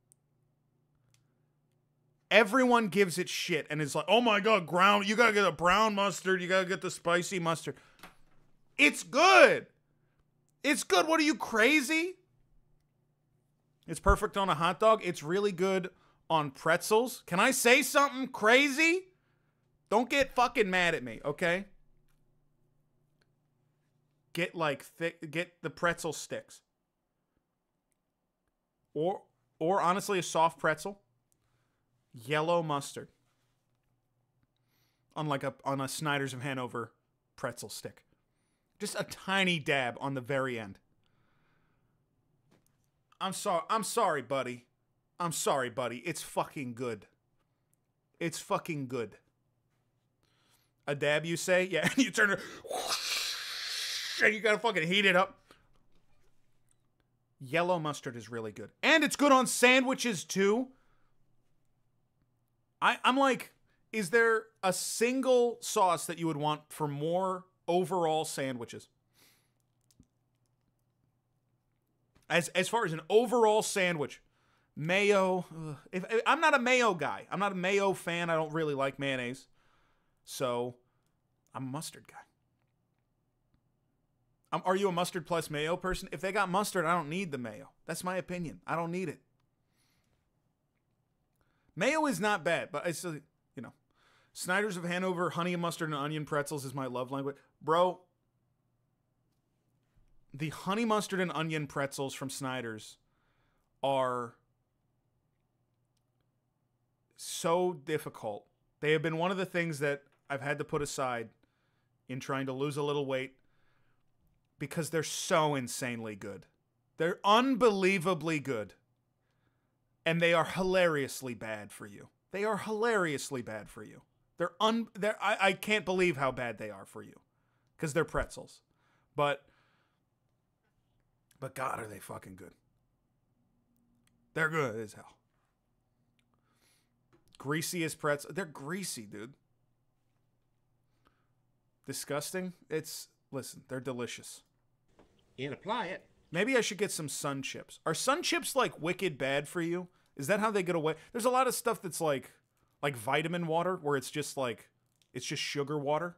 Everyone gives it shit and is like, oh my god, ground, you gotta get a brown mustard, you gotta get the spicy mustard. It's good. It's good. What are you, crazy? It's perfect on a hot dog. It's really good on pretzels. Can I say something crazy? Don't get fucking mad at me, okay? Get like thick, get the pretzel sticks. Or, or honestly, a soft pretzel. Yellow mustard. On like a on a Snyder's of Hanover pretzel stick. Just a tiny dab on the very end. I'm sorry. I'm sorry, buddy. I'm sorry, buddy. It's fucking good. It's fucking good. A dab, you say? Yeah, and you turn it, and you gotta fucking heat it up. Yellow mustard is really good. And it's good on sandwiches, too. I, I'm like, is there a single sauce that you would want for more overall sandwiches? As as far as an overall sandwich, mayo. Ugh, if, if I'm not a mayo guy, I'm not a mayo fan. I don't really like mayonnaise, so I'm a mustard guy. Um, are you a mustard plus mayo person? If they got mustard, I don't need the mayo. That's my opinion. I don't need it. Mayo is not bad, but it's you know, Snyder's of Hanover, honey and mustard and onion pretzels is my love language, bro. The honey mustard and onion pretzels from Snyder's are so difficult. They have been one of the things that I've had to put aside in trying to lose a little weight because they're so insanely good. They're unbelievably good. And they are hilariously bad for you. They are hilariously bad for you. They're un they're I, I can't believe how bad they are for you. Because they're pretzels. But But God, are they fucking good. They're good as hell. Greasy as pretzels. They're greasy, dude. Disgusting? It's, listen, they're delicious. And apply it. Maybe I should get some Sun Chips. Are Sun Chips, like, wicked bad for you? Is that how they get away? There's a lot of stuff that's, like, like vitamin water, where it's just, like, it's just sugar water.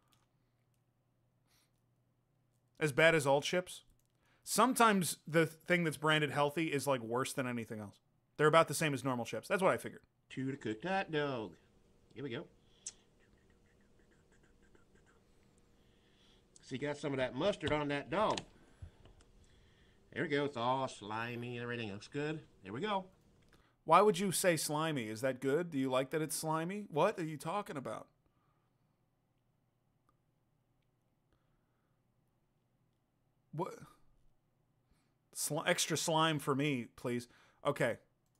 As bad as all chips. Sometimes the thing that's branded healthy is, like, worse than anything else. They're about the same as normal chips. That's what I figured. To the cooked hot dog. Here we go. So you got some of that mustard on that dog. There we go. It's all slimy and everything looks good. There we go. Why would you say slimy? Is that good? Do you like that it's slimy? What are you talking about? What? Sli- extra slime for me, please. Okay.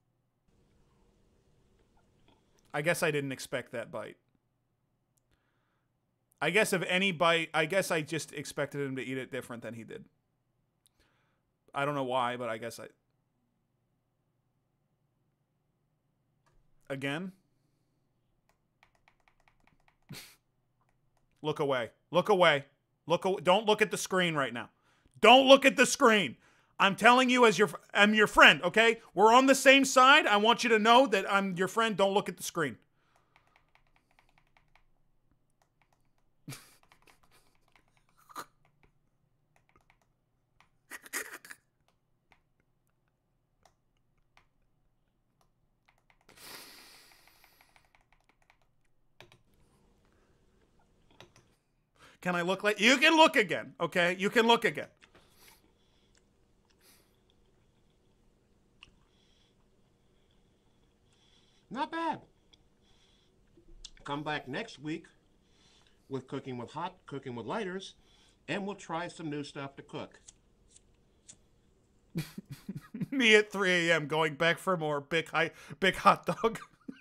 I guess I didn't expect that bite. I guess of any bite, I guess I just expected him to eat it different than he did. I don't know why, but I guess I... Again? Look away. Look away. Look away. Don't look at the screen right now. Don't look at the screen. I'm telling you as your I'm your friend, okay? We're on the same side. I want you to know that I'm your friend. Don't look at the screen. Can I look like... You can look again, okay? You can look again. Not bad. Come back next week with Cooking with Hot, Cooking with Lighters, and we'll try some new stuff to cook. Me at three A M going back for more big, high, big hot dog.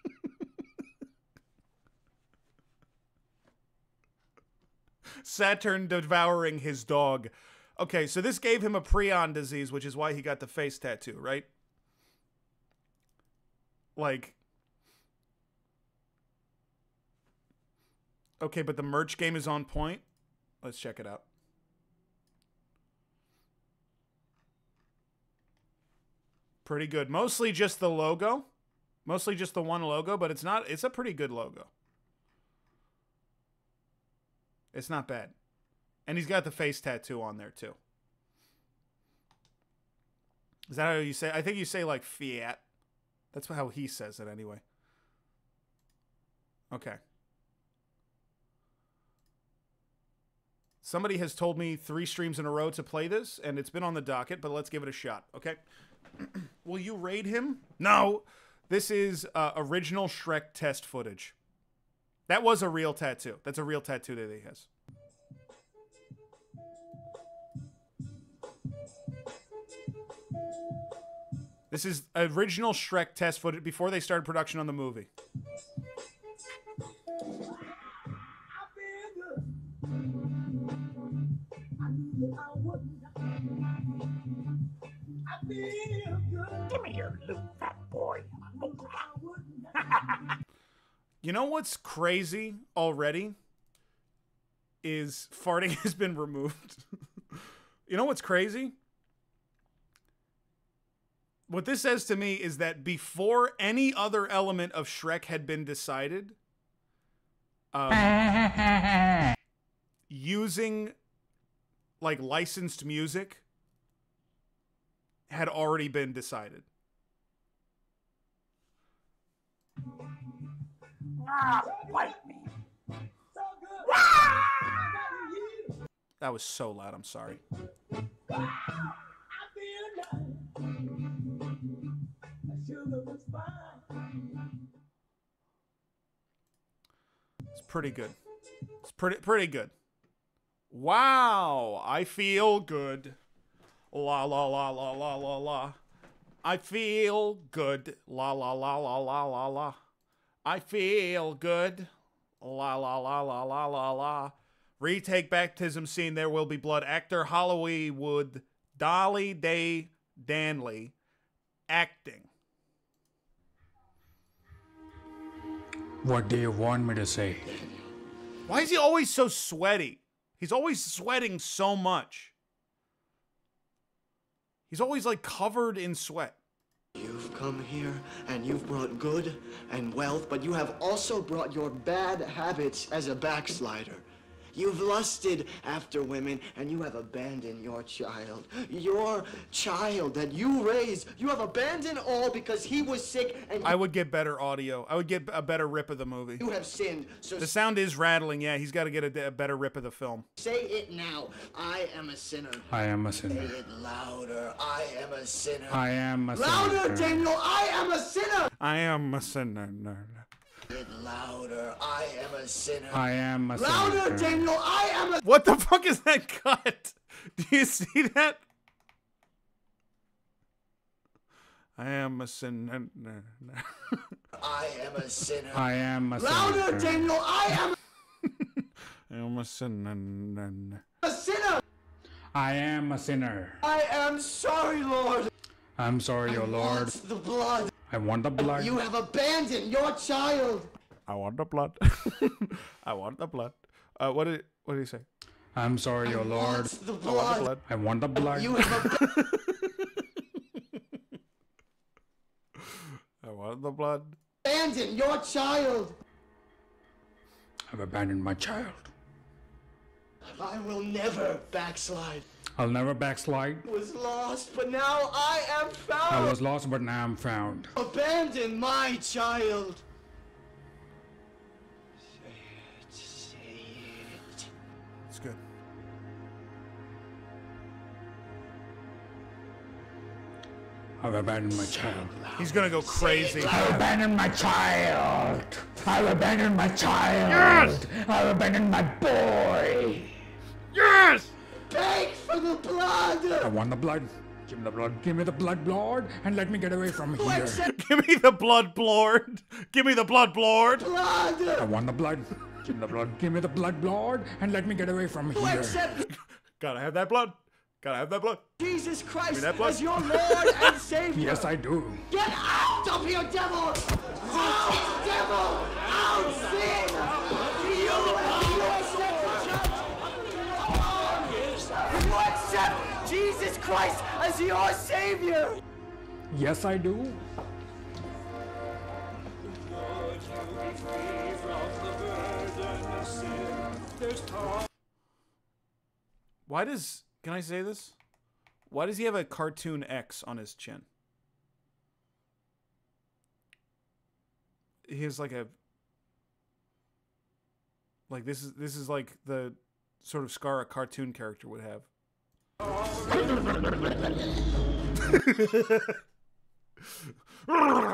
Saturn devouring his dog. Okay, so this gave him a prion disease, which is why he got the face tattoo, right? Like... Okay, but the merch game is on point. Let's check it out. Pretty good. Mostly just the logo. Mostly just the one logo, but it's not, it's a pretty good logo. It's not bad. And he's got the face tattoo on there too. Is that how you say? I think you say like Fiat. That's how he says it anyway. Okay. Somebody has told me three streams in a row to play this, and it's been on the docket, but let's give it a shot, okay? Will you raid him? No. This is uh, original Shrek test footage. That was a real tattoo. That's a real tattoo that he has. This is original Shrek test footage before they started production on the movie. Give me your little fat boy. You know what's crazy already? Is farting has been removed. You know what's crazy? What this says to me is that before any other element of Shrek had been decided, um, using like licensed music had already been decided. Ah, bite me. That was so loud, I'm sorry. It's pretty good. It's pretty pretty good. Wow, I feel good. La la la la la la la. I feel good. La la la la la la la. I feel good. La la la la la la la. Retake baptism scene. There will be blood. Actor Hollywood Dolly Day Danley acting. What do you want me to say? Why is he always so sweaty? He's always sweating so much. He's always like covered in sweat. You've come here and you've brought good and wealth, but you have also brought your bad habits as a backslider. You've lusted after women and you have abandoned your child. Your child that you raised, you have abandoned all because he was sick and I would get better audio. I would get a better rip of the movie. you have sinned. So The sound is rattling. Yeah, he's got to get a, a better rip of the film. say it now. I am a sinner. I am a sinner. Say it louder. I am a sinner. I am a Louder, sinner. Daniel. I am a sinner. I am a sinner. Say it louder. I am a sinner. I am a Louder, sinner. Daniel. I am a What the fuck is that cut? Do you see that? I am a sinner. I am a sinner. I am a Louder, sinner. Daniel. I am I am a sinner. a sinner. I am a sinner. I am sorry, Lord. I'm sorry, O Lord. Want the blood. I want the blood. You have abandoned your child. I want the blood. I want the blood. Uh, what did what did he say? I'm sorry, O Lord. The I want the blood. I want the blood. You have ab- I want the blood. abandoned your child. I've abandoned my child. I will never backslide. I'll never backslide. I was lost, but now I am found. I was lost, but now I'm found. Abandon my child. Say it, say it. It's good. I've abandoned my child. He's gonna go crazy. I've abandoned my child. I've abandoned my child. Yes! I've abandoned my boy. Yes! Beg for the blood. I want the blood. Give me the blood. Give me the blood, Lord, and let me get away from here. Give me the blood, Lord. Give me the blood, Lord. Blood. I want the blood. Give me the blood. Give me the blood, Lord, and let me get away from here. Accept Gotta have that blood. Gotta have that blood. Jesus Give me Christ that blood. as your Lord and Savior. Yes, I do. Get out of here, devil! Out, devil! Out, sin! You, you accept the church! You accept Jesus Christ as your Savior! Yes, I do. Why does, can I say this? Why does he have a cartoon X on his chin? He has like a, like this is, this is like the sort of scar a cartoon character would have.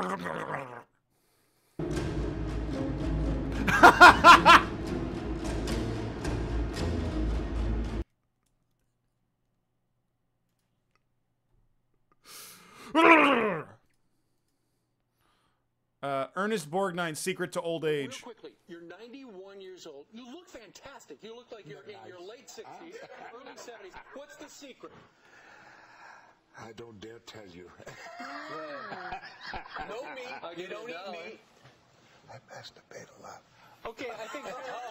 uh, Ernest Borgnine, Secret to Old Age. Real quickly, you're ninety-one years old. You look fantastic. You look like you're in your late sixties, early seventies. What's the secret? I don't dare tell you. No meat. You don't eat meat. I masturbate a lot. Okay, I think.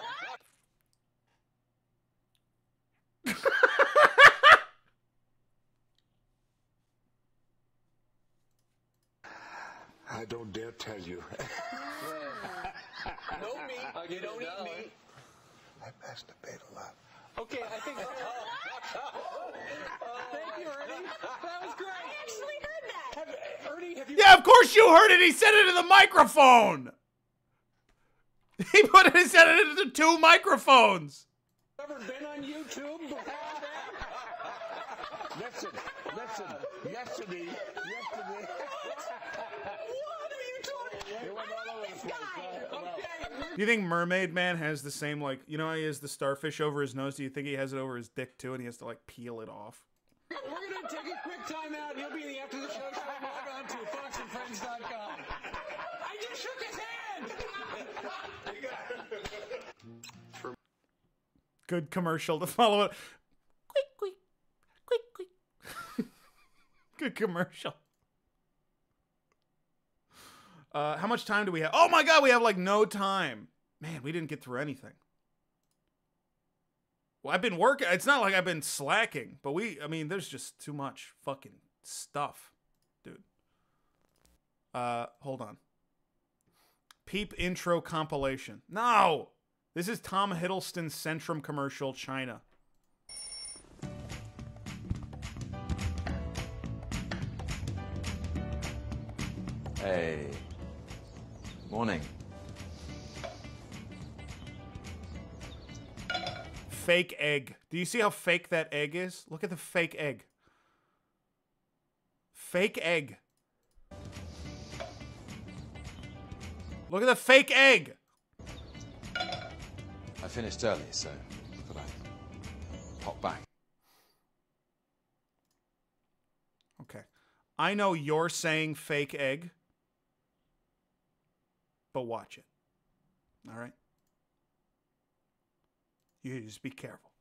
I don't dare tell you. No meat. You don't eat meat. I masturbate a lot. Okay, I think. Thank you, Ernie. That was great. I actually heard that. Have, Ernie, have you? Yeah, of course you heard it. He said it in the microphone. He put it. He said it into two microphones. Ever been on YouTube before that? Listen, listen. Yesterday, yesterday. What are you talking about? It went all over the place. Do you think Mermaid Man has the same, like, you know how he has the starfish over his nose? Do you think he has it over his dick too and he has to, like, peel it off? We're going to take a quick time out. He'll be in the after the show show. Log on to fox and friends dot com. I just shook his hand! Good commercial to follow it. Quick, quick, quick, quick. Good commercial. Uh, how much time do we have? Oh my god, we have like no time. Man, we didn't get through anything. Well, I've been working. It's not like I've been slacking, but we, I mean, there's just too much fucking stuff, dude. Uh, hold on. Peep intro compilation. No! This is Tom Hiddleston's Centrum commercial, China. Hey. Morning. Fake egg. Do you see how fake that egg is? Look at the fake egg. Fake egg. Look at the fake egg. I finished early, so I thought I'd pop back. Okay. I know you're saying fake egg, but watch it. All right? You just be careful.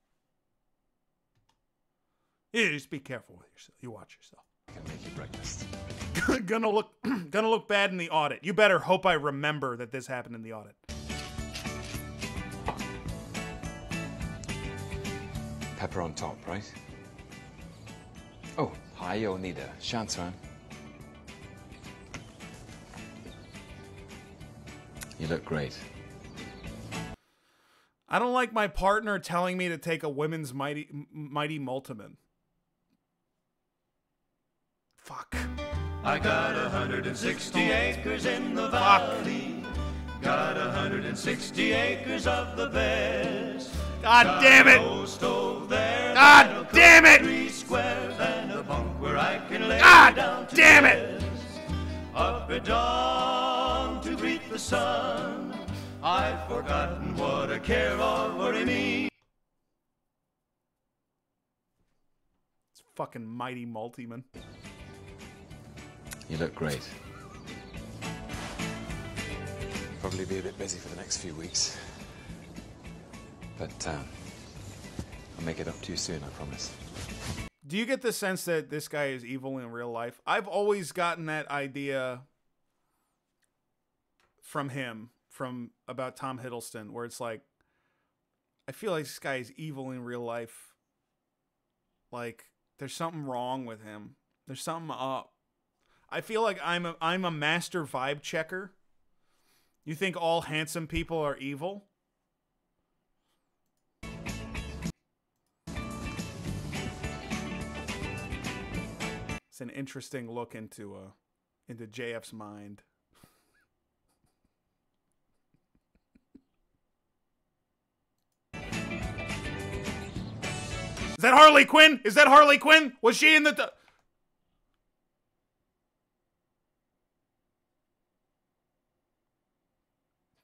You just be careful with yourself. You watch yourself. I can make you breakfast. gonna look gonna look bad in the audit. You better hope I remember that this happened in the audit. Pepper on top, right? Oh, hi, you'll need a shantuan. You look great. I don't like my partner telling me to take a women's mighty mighty multimin. Fuck. I got a hundred sixty acres in the valley. Got a hundred sixty acres of the best. God damn it! God damn it! Three squares and a bunk where I can lay God down to damn it! rest. Up at dawn to greet the sun. I've forgotten what a care or worry me. It's fucking mighty multiman. You look great. Probably be a bit busy for the next few weeks. But um, I'll make it up to you soon, I promise. Do you get the sense that this guy is evil in real life? I've always gotten that idea from him, from about Tom Hiddleston, where it's like, I feel like this guy is evil in real life. Like, there's something wrong with him. There's something up. I feel like I'm a, I'm a master vibe checker. You think all handsome people are evil? It's an interesting look into uh into J F's mind. Is that Harley Quinn? Is that Harley Quinn? Was she in the...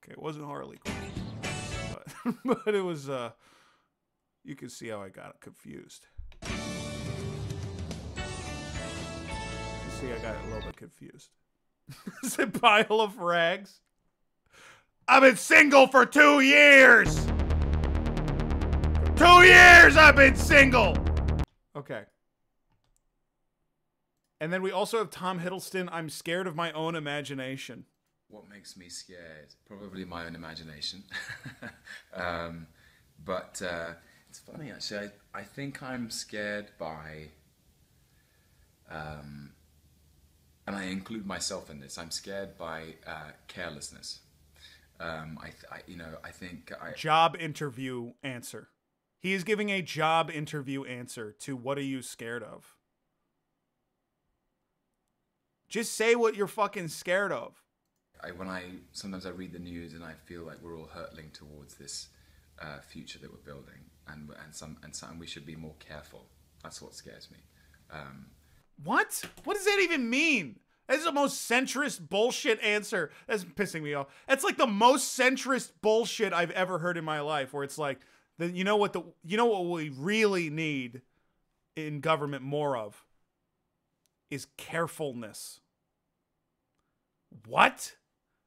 Okay, it wasn't Harley Quinn, but, but it was. Uh, you can see how I got confused. You see, I got a little bit confused. It's a pile of rags. I've been single for two years. For two years I've been single. Okay. And then we also have Tom Hiddleston. I'm scared of my own imagination. What makes me scared? Probably my own imagination. um, but uh, it's funny, actually. I, I think I'm scared by, um, and I include myself in this, I'm scared by uh, carelessness. Um, I, I, you know, I think I... Job interview answer. He is giving a job interview answer to what are you scared of? Just say what you're fucking scared of. I, when I sometimes I read the news and I feel like we're all hurtling towards this uh, future that we're building, and and some and some we should be more careful. That's what scares me. Um, what? What does that even mean? That's the most centrist bullshit answer. That's pissing me off. That's like the most centrist bullshit I've ever heard in my life. Where it's like, the you know what the you know what we really need in government more of is carefulness. What?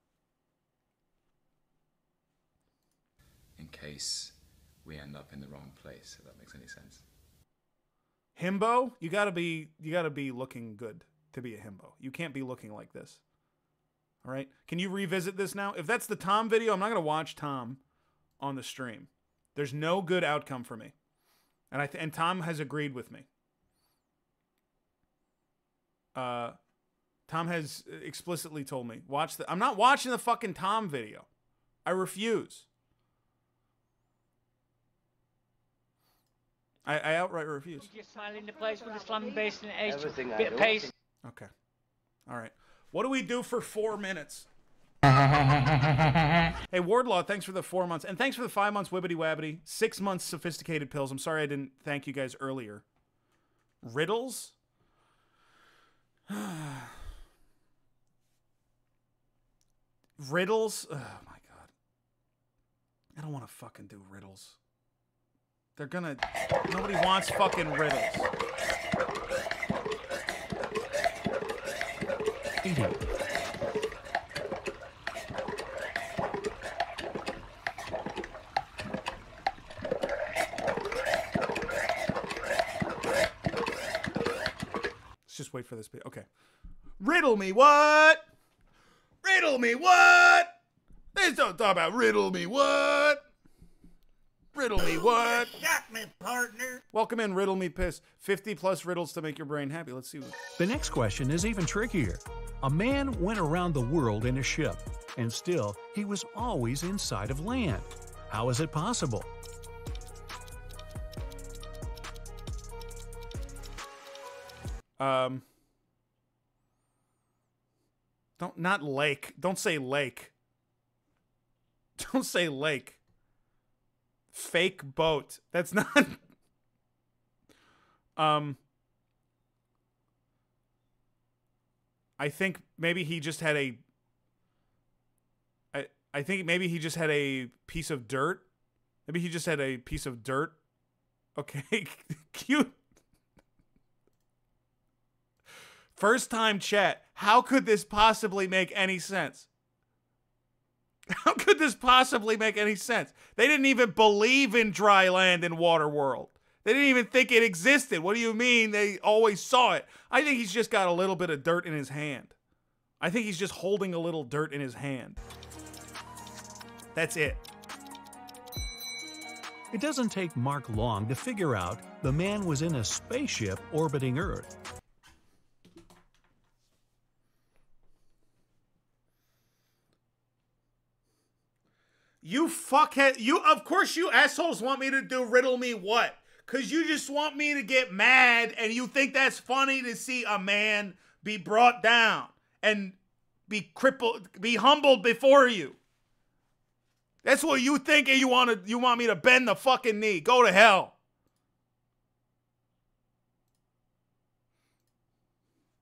in case we end up in the wrong place, if that makes any sense. Himbo, you gotta be you gotta be looking good to be a himbo. You can't be looking like this. All right? Can you revisit this now? If that's the Tom video, I'm not gonna watch Tom on the stream. There's no good outcome for me, and I th and Tom has agreed with me. Uh, Tom has explicitly told me watch the. I'm not watching the fucking Tom video. I refuse. I, I outright refuse. Just smiling the place with a slam bass and edge, Everything I bit do. of pace. Okay. All right. What do we do for four minutes? Hey, Wardlaw, thanks for the four months. And thanks for the five months Wibbity Wabbity. Six months Sophisticated Pills. I'm sorry I didn't thank you guys earlier. Riddles? Riddles? Oh, my God. I don't want to fucking do riddles. They're gonna... Nobody wants fucking riddles. Idiot. Let's just wait for this bit. Okay. Riddle me what? Riddle me what? Let's don't talk about riddle me what? Riddle me what? Got me, partner. Welcome in, Riddle Me Piss. fifty plus riddles to make your brain happy. Let's see. What... The next question is even trickier. A man went around the world in a ship, and still, he was always inside of land. How is it possible? Um. Don't, not lake. Don't say lake. Don't say lake. Fake boat. That's not... um... I think maybe he just had a... I, I think maybe he just had a piece of dirt. Maybe he just had a piece of dirt. Okay, cute. First time chat. How could this possibly make any sense? How could this possibly make any sense? They didn't even believe in dry land and water world. They didn't even think it existed. What do you mean they always saw it? I think he's just got a little bit of dirt in his hand. I think he's just holding a little dirt in his hand. That's it. It doesn't take Mark long to figure out the man was in a spaceship orbiting Earth. You fuckhead. You, of course you assholes want me to do riddle me what? Because you just want me to get mad and you think that's funny to see a man be brought down and be crippled, be humbled before you. That's what you think, and you want to, you want me to bend the fucking knee. Go to hell.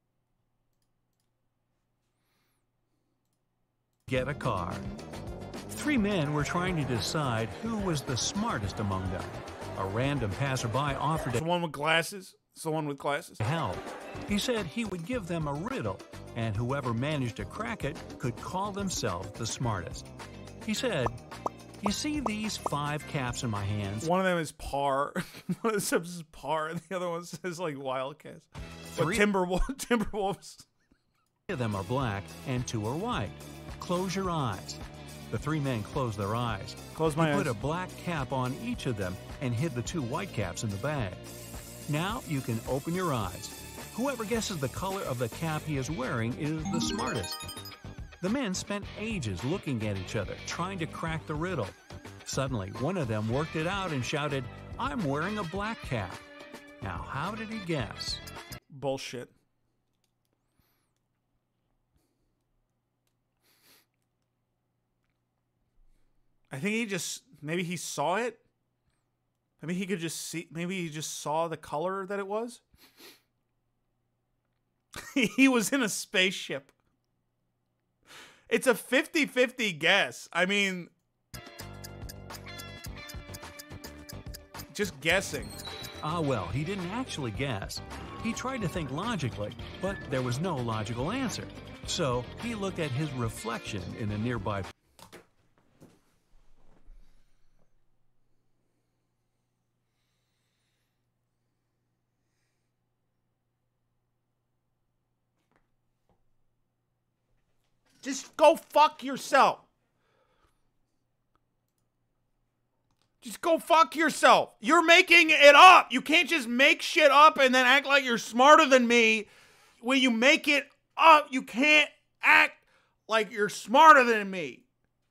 Get a car. three men were trying to decide who was the smartest among them. A random passerby offered The one with glasses. It's the one with glasses. to help. He said he would give them a riddle, and whoever managed to crack it could call themselves the smartest. He said, "You see these five caps in my hands?" One of them is par. One of them is par, and the other one says like Wildcats. But Three- Timberwolves. Timberwolves. Three of them are black and two are white. Close your eyes. The three men closed their eyes. Close my he put eyes. a black cap on each of them and hid the two white caps in the bag. Now you can open your eyes. Whoever guesses the color of the cap he is wearing is the smartest. The men spent ages looking at each other, trying to crack the riddle. Suddenly, one of them worked it out and shouted, "I'm wearing a black cap." Now, how did he guess? Bullshit. I think he just, maybe he saw it. Maybe he could just see, maybe he just saw the color that it was. He was in a spaceship. It's a fifty fifty guess. I mean, just guessing. Ah, well, he didn't actually guess. He tried to think logically, but there was no logical answer. So he looked at his reflection in a nearby. Just go fuck yourself. Just go fuck yourself. You're making it up. You can't just make shit up and then act like you're smarter than me. When you make it up, you can't act like you're smarter than me.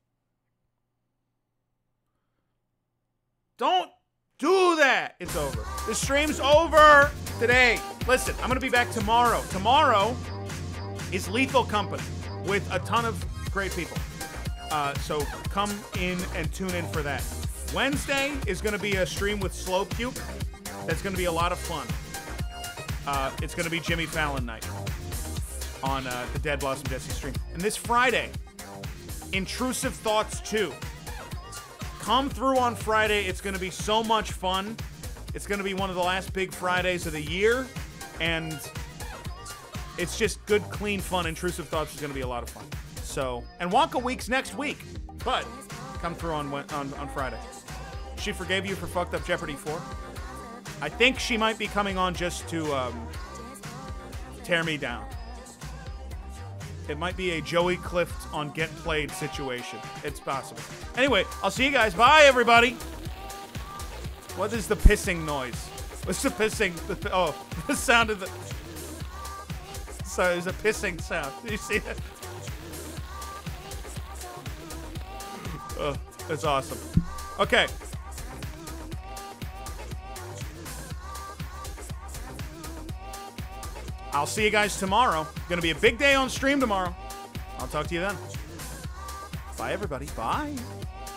Don't do that. It's over. The stream's over today. Listen, I'm going to be back tomorrow. Tomorrow is Lethal Company with a ton of great people. Uh, so come in and tune in for that. Wednesday is going to be a stream with Slow Puke. That's going to be a lot of fun. Uh, it's going to be Jimmy Fallon night on uh, the Dead Blossom Jesse stream. And this Friday, Intrusive Thoughts two. Come through on Friday. It's going to be so much fun. It's going to be one of the last big Fridays of the year. And it's just good, clean fun. Intrusive Thoughts is going to be a lot of fun. So, and Wonka Week's next week. But come through on, on, on Friday. She forgave you for Fucked Up Jeopardy four. I think she might be coming on just to um, tear me down. It might be a Joey Clift on Get Played situation. It's possible. Anyway, I'll see you guys. Bye, everybody. What is the pissing noise? What's the pissing? The, oh, the sound of the... Sorry, there's a pissing sound. Did you see that? Oh, that's awesome. Okay. I'll see you guys tomorrow. Gonna be a big day on stream tomorrow. I'll talk to you then. Bye, everybody. Bye.